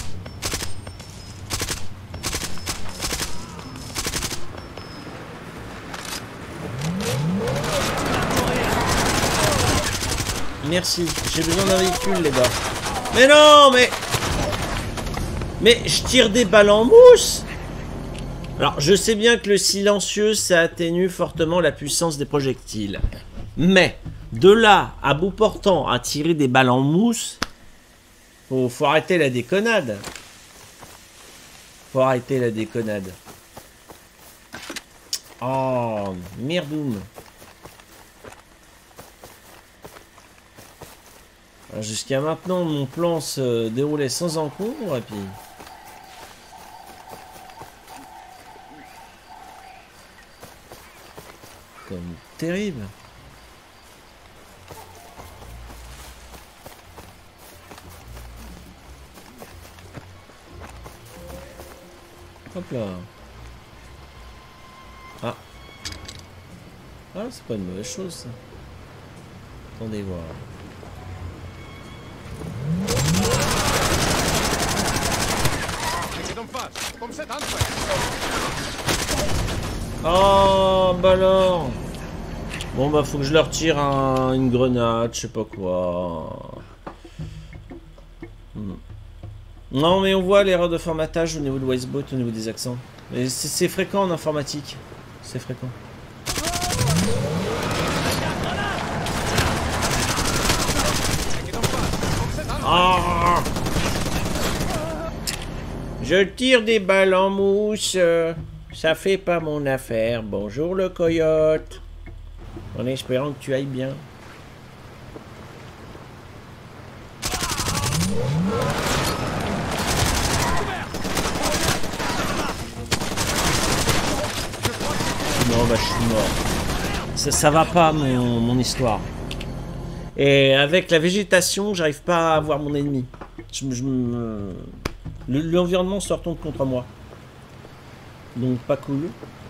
Merci, j'ai besoin d'un véhicule les gars. Mais non mais... Mais je tire des balles en mousse. Alors, je sais bien que le silencieux, ça atténue fortement la puissance des projectiles. Mais, de là, à bout portant, à tirer des balles en mousse, faut, faut arrêter la déconnade. Faut arrêter la déconnade. Oh, merdoum. Jusqu'à maintenant, mon plan se déroulait sans encombre, et puis... Comme terrible. Hop là. Ah. Ah, c'est pas une mauvaise chose ça. Attendez voir. Oh, bah alors. Bon, bah, faut que je leur tire un, une grenade, je sais pas quoi. Hmm. Non, mais on voit l'erreur de formatage au niveau de Wisebot, au niveau des accents. C'est fréquent en informatique. C'est fréquent. Oh, je tire des balles en mousse. Ça fait pas mon affaire. Bonjour le coyote. En espérant que tu ailles bien. Non, bah je suis mort. Ça, ça va pas mon, mon histoire. Et avec la végétation, j'arrive pas à voir mon ennemi. Je, je me... L'environnement se retourne contre moi. Donc pas cool.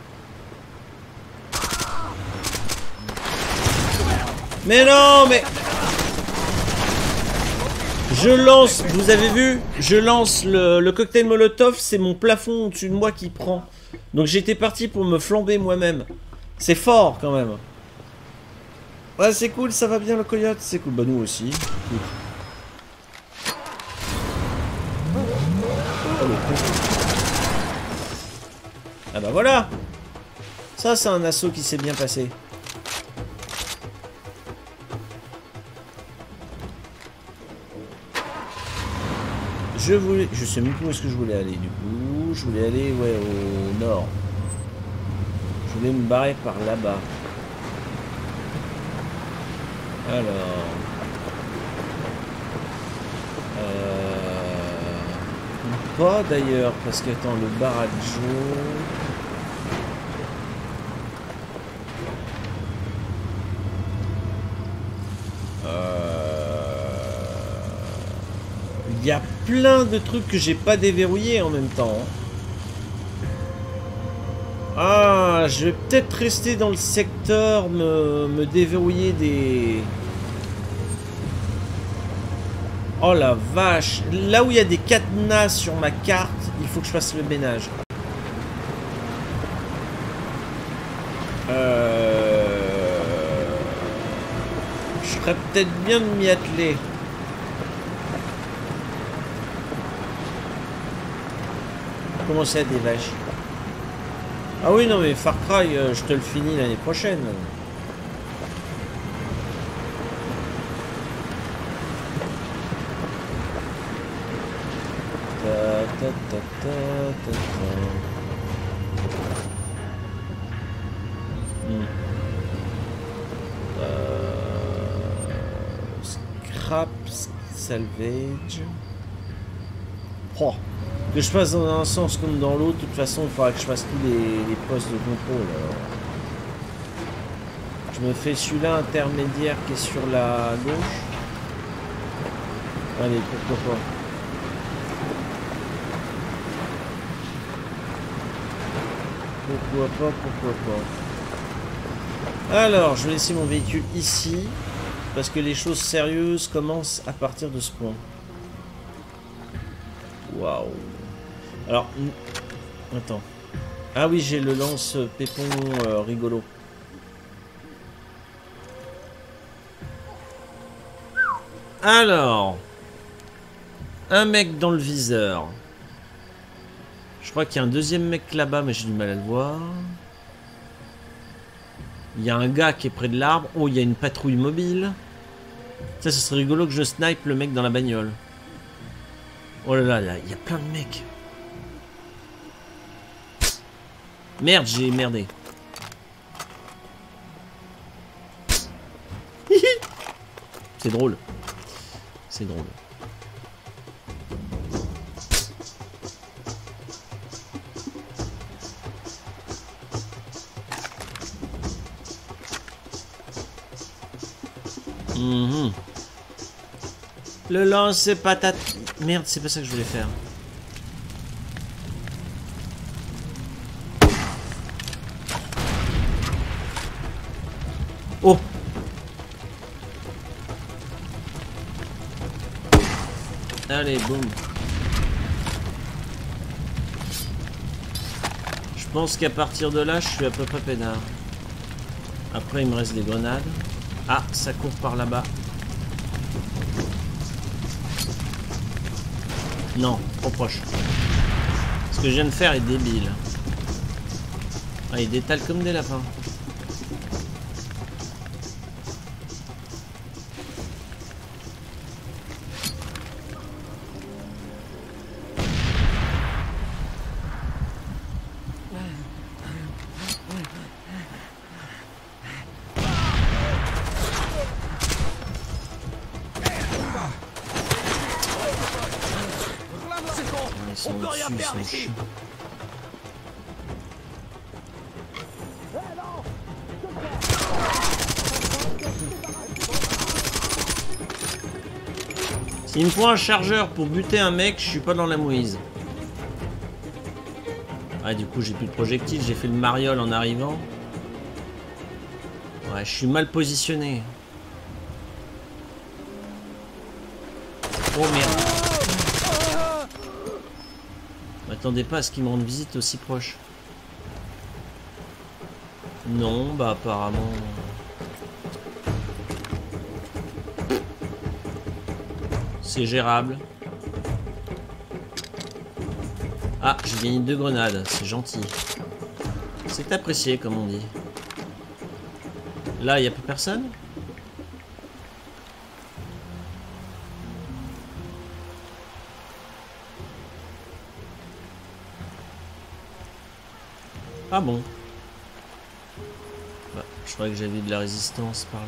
Mais non, mais... Je lance, vous avez vu? Je lance le, le cocktail Molotov, c'est mon plafond au-dessus de moi qui prend. Donc j'étais parti pour me flamber moi-même. C'est fort quand même. Ouais, c'est cool, ça va bien le coyote, c'est cool. Bah nous aussi. Cool. Oh, le con. Ah bah voilà. Ça c'est un assaut qui s'est bien passé. Je voulais... Je sais même plus où est-ce que je voulais aller du coup. Je voulais aller, ouais, au nord. Je voulais me barrer par là-bas. Alors... Euh... Pas d'ailleurs, parce que, attends, le barajo... Il y a plein de trucs que j'ai pas déverrouillés en même temps. Ah, je vais peut-être rester dans le secteur, me, me déverrouiller des... Oh la vache. Là où il y a des cadenas sur ma carte, il faut que je fasse le ménage. Euh... Je ferais peut-être bien de m'y atteler. Commencer à des vaches. Ah oui, non mais Far Cry, euh, je te le finis l'année prochaine. Ta, ta, ta, ta, ta, ta. Hmm. Euh... Scrap salvage. Oh. Que je fasse dans un sens comme dans l'autre, de toute façon, il faudra que je fasse tous les, les postes de contrôle. Alors. Je me fais celui-là intermédiaire qui est sur la gauche. Allez, pourquoi pas. Pourquoi pas, pourquoi pas. Alors, je vais laisser mon véhicule ici, parce que les choses sérieuses commencent à partir de ce point. Waouh. Alors, attends. Ah oui, j'ai le lance-pépon euh, rigolo. Alors, un mec dans le viseur. Je crois qu'il y a un deuxième mec là-bas, mais j'ai du mal à le voir. Il y a un gars qui est près de l'arbre. Oh, il y a une patrouille mobile. Ça, ce serait rigolo que je snipe le mec dans la bagnole. Oh là là, là, il y a plein de mecs. Merde, j'ai merdé. C'est drôle. C'est drôle. Mmh. Le lancer patate. Merde, c'est pas ça que je voulais faire. Oh. Allez, boum. Je pense qu'à partir de là, je suis à peu près peinard. Après, il me reste des grenades. Ah, ça court par là-bas. Non, trop proche. Ce que je viens de faire est débile. Ah, il détale comme des lapins. Il me faut un chargeur pour buter un mec, je suis pas dans la mouise. Ah, du coup, j'ai plus de projectiles, j'ai fait le mariole en arrivant. Ouais, je suis mal positionné. Oh merde. M'attendez pas à ce qu'il me rende visite aussi proche. Non, bah apparemment... C'est gérable. Ah, j'ai gagné deux grenades, c'est gentil. C'est apprécié, comme on dit. Là, il n'y a plus personne? Ah bon? Bah, je croyais que j'avais de la résistance par là.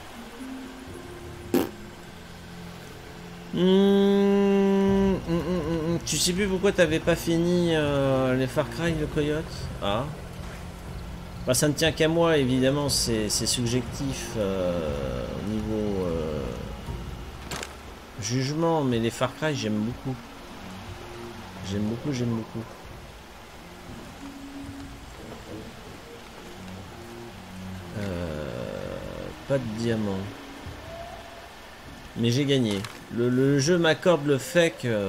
Mmh, mmh, mmh, mmh. Tu sais plus pourquoi t'avais pas fini euh, les Far Cry, le coyote? Ah. Bah, ça ne tient qu'à moi, évidemment, c'est subjectif euh, au niveau euh, jugement, mais les Far Cry, j'aime beaucoup. J'aime beaucoup, j'aime beaucoup. Euh, pas de diamant. Mais j'ai gagné. Le, le jeu m'accorde le fait que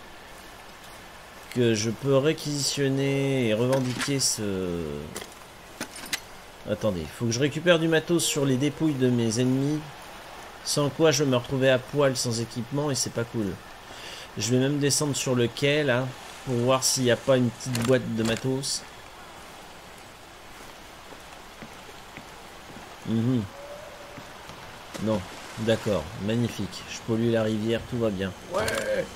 que je peux réquisitionner et revendiquer ce... Attendez, il faut que je récupère du matos sur les dépouilles de mes ennemis. Sans quoi je vais me retrouver à poil sans équipement et c'est pas cool. Je vais même descendre sur le quai là pour voir s'il n'y a pas une petite boîte de matos. Mmh. Non. D'accord, magnifique. Je pollue la rivière, tout va bien. Ouais.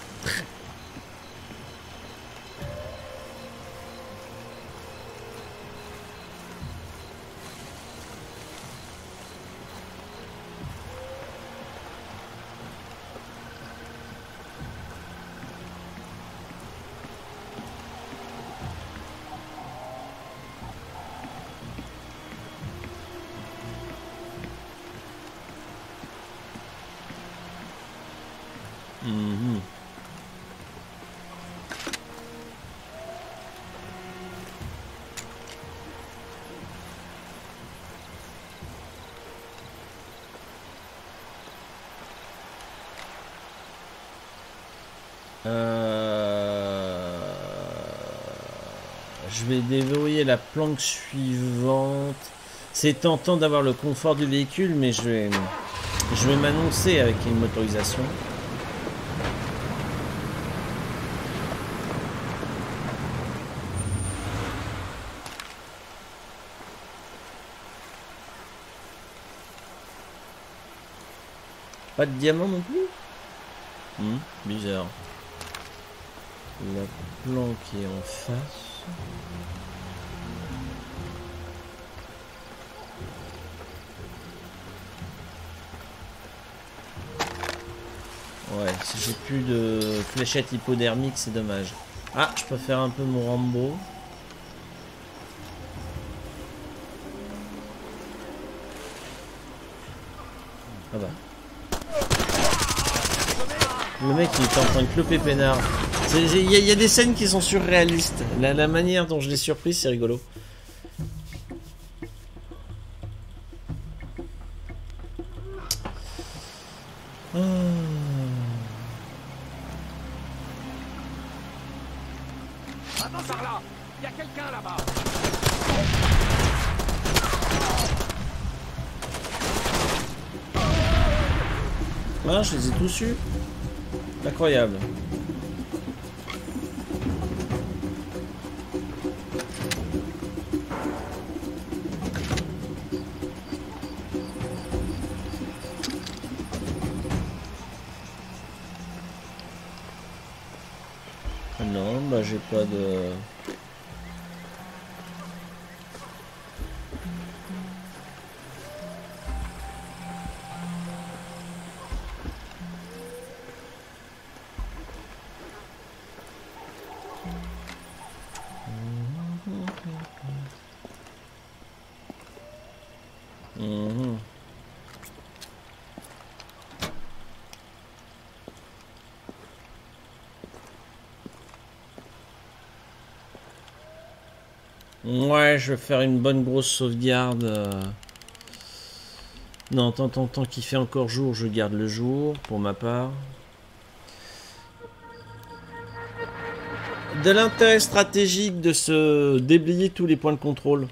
Mmh. Euh... Je vais déverrouiller la planque suivante. C'est tentant d'avoir le confort du véhicule, mais je vais, je vais m'annoncer avec une motorisation. Pas de diamant non plus? Hmm, bizarre. La planque est en face. Ouais, si j'ai plus de fléchettes hypodermiques, c'est dommage. Ah, je peux faire un peu mon Rambo. Ah bah. Le mec il est en train de cloper peinard. Il y, y a des scènes qui sont surréalistes. La, la manière dont je l'ai surpris, c'est rigolo. Oh. Attends par là, il y a quelqu'un là-bas. Ah, je les ai tous eus. Incroyable. Non, bah j'ai pas de... Mmh. Ouais, je vais faire une bonne grosse sauvegarde. Euh... Non, tant, tant, tant qu'il fait encore jour, je garde le jour, pour ma part. De l'intérêt stratégique de se déblayer tous les points de contrôle.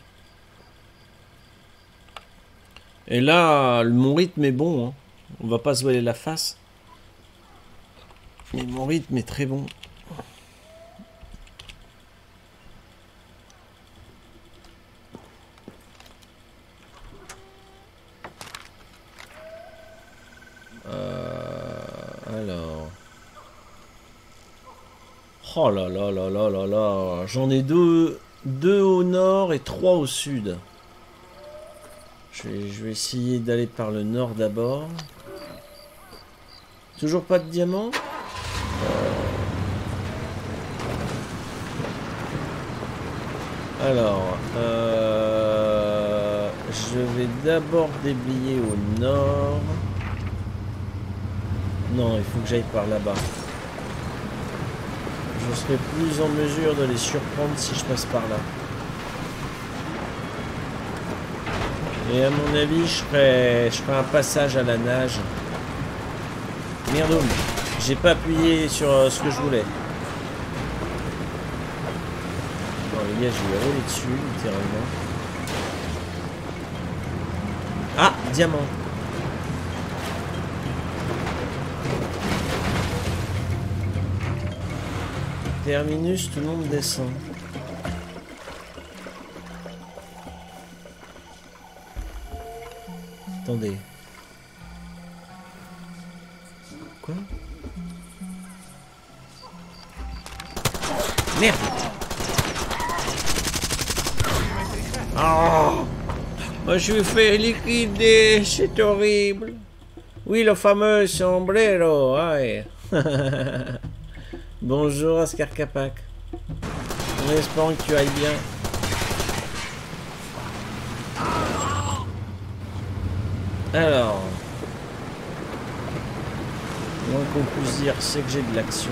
Et là, mon rythme est bon. Hein. On va pas se voiler la face. Mais mon rythme est très bon. Euh, alors. Oh là là là là là là. J'en ai deux, deux au nord et trois au sud. Je vais, je vais essayer d'aller par le nord d'abord. Toujours pas de diamant? Alors, euh, je vais d'abord déblayer au nord. Non, il faut que j'aille par là-bas. Je serai plus en mesure de les surprendre si je passe par là. Et à mon avis, je ferai, je ferai un passage à la nage. Merde, j'ai pas appuyé sur euh, ce que je voulais. Non, les gars, je vais rouler dessus, littéralement. Ah, diamant. Terminus, tout le monde descend. Attendez. Quoi? Merde! Oh! Moi, je me fais liquider, c'est horrible. Oui, le fameux sombrero, ouais. Bonjour, Askar Kapak. En espérant que tu ailles bien. Alors, le moins qu'on puisse dire, c'est que j'ai de l'action.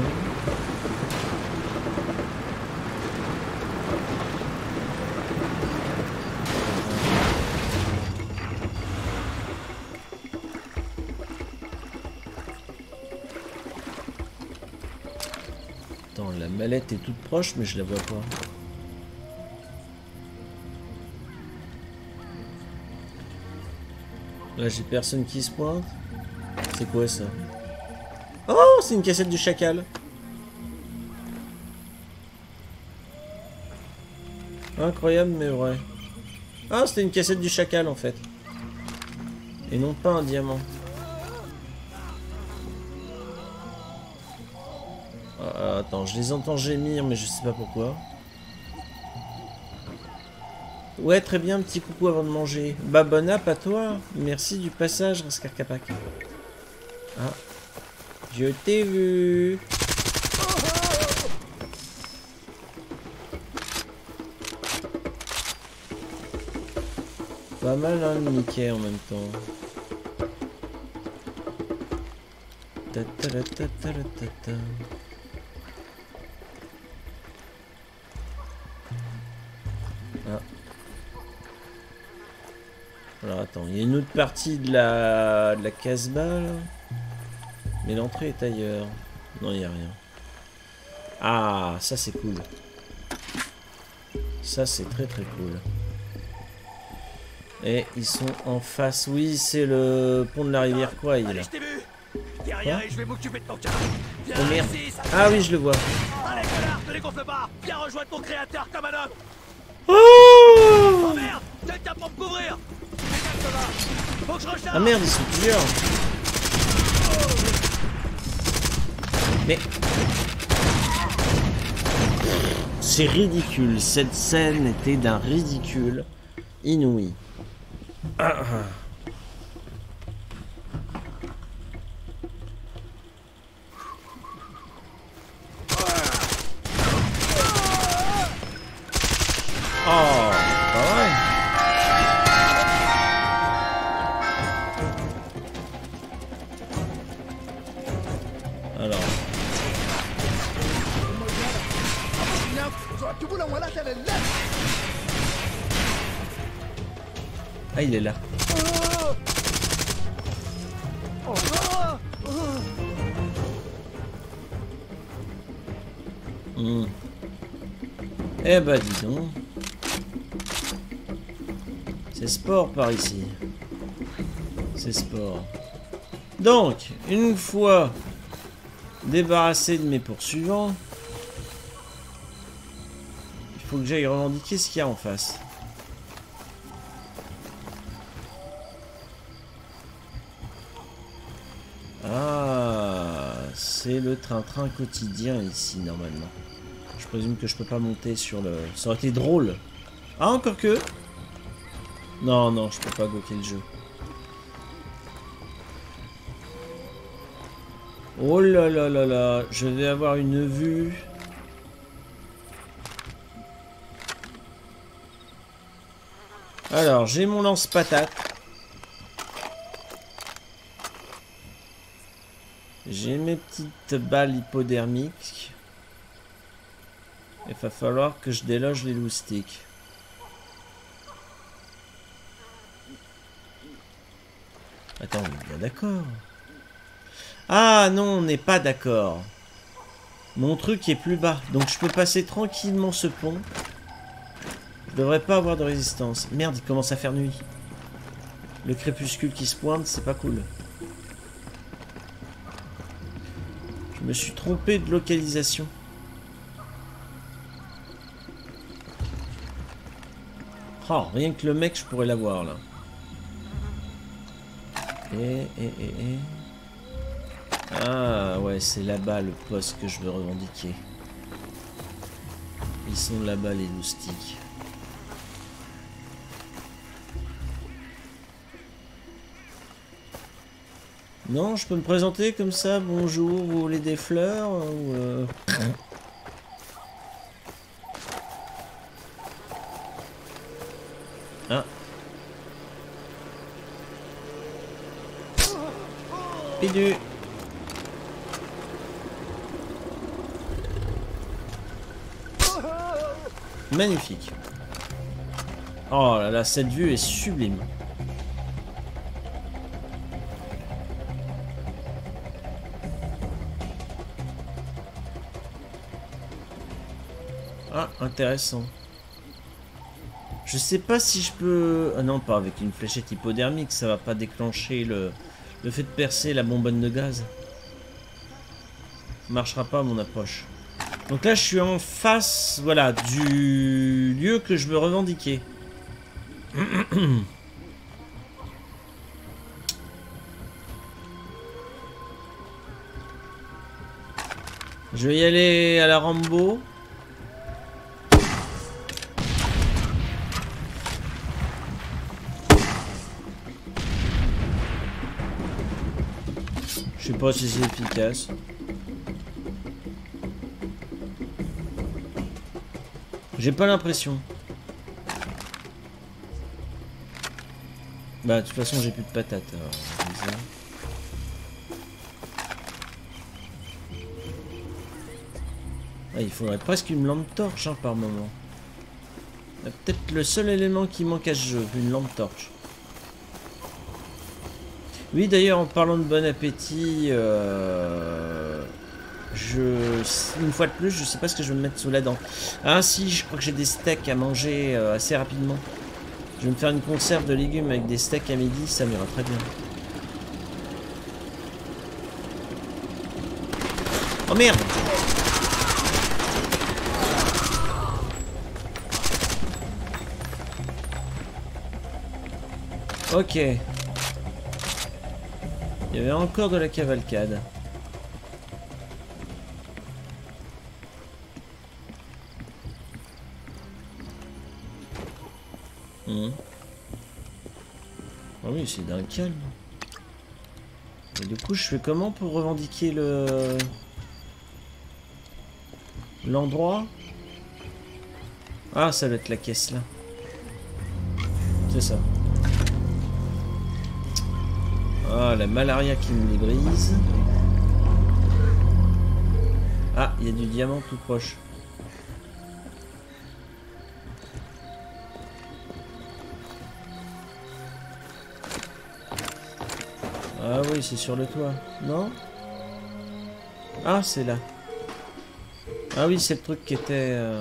Attends, la mallette est toute proche, mais je la vois pas. Là, j'ai personne qui se pointe. C'est quoi ça? Oh, c'est une cassette du chacal. Incroyable, mais vrai. Ah, c'était une cassette du chacal en fait. Et non pas un diamant. Ah, attends, je les entends gémir, mais je sais pas pourquoi. Ouais, très bien, petit coucou avant de manger. Bah, bon app à toi. Merci du passage, Raskar Kapak. Ah. Je t'ai vu. Pas mal, hein, le Mickey en même temps. Ta ta ta ta ta ta ta. Ah. Alors attends, il y a une autre partie de la, de la Casbah là. Mais l'entrée est ailleurs. Non, il n'y a rien. Ah, ça c'est cool. Ça c'est très très cool. Et ils sont en face. Oui, c'est le pont de la rivière Kwai là. Derrière et je vais m'occuper de ton cas. Oh merde. Ah oui, je le vois. Allez, connard, te dégonfle pas. Viens rejoindre ton créateur comme un homme. Oh, oh merde, quelqu'un pour me couvrir. Faut que je recharge. Ah merde, ils sont plusieurs. Mais c'est ridicule. Cette scène était d'un ridicule inouï. Ah, ah. Oh, pas vrai. Alors. Ah, il est là. Mmh. Eh bah dis donc. C'est sport par ici. C'est sport. Donc, une fois débarrassé de mes poursuivants, il faut que j'aille revendiquer ce qu'il y a en face. Ah, c'est le train-train quotidien ici, normalement. Je présume que je peux pas monter sur le... Ça aurait été drôle. Ah, encore que... Non, non, je peux pas bloquer le jeu. Oh là là là là, je vais avoir une vue. Alors, j'ai mon lance-patate. J'ai mes petites balles hypodermiques. Il va falloir que je déloge les loustiques. Attends, on est bien d'accord. Ah non, on n'est pas d'accord. Mon truc est plus bas, donc je peux passer tranquillement ce pont. Je devrais pas avoir de résistance. Merde, il commence à faire nuit. Le crépuscule qui se pointe, c'est pas cool. Je me suis trompé de localisation. Oh, rien que le mec, je pourrais l'avoir là. Et, et, et, et... Ah, ouais, c'est là-bas le poste que je veux revendiquer. Ils sont là-bas, les loustiques. Non, je peux me présenter comme ça, bonjour, vous voulez des fleurs ou euh... Ah. Pidu. Magnifique. Oh là là, cette vue est sublime. Ah, intéressant. Je sais pas si je peux... Ah non, pas avec une fléchette hypodermique, ça va pas déclencher le, le fait de percer la bonbonne de gaz. Ça marchera pas mon approche. Donc là, je suis en face, voilà, du lieu que je veux revendiquer. Je vais y aller à la Rambo. Je sais pas si c'est efficace. J'ai pas l'impression. Bah, de toute façon, j'ai plus de patates. Alors, ah, il faudrait presque une lampe torche hein, par moment. C'est peut-être le seul élément qui manque à ce jeu, une lampe torche. Oui, d'ailleurs, en parlant de bon appétit, euh, je, une fois de plus, je sais pas ce que je vais me mettre sous la dent. Ah si, je crois que j'ai des steaks à manger euh, assez rapidement. Je vais me faire une conserve de légumes avec des steaks à midi, ça m'ira très bien. Oh merde! Ok. Il y avait encore de la cavalcade. Mmh. Ah oui, c'est d'un calme. Et du coup, je fais comment pour revendiquer le... l'endroit? Ah, ça doit être la caisse là. C'est ça. Ah, la malaria qui me les brise. Ah, il y a du diamant tout proche. Ah oui, c'est sur le toit. Non? Ah, c'est là. Ah oui, c'est le truc qui était... Euh...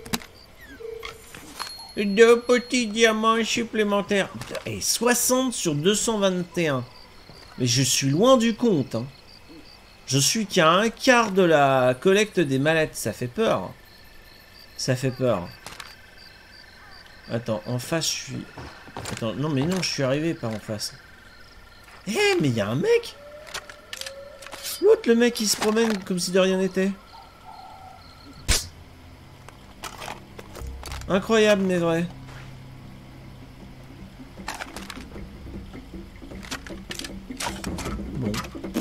Deux petits diamants supplémentaires. Et soixante sur deux cent vingt et un. Mais je suis loin du compte. Hein. Je suis qu'à un quart de la collecte des mallettes. Ça fait peur. Ça fait peur. Attends, en face, je suis... Attends, non mais non, je suis arrivé par en face. Eh, hey, mais il y a un mec. L'autre, le mec, il se promène comme si de rien n'était. Incroyable, mais vrai. Bon.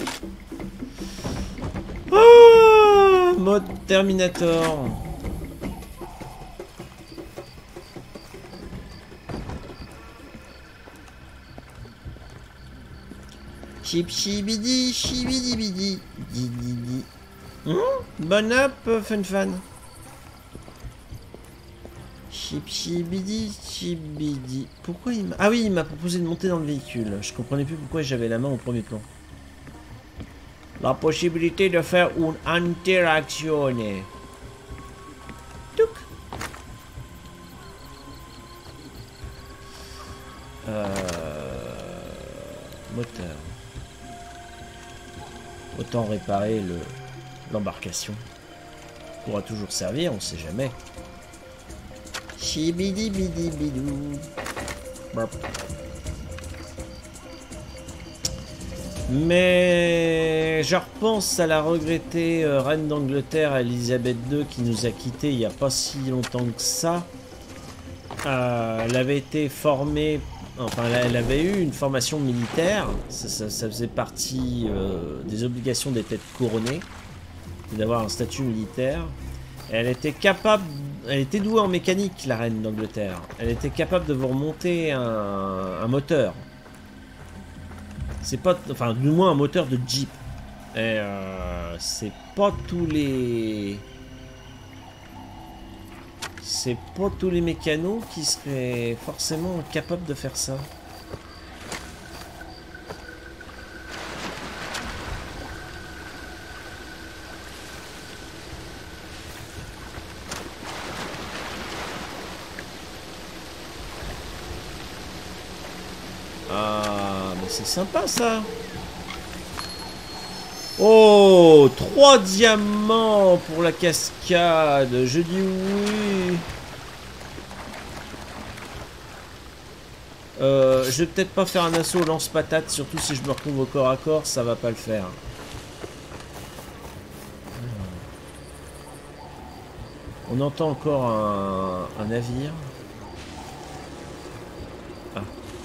Ah, mode Terminator. Chip chibidi chibidi bidi di di di. Hum, bon up, fun fan. Chip chibidi chibidi. Pourquoi il m'a... Ah oui, il m'a proposé de monter dans le véhicule. Je comprenais plus pourquoi j'avais la main au premier plan. La possibilité de faire une interaction. Touc. Euh... Moteur. Autant réparer le l'embarcation. Pourra toujours servir, on sait jamais. Chibidi bidi bidou. Mais je repense à la regrettée euh, reine d'Angleterre Elisabeth deux qui nous a quittés il n'y a pas si longtemps que ça. Euh, elle avait été formée, enfin elle avait eu une formation militaire, ça, ça, ça faisait partie euh, des obligations des têtes couronnées, d'avoir un statut militaire. Et elle était capable, elle était douée en mécanique, la reine d'Angleterre. Elle était capable de vous remonter un, un moteur. C'est pas, enfin du moins un moteur de Jeep. Et euh, c'est pas tous les, c'est pas tous les mécanos qui seraient forcément capables de faire ça. Ah, mais c'est sympa ça. Oh, trois diamants pour la cascade. Je dis oui. Euh, je vais peut-être pas faire un assaut lance-patate, surtout si je me retrouve au corps à corps, ça va pas le faire. On entend encore un, un navire. Ah.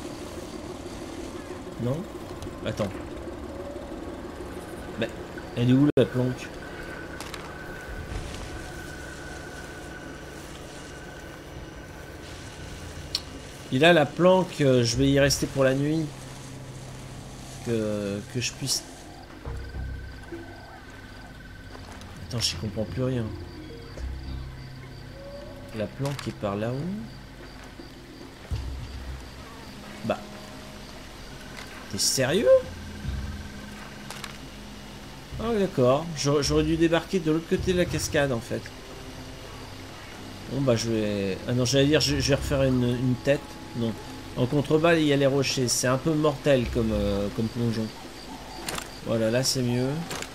Non? Attends. Bah, elle est où la planque? Il a la planque, euh, je vais y rester pour la nuit. Que, que je puisse... Attends, j'y comprends plus rien. La planque est par là-haut. Bah. T'es sérieux? Ah d'accord. J'aurais dû débarquer de l'autre côté de la cascade en fait. Bon bah je vais... Ah non, j'allais dire je, je vais refaire une, une tête. Non. En contrebas il y a les rochers. C'est un peu mortel comme, euh, comme plongeon. Voilà, là c'est mieux.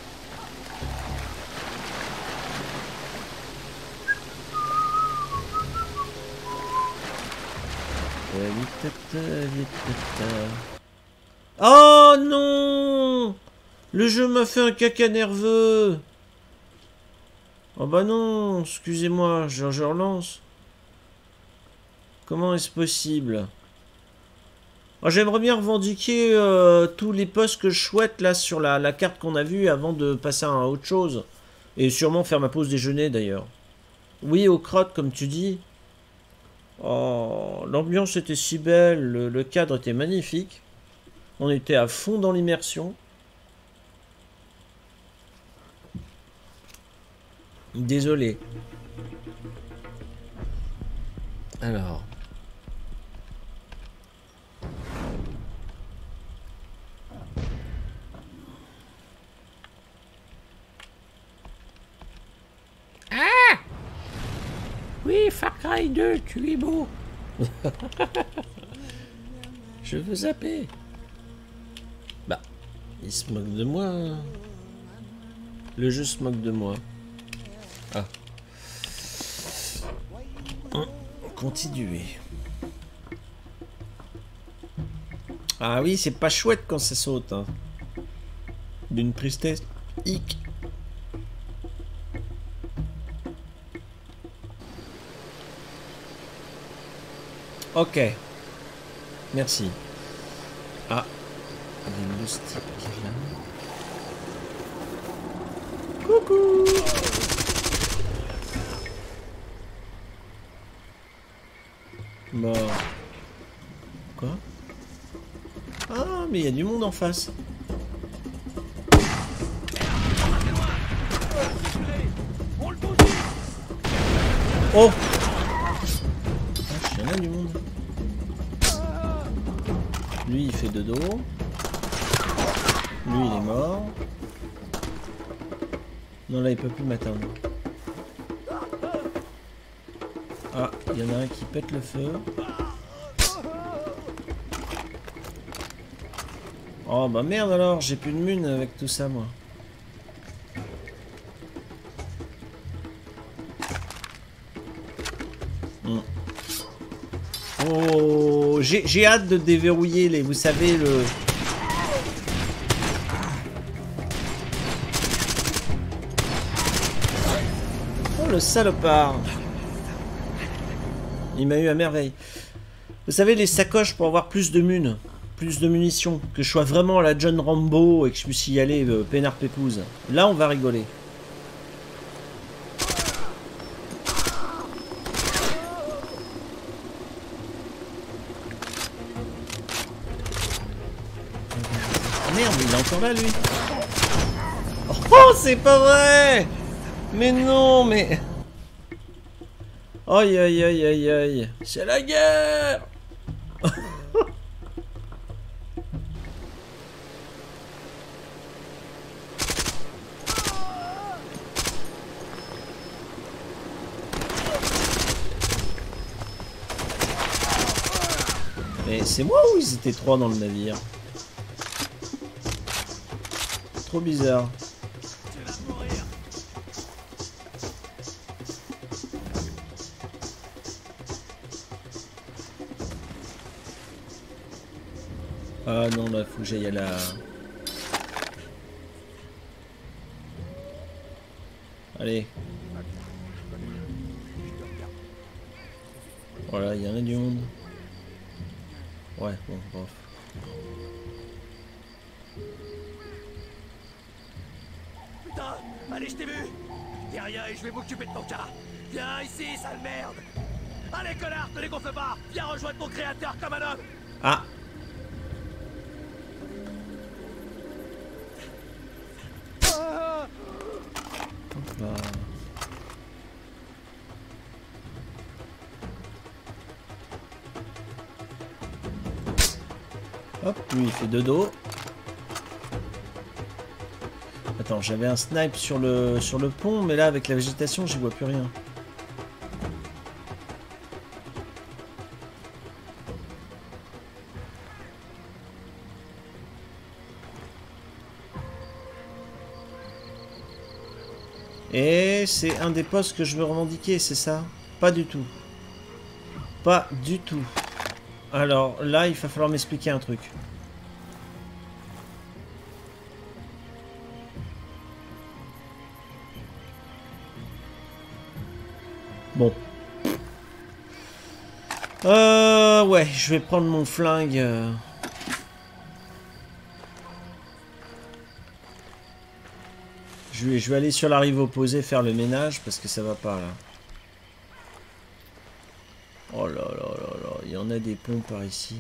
Oh non! Le jeu m'a fait un caca nerveux. Oh bah non, excusez-moi, je, je relance. Comment est-ce possible? Oh, j'aimerais bien revendiquer euh, tous les postes que je souhaite là sur la, la carte qu'on a vue avant de passer à autre chose. Et sûrement faire ma pause déjeuner d'ailleurs. Oui, aux crottes comme tu dis. Oh, l'ambiance était si belle, le, le cadre était magnifique. On était à fond dans l'immersion. Désolé. Alors. Oui, Far Cry deux, tu es beau. Je veux zapper. Bah, il se moque de moi. Le jeu se moque de moi. Ah. Continuer. Ah oui, c'est pas chouette quand ça saute. Hein. D'une tristesse. Hic. Ok. Merci. Ah. Des moustiques là. Coucou. Bon. Quoi? Ah, mais il y a du monde en face. Oh! Il y en a du monde. Lui, il fait de dos. Lui, il est mort. Non, là, il peut plus m'atteindre. Ah, il y en a un qui pète le feu. Oh, bah merde alors, j'ai plus de mune avec tout ça, moi. Mm. Oh, j'ai hâte de déverrouiller les, vous savez, le... Oh, le salopard. Il m'a eu à merveille. Vous savez, les sacoches pour avoir plus de munes, plus de munitions, que je sois vraiment à la John Rambo et que je puisse y aller euh, peinard pépouze. Là, on va rigoler. Merde, il est encore là, lui. Oh, c'est pas vrai! Mais non, mais... Aïe, aïe, aïe, aïe, aïe. C'est la guerre! Mais c'est moi ou ils étaient trois dans le navire? Trop bizarre. Ah non, là, faut que j'aille à la... Allez. Voilà, il y en a du monde. Ouais, bon, bof. Putain, allez, je t'ai vu. Dis rien et je vais m'occuper de ton cas. Viens ici, sale merde. Allez, connard, te dégonfle pas. Viens rejoindre ton créateur comme un homme. Ah. Hop là. Hop, lui il fait de dos. Attends, j'avais un snipe sur le sur le pont, mais là avec la végétation, j'y vois plus rien. Et c'est un des postes que je veux revendiquer, c'est ça? Pas du tout. Pas du tout. Alors là, il va falloir m'expliquer un truc. Bon. Euh... Ouais, je vais prendre mon flingue... Euh... Je vais, je vais aller sur la rive opposée faire le ménage parce que ça va pas là. Oh là là là là, il y en a des ponts par ici.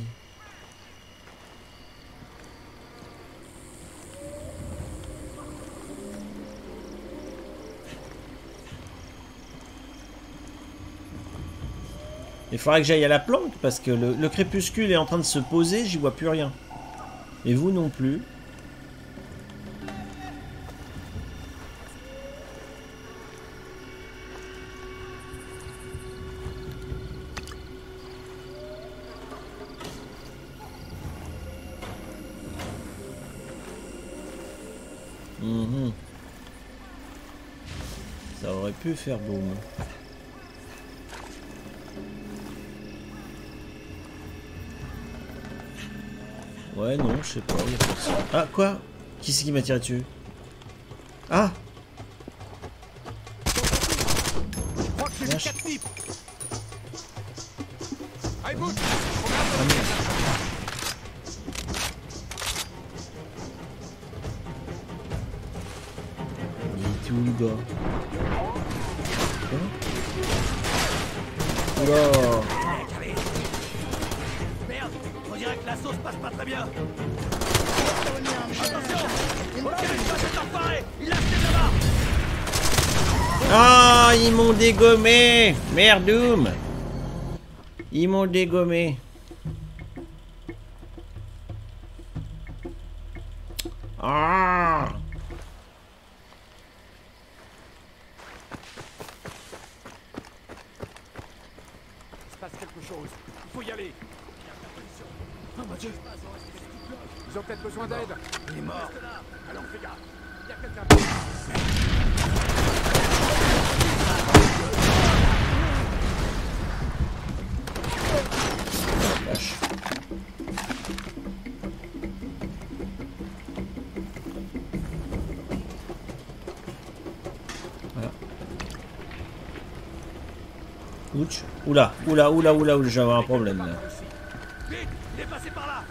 Il faudrait que j'aille à la planque parce que le, le crépuscule est en train de se poser, j'y vois plus rien. Et vous non plus. Mmh. Ça aurait pu faire boum. Ouais, non, je sais pas. Y a personne. Ah, quoi? Qui c'est qui m'a tiré dessus? Ah! Je crois que j'ai vu quatre types. Allez, bouge! Ah, merde. Il est où le gars? Quoi? Oula! Merde, on dirait que la sauce passe pas très bien. Attention! Il ne pas cet enfoiré! Il l'a fait là-bas! Ah, ils m'ont dégommé! Merdoum! Ils m'ont dégommé. Ah! Il se passe quelque chose. Il faut y aller. Oh mon Dieu! Ils ont peut-être besoin d'aide. Il est mort. Alors fais gaffe. Il y a quelqu'un. Vache. Voilà. Ouch. Oula, oula, oula, oula, oula, j'ai un problème là. Vite, il est passé par là.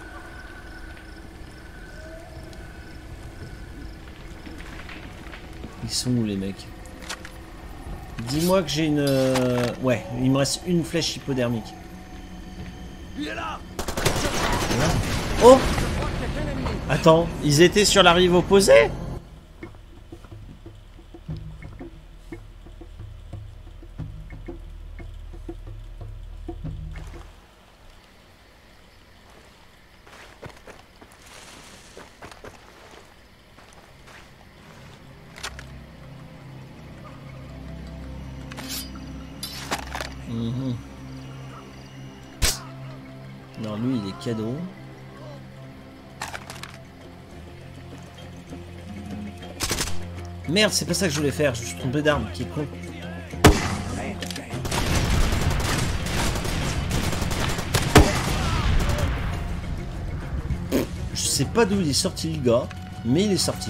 Ils sont où les mecs? Dis-moi que j'ai une... euh, Ouais, il me reste une flèche hypodermique. Il est là. Voilà. Oh! Attends, ils étaient sur la rive opposée? Mhm. Non, lui, il est cadeau. Merde, c'est pas ça que je voulais faire. Je suis trompé d'arme, qui est con. Je sais pas d'où il est sorti le gars, mais il est sorti.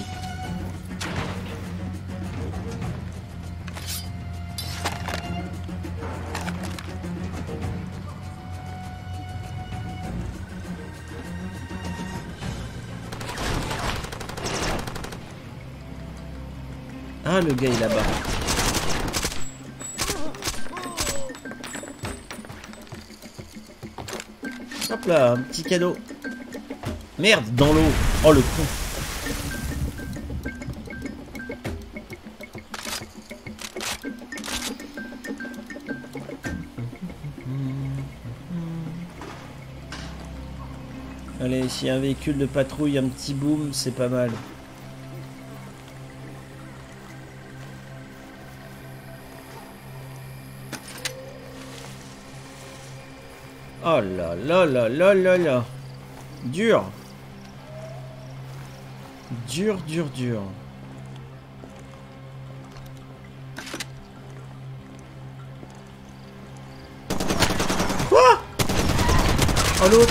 Ah, le gars est là-bas. Hop là, un petit cadeau. Merde, dans l'eau. Oh, le con. Allez, s'il y a un véhicule de patrouille, un petit boom, c'est pas mal. Oh là là là là là là. Dur. Dur, dur, dur. Quoi? Oh l'autre.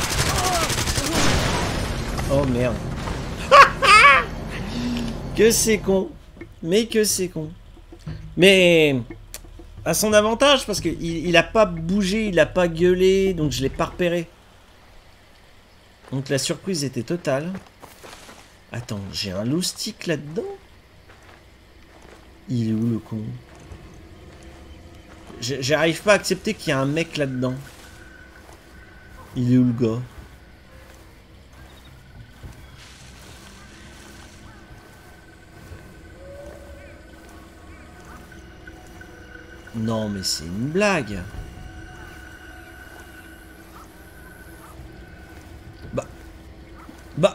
Oh merde. Que c'est con. Mais que c'est con. Mais... à son avantage, parce qu'il il a pas bougé, il a pas gueulé, donc je l'ai pas repéré. Donc la surprise était totale. Attends, j'ai un loustic là-dedans? Il est où le con? J'arrive pas à accepter qu'il y a un mec là-dedans. Il est où le gars? Non mais c'est une blague. Bah. Bah.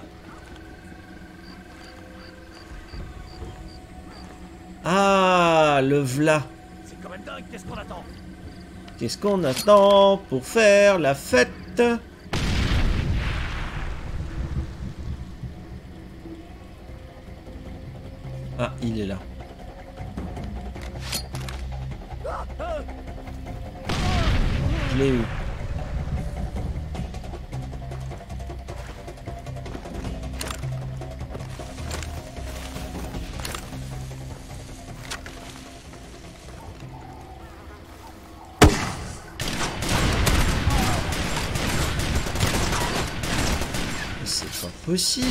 Ah, le v'là. C'est quand même dingue, qu'est-ce qu'on attend? Qu'est-ce qu'on attend pour faire la fête? Ah, il est là. Je l'ai eu. C'est pas possible.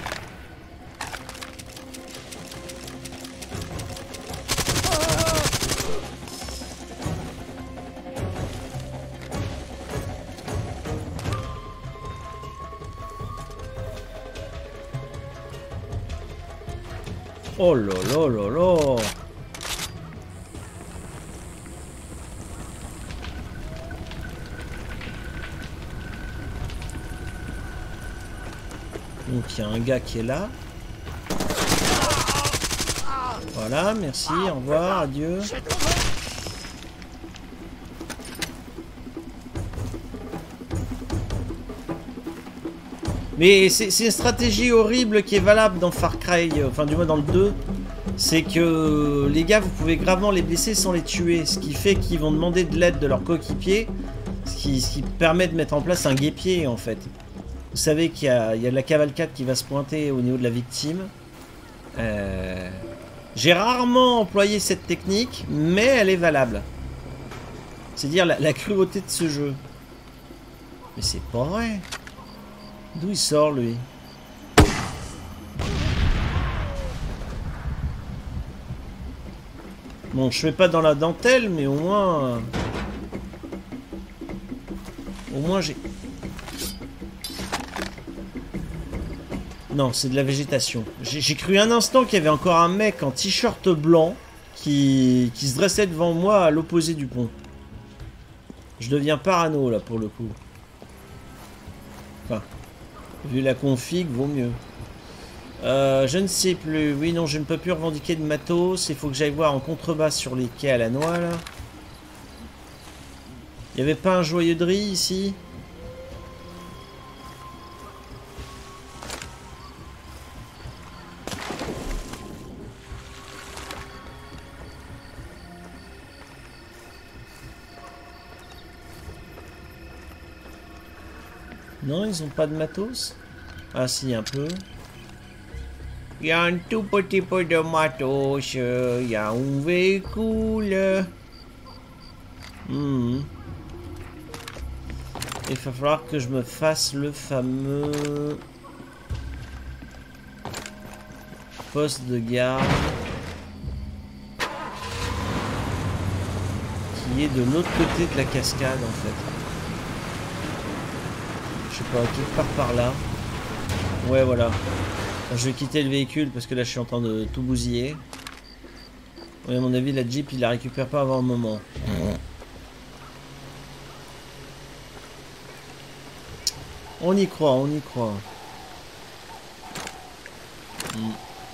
Oh là là là là. Donc il y a un gars qui est là. Voilà, merci, au revoir, adieu. Mais c'est une stratégie horrible qui est valable dans Far Cry, enfin du moins dans le deux. C'est que les gars, vous pouvez gravement les blesser sans les tuer. Ce qui fait qu'ils vont demander de l'aide de leurs coéquipiers. Ce qui, ce qui permet de mettre en place un guépier en fait. Vous savez qu'il y, y a de la cavalcade qui va se pointer au niveau de la victime. Euh... J'ai rarement employé cette technique, mais elle est valable. C'est dire la, la cruauté de ce jeu. Mais c'est pas vrai. D'où il sort lui? Bon, je fais pas dans la dentelle, mais au moins... Au moins j'ai... Non, c'est de la végétation. J'ai cru un instant qu'il y avait encore un mec en t-shirt blanc qui... qui se dressait devant moi à l'opposé du pont. Je deviens parano là pour le coup. Enfin, vu la config, vaut mieux. Euh, je ne sais plus. Oui, non, je ne peux plus revendiquer de matos. Il faut que j'aille voir en contrebas sur les quais à la noix là. Il n'y avait pas un joyeux de riz ici? Non, ils ont pas de matos? Ah si, un peu. Il y a un tout petit peu de matos. Il y a un véhicule. Mmh. Il va falloir que je me fasse le fameux poste de garde qui est de l'autre côté de la cascade en fait. Je sais pas, quelque part par là. Ouais, voilà. Je vais quitter le véhicule parce que là je suis en train de tout bousiller. Oui, à mon avis, la Jeep il la récupère pas avant un moment. On y croit, on y croit. Mm.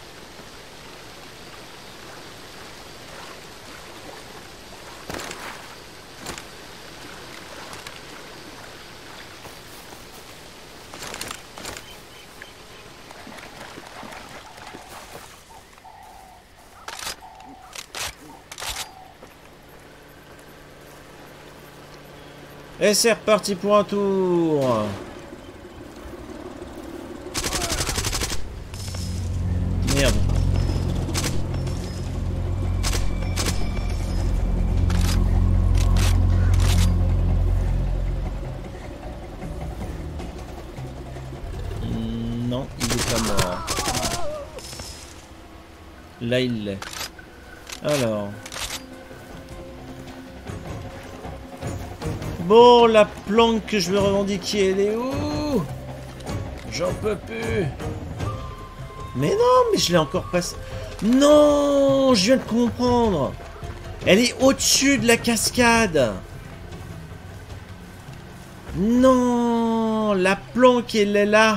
Et c'est reparti pour un tour. Merde. Non, il est pas mort. Là, il l'est. Alors... Bon, la planque que je veux revendiquer, elle est où? J'en peux plus. Mais non, mais je l'ai encore passé. Non, je viens de comprendre. Elle est au-dessus de la cascade. Non, la planque, elle est là.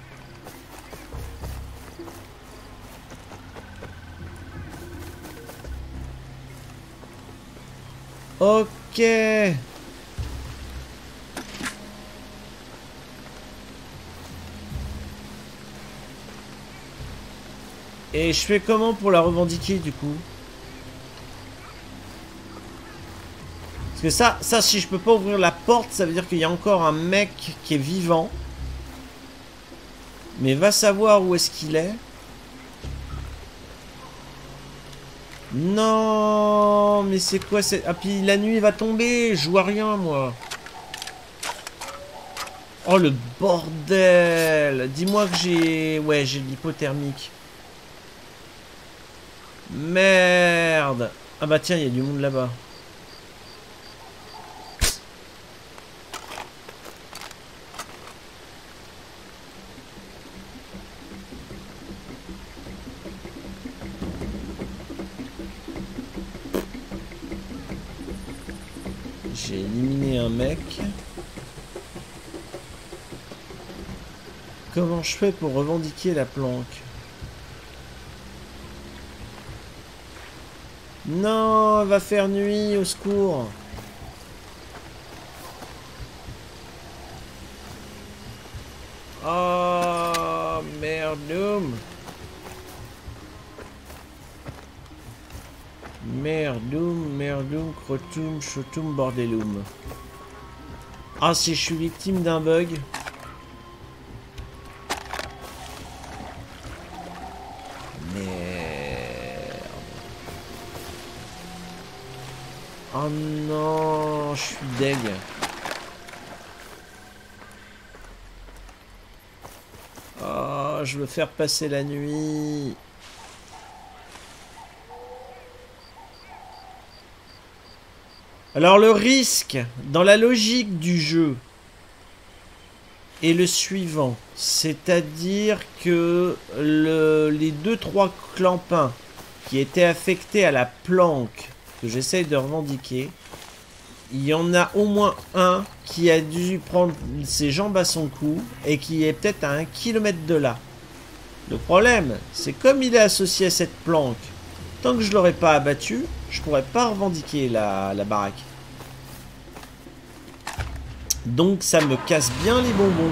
Ok. Et je fais comment pour la revendiquer du coup? Parce que ça, ça, si je peux pas ouvrir la porte, ça veut dire qu'il y a encore un mec qui est vivant. Mais va savoir où est-ce qu'il est. Non, mais c'est quoi c'est... Ah, puis la nuit va tomber, je vois rien, moi. Oh, le bordel. Dis-moi que j'ai... Ouais, j'ai de l'hypothermique. Merde. Ah bah tiens, il y a du monde là-bas. J'ai éliminé un mec. Comment je fais pour revendiquer la planque? Non, il va faire nuit, au secours. Oh, merdoum. Merdoum, merdoum, crotum, chotum, bordelum. Ah, si je suis victime d'un bug. Merde. Oh non, je suis deg. Oh, je veux faire passer la nuit. Alors le risque, dans la logique du jeu, est le suivant. C'est-à-dire que le, les deux trois clampins qui étaient affectés à la planque que j'essaye de revendiquer, il y en a au moins un qui a dû prendre ses jambes à son cou et qui est peut-être à un kilomètre de là. Le problème, c'est comme il est associé à cette planque, tant que je l'aurais pas abattu, je pourrais pas revendiquer la, la baraque. Donc ça me casse bien les bonbons.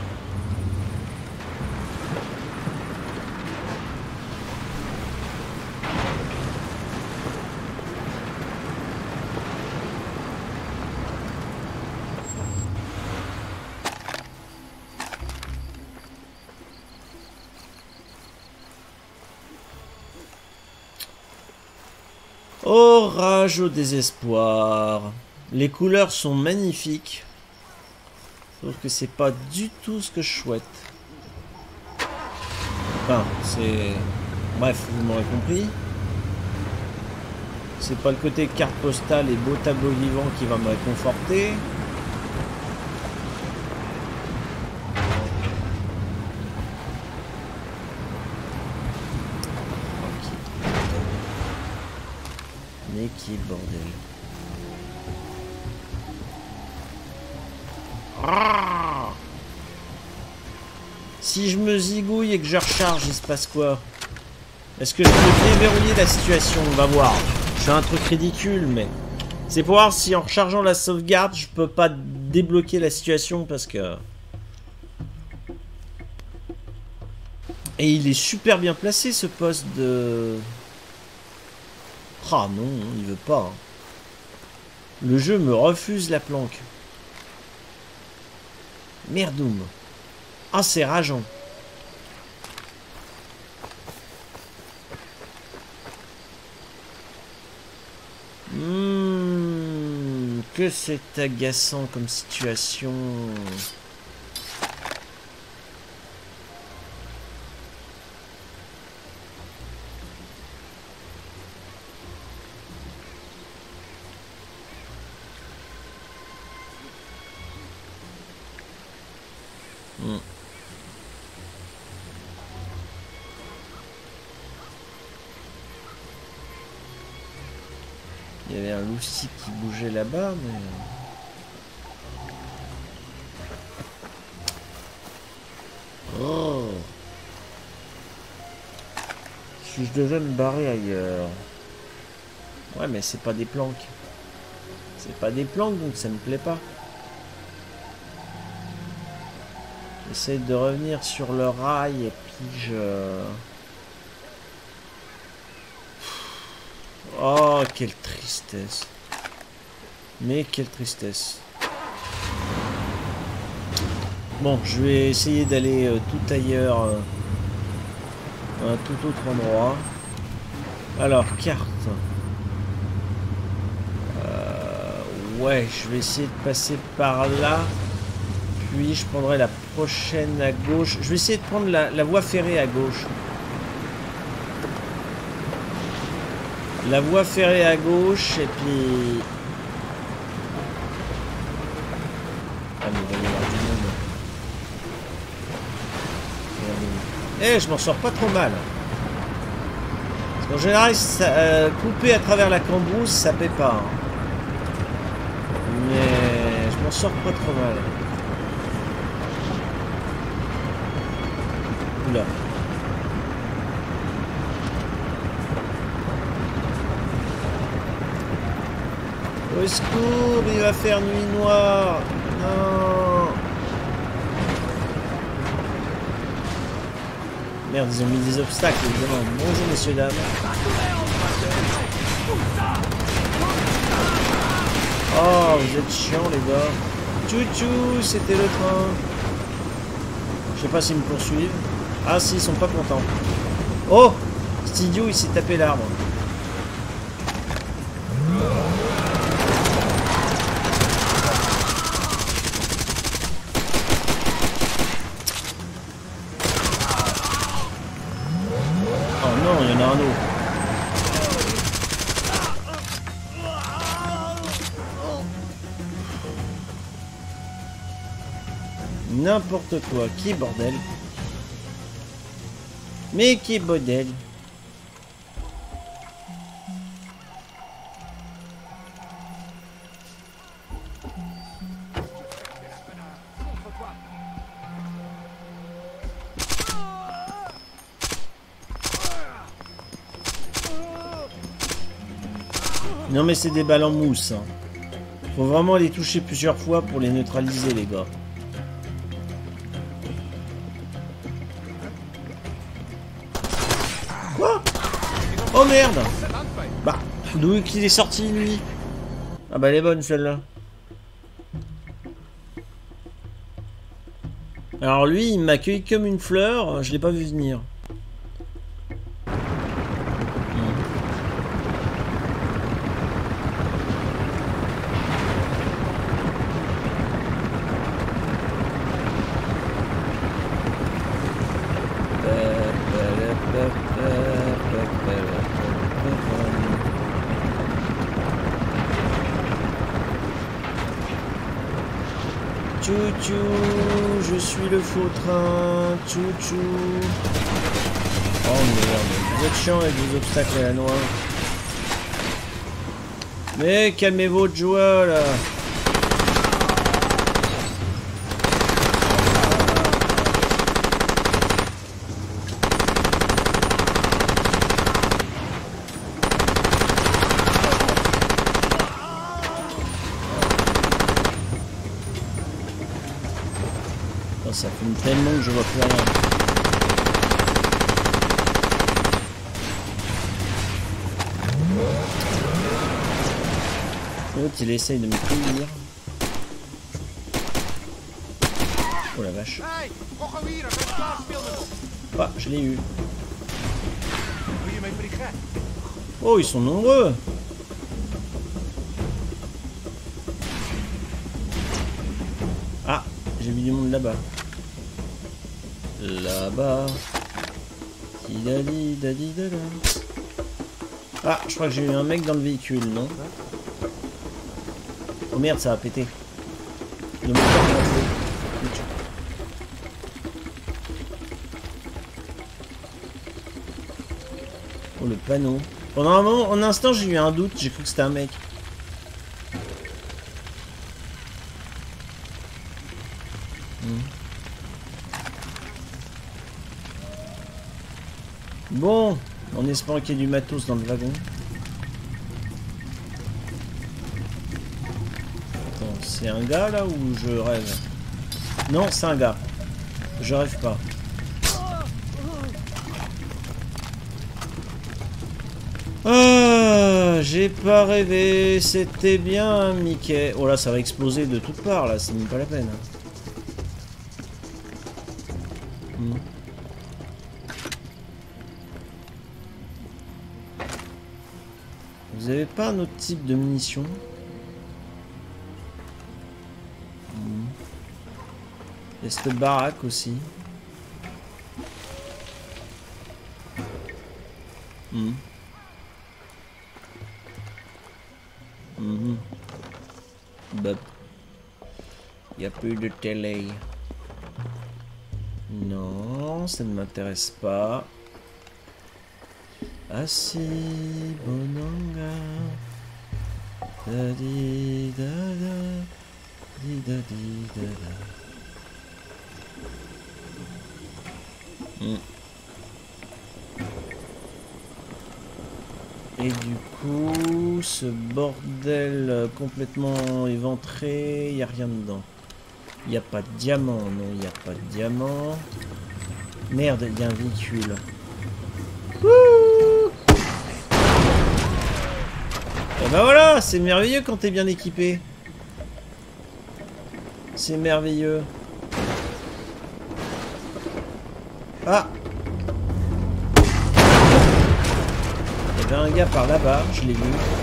Orage au désespoir. Les couleurs sont magnifiques. Sauf que c'est pas du tout ce que je souhaite. Enfin, c'est... Bref, vous m'aurez compris. C'est pas le côté carte postale et beau tableau vivant qui va me réconforter. Mais qui bordel. Ah, si je me zigouille et que je recharge, il se passe quoi? Est-ce que je peux déverrouiller la situation? On va voir. C'est un truc ridicule, mais... C'est pour voir si en rechargeant la sauvegarde, je peux pas débloquer la situation parce que... Et il est super bien placé, ce poste de... Ah non, il veut pas. Le jeu me refuse la planque. Merdoum. Ah, c'est rageant. Mmh, que c'est agaçant comme situation. Mmh. Il y avait un lousti qui bougeait là-bas, mais... Oh. Si je devais me barrer ailleurs... Ouais, mais c'est pas des planques. C'est pas des planques, donc ça me plaît pas. J'essaie de revenir sur le rail et puis je... Oh, quelle tristesse. Mais quelle tristesse. Bon, je vais essayer d'aller euh, tout ailleurs. Euh, à un tout autre endroit. Alors, carte. Euh, ouais, je vais essayer de passer par là. Puis je prendrai la prochaine à gauche. Je vais essayer de prendre la, la voie ferrée à gauche. La voie ferrée à gauche et puis... Ah mais il va y avoir du monde. Eh, je m'en sors pas trop mal. Parce qu'en général, ça, euh, couper à travers la cambrousse, ça paie pas. Hein. Mais je m'en sors pas trop mal. Oula. Au secours, il va faire nuit noire. Non. Merde, ils ont mis des obstacles, évidemment. Bonjour, messieurs, dames. Oh, vous êtes chiants, les gars. Tchou-tchou, c'était le train. Je sais pas s'ils me poursuivent. Ah, si, ils sont pas contents. Oh, cet idiot, il s'est tapé l'arbre. Il y en a un autre. N'importe quoi. Qui bordel? Mais qui bordel? Non mais c'est des balles en mousse. Hein. Faut vraiment les toucher plusieurs fois pour les neutraliser, les gars. Quoi? Oh merde! Bah, d'où qu'il est sorti, lui? Ah bah elle est bonne celle-là. Alors lui, il m'accueille comme une fleur, je l'ai pas vu venir. Tchou-tchou, je suis le faux train, tchou-tchou. Oh merde, vous êtes chiant avec vos obstacles à la noix. Mais calmez votre joie là. Ça fume tellement que je vois plus rien. L'autre il essaye de me cueillir. Oh la vache. Ah, je l'ai eu. Oh, ils sont nombreux. Ah, j'ai vu du monde là-bas. Là-bas. Ah, je crois que j'ai eu un mec dans le véhicule, non? Oh merde, ça a pété. Le moteur a pété. Oh, le panneau. Pendant un moment, en un instant, j'ai eu un doute. J'ai cru que c'était un mec. Hmm. Bon, en espérant qu'il y ait du matos dans le wagon. Attends, c'est un gars là ou je rêve? Non, c'est un gars. Je rêve pas. Ah, Ah, j'ai pas rêvé, c'était bien Mickey. Oh là, ça va exploser de toutes parts là, c'est même pas la peine. Hmm. Vous avez pas un autre type de munitions? Hmm. Il y a cette baraque aussi. Hmm. Mmh. Bop. Il n'y a plus de télé. Non, ça ne m'intéresse pas. Ah si, bonanga. Da di da da. Di da di da da. Mm. Et du coup, ce bordel complètement éventré, il n'y a rien dedans. Il n'y a pas de diamant, non, il n'y a pas de diamant. Merde, il y a un véhicule. Wouh! Et ben voilà, c'est merveilleux quand t'es bien équipé. C'est merveilleux. Ah! Il y avait un gars par là-bas, je l'ai vu.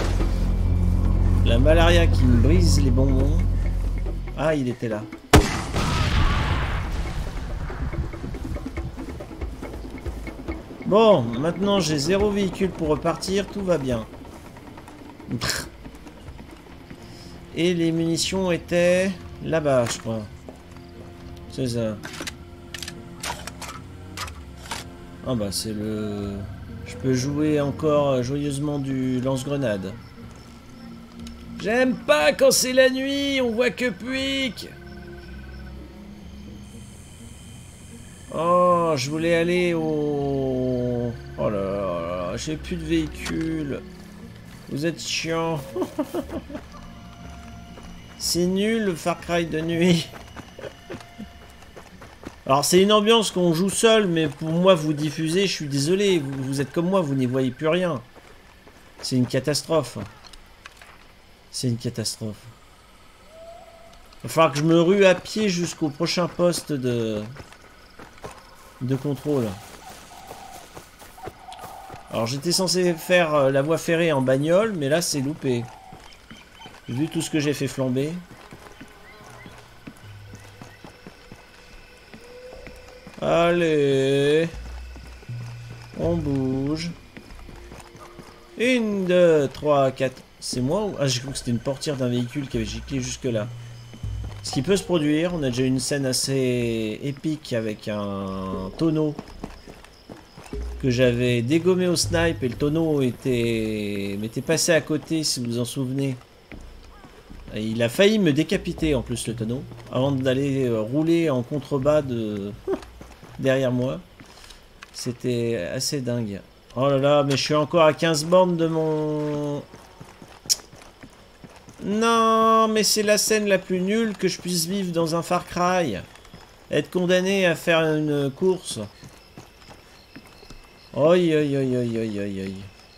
La malaria qui me brise les bonbons. Ah, il était là. Bon, maintenant j'ai zéro véhicule pour repartir, tout va bien. Et les munitions étaient là-bas, je crois. C'est ça. Ah bah c'est le... Je peux jouer encore joyeusement du lance-grenade. J'aime pas quand c'est la nuit, on voit que Puig. Oh, je voulais aller au... Oh là là là, j'ai plus de véhicule. Vous êtes chiant. C'est nul le Far Cry de nuit. Alors c'est une ambiance qu'on joue seul, mais pour moi vous diffusez, je suis désolé, vous, vous êtes comme moi, vous n'y voyez plus rien. C'est une catastrophe. C'est une catastrophe. Il va falloir que je me rue à pied jusqu'au prochain poste de... de contrôle. Alors j'étais censé faire la voie ferrée en bagnole, mais là c'est loupé. Vu tout ce que j'ai fait flamber. Allez. On bouge. Une, deux, trois, quatre. C'est moi ou... Ah, j'ai cru que c'était une portière d'un véhicule qui avait giclé jusque là. Ce qui peut se produire. On a déjà eu une scène assez épique avec un tonneau que j'avais dégommé au snipe et le tonneau était m'était passé à côté, si vous vous en souvenez. Et il a failli me décapiter en plus, le tonneau, avant d'aller rouler en contrebas de derrière moi. C'était assez dingue. Oh là là, mais je suis encore à quinze bornes de mon... Non, mais c'est la scène la plus nulle que je puisse vivre dans un Far Cry. Être condamné à faire une course. Oi, oi, oi, oi, oi, oi, oi.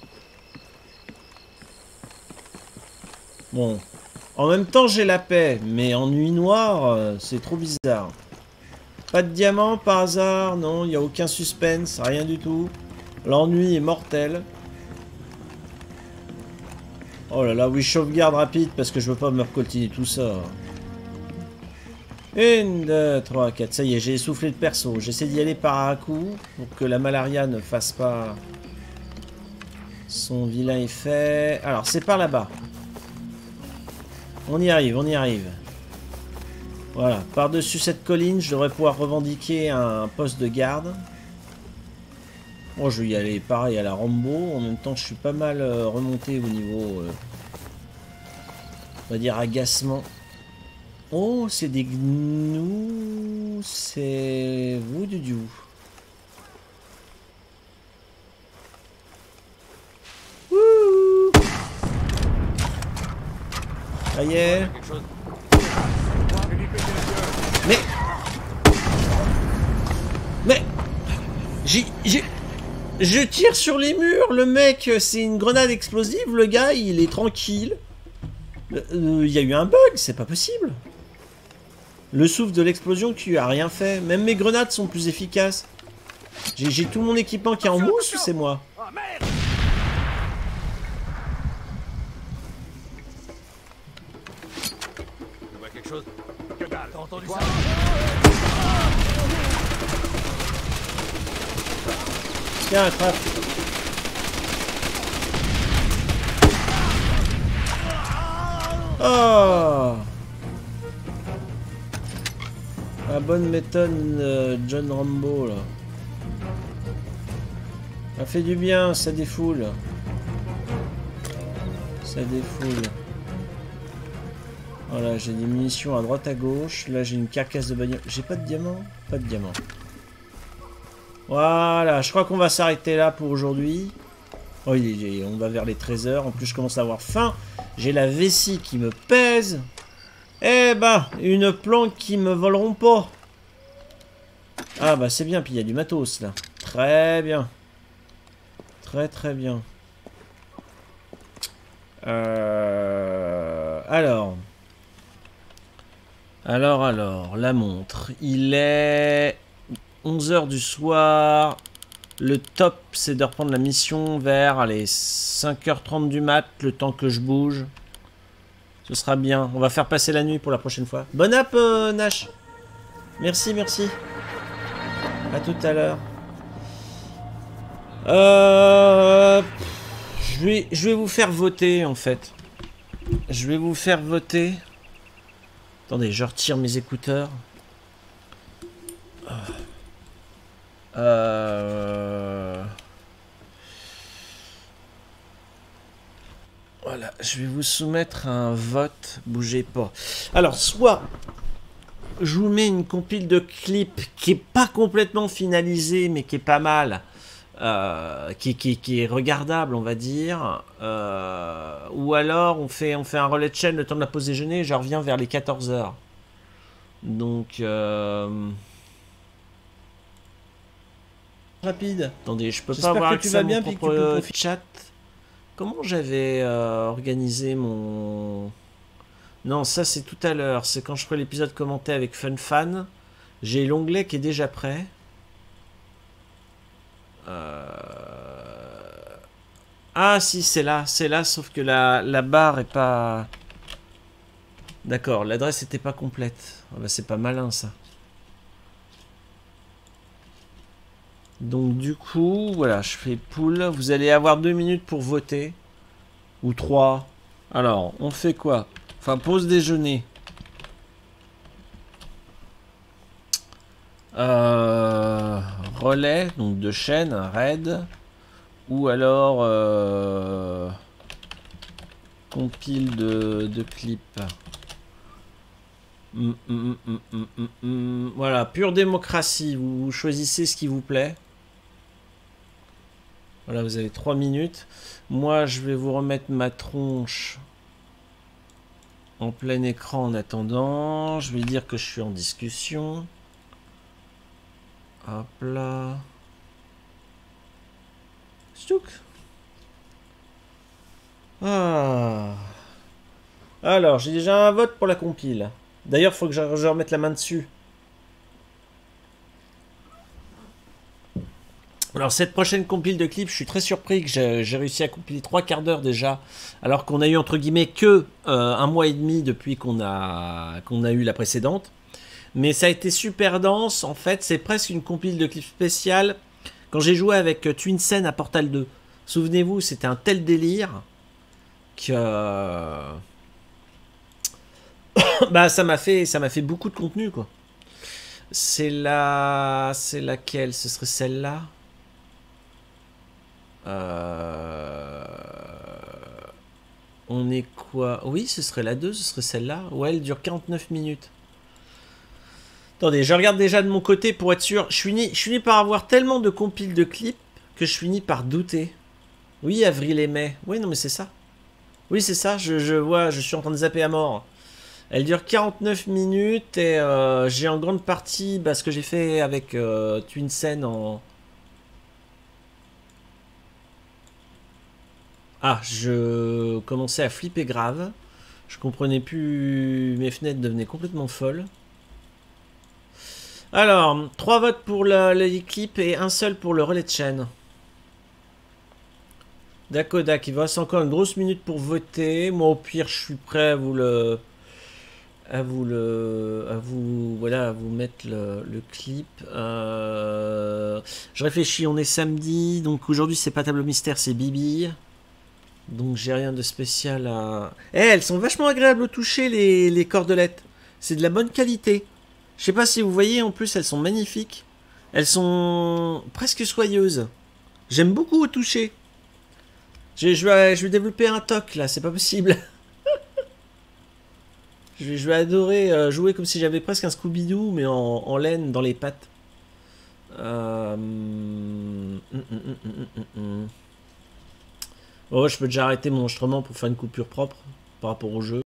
Bon. En même temps, j'ai la paix, mais en nuit noire, c'est trop bizarre. Pas de diamant par hasard, non, il n'y a aucun suspense, rien du tout. L'ennui est mortel. Oh là là, oui, sauvegarde rapide parce que je veux pas me recoltiner tout ça. Une, deux, trois, quatre, ça y est, j'ai essoufflé le perso. J'essaie d'y aller par un coup pour que la malaria ne fasse pas son vilain effet. Alors, c'est par là-bas. On y arrive, on y arrive. Voilà, par-dessus cette colline, je devrais pouvoir revendiquer un poste de garde. Bon, je vais y aller pareil à la Rambo. En même temps, je suis pas mal euh, remonté au niveau, euh, on va dire, agacement. Oh, c'est des gnous. C'est vous du diou. Wouh! Ça y est. Mais... Mais... J'ai... J'ai... Je tire sur les murs, le mec, c'est une grenade explosive, le gars, il est tranquille. Il euh, y a eu un bug, c'est pas possible. Le souffle de l'explosion qui a rien fait. Même mes grenades sont plus efficaces. J'ai tout mon équipement qui est en mousse ou c'est moi? Tu vois quelque chose? Que dalle, t'as entendu ça? Tiens, attrape. Oh! La bonne méthode euh, John Rambo là. Ça fait du bien, ça défoule. Ça défoule. Voilà, j'ai des munitions à droite à gauche. Là j'ai une carcasse de bagnole. J'ai pas de diamant? Pas de diamant. Voilà, je crois qu'on va s'arrêter là pour aujourd'hui. Oh, il est, on va vers les treize heures. En plus, je commence à avoir faim. J'ai la vessie qui me pèse. Eh ben, une planque qui me voleront pas. Ah bah c'est bien, puis il y a du matos là. Très bien. Très très bien. Euh... Alors. Alors, alors, la montre. Il est onze heures du soir. Le top, c'est de reprendre la mission vers allez, cinq heures trente du mat, le temps que je bouge. Ce sera bien. On va faire passer la nuit pour la prochaine fois. Bonne app, euh, Nash. Merci, merci. À tout à l'heure. Euh... Je vais, je vais vous faire voter, en fait. Je vais vous faire voter. Attendez, je retire mes écouteurs. Euh... Voilà, je vais vous soumettre un vote. Bougez pas. Alors, soit je vous mets une compile de clips qui est pas complètement finalisée, mais qui est pas mal. Euh, qui, qui, qui est regardable, on va dire. Euh, ou alors, on fait, on fait un relais de chaîne le temps de la pause déjeuner et je reviens vers les quatorze heures. Donc... Euh... Rapide. Attendez, je peux pas avoir que tu accès vas à bien, mon puis que propre tu peux euh, profiter. chat. Comment j'avais euh, organisé mon... Non, ça c'est tout à l'heure. C'est quand je ferai l'épisode commenté avec FunFan. J'ai l'onglet qui est déjà prêt. Euh... Ah si, c'est là. C'est là, sauf que la, la barre est pas... D'accord, l'adresse était pas complète. Ah bah, c'est pas malin ça. Donc du coup, voilà, je fais pool. Vous allez avoir deux minutes pour voter. Ou trois. Alors, on fait quoi? Enfin, pause déjeuner. Euh, relais, donc de chaîne, un raid. Ou alors... Euh, compile de, de clips. Mm, mm, mm, mm, mm, mm. Voilà, pure démocratie. Vous, vous choisissez ce qui vous plaît. Voilà, vous avez trois minutes. Moi, je vais vous remettre ma tronche en plein écran en attendant. Je vais dire que je suis en discussion. Hop là. Stouk. Ah. Alors, j'ai déjà un vote pour la compile. D'ailleurs, il faut que je, je remette la main dessus. Alors, cette prochaine compile de clips, je suis très surpris que j'ai réussi à compiler trois quarts d'heure déjà, alors qu'on a eu, entre guillemets, que euh, un mois et demi depuis qu'on a, qu'on a eu la précédente. Mais ça a été super dense. En fait, c'est presque une compile de clips spéciale. Quand j'ai joué avec Twinsen à Portal deux, souvenez-vous, c'était un tel délire que... Euh... bah, ça m'a fait, ça m'a fait beaucoup de contenu, quoi. C'est la... C'est laquelle? Ce serait celle-là? Euh... On est quoi? Oui, ce serait la deux, ce serait celle-là. Ouais, elle dure quarante-neuf minutes. Attendez, je regarde déjà de mon côté pour être sûr. Je finis, je finis par avoir tellement de compiles de clips que je finis par douter. Oui, avril et mai. Oui, non, mais c'est ça. Oui, c'est ça, je, je vois, je suis en train de zapper à mort. Elle dure quarante-neuf minutes et euh, j'ai en grande partie bah, ce que j'ai fait avec euh, Twinsen en... Ah, je commençais à flipper grave. Je comprenais plus... Mes fenêtres devenaient complètement folles. Alors, trois votes pour l'équipe et un seul pour le relais de chaîne. Dakodak, il vous reste encore une grosse minute pour voter. Moi, au pire, je suis prêt à vous le... À vous le... À vous... Voilà, à vous mettre le, le clip. Euh, je réfléchis, on est samedi. Donc aujourd'hui, c'est pas Tableau Mystère, c'est Bibi. Donc j'ai rien de spécial à... Eh, elles sont vachement agréables au toucher, les, les cordelettes. C'est de la bonne qualité. Je sais pas si vous voyez, en plus, elles sont magnifiques. Elles sont presque soyeuses. J'aime beaucoup au toucher. Je, je, vais, je vais développer un toc, là, c'est pas possible. je, vais, je vais adorer euh, jouer comme si j'avais presque un Scooby-Doo, mais en, en laine dans les pattes. Euh... Hum, hum, hum, hum, hum, hum. Oh, je peux déjà arrêter mon enregistrement pour faire une coupure propre par rapport au jeu.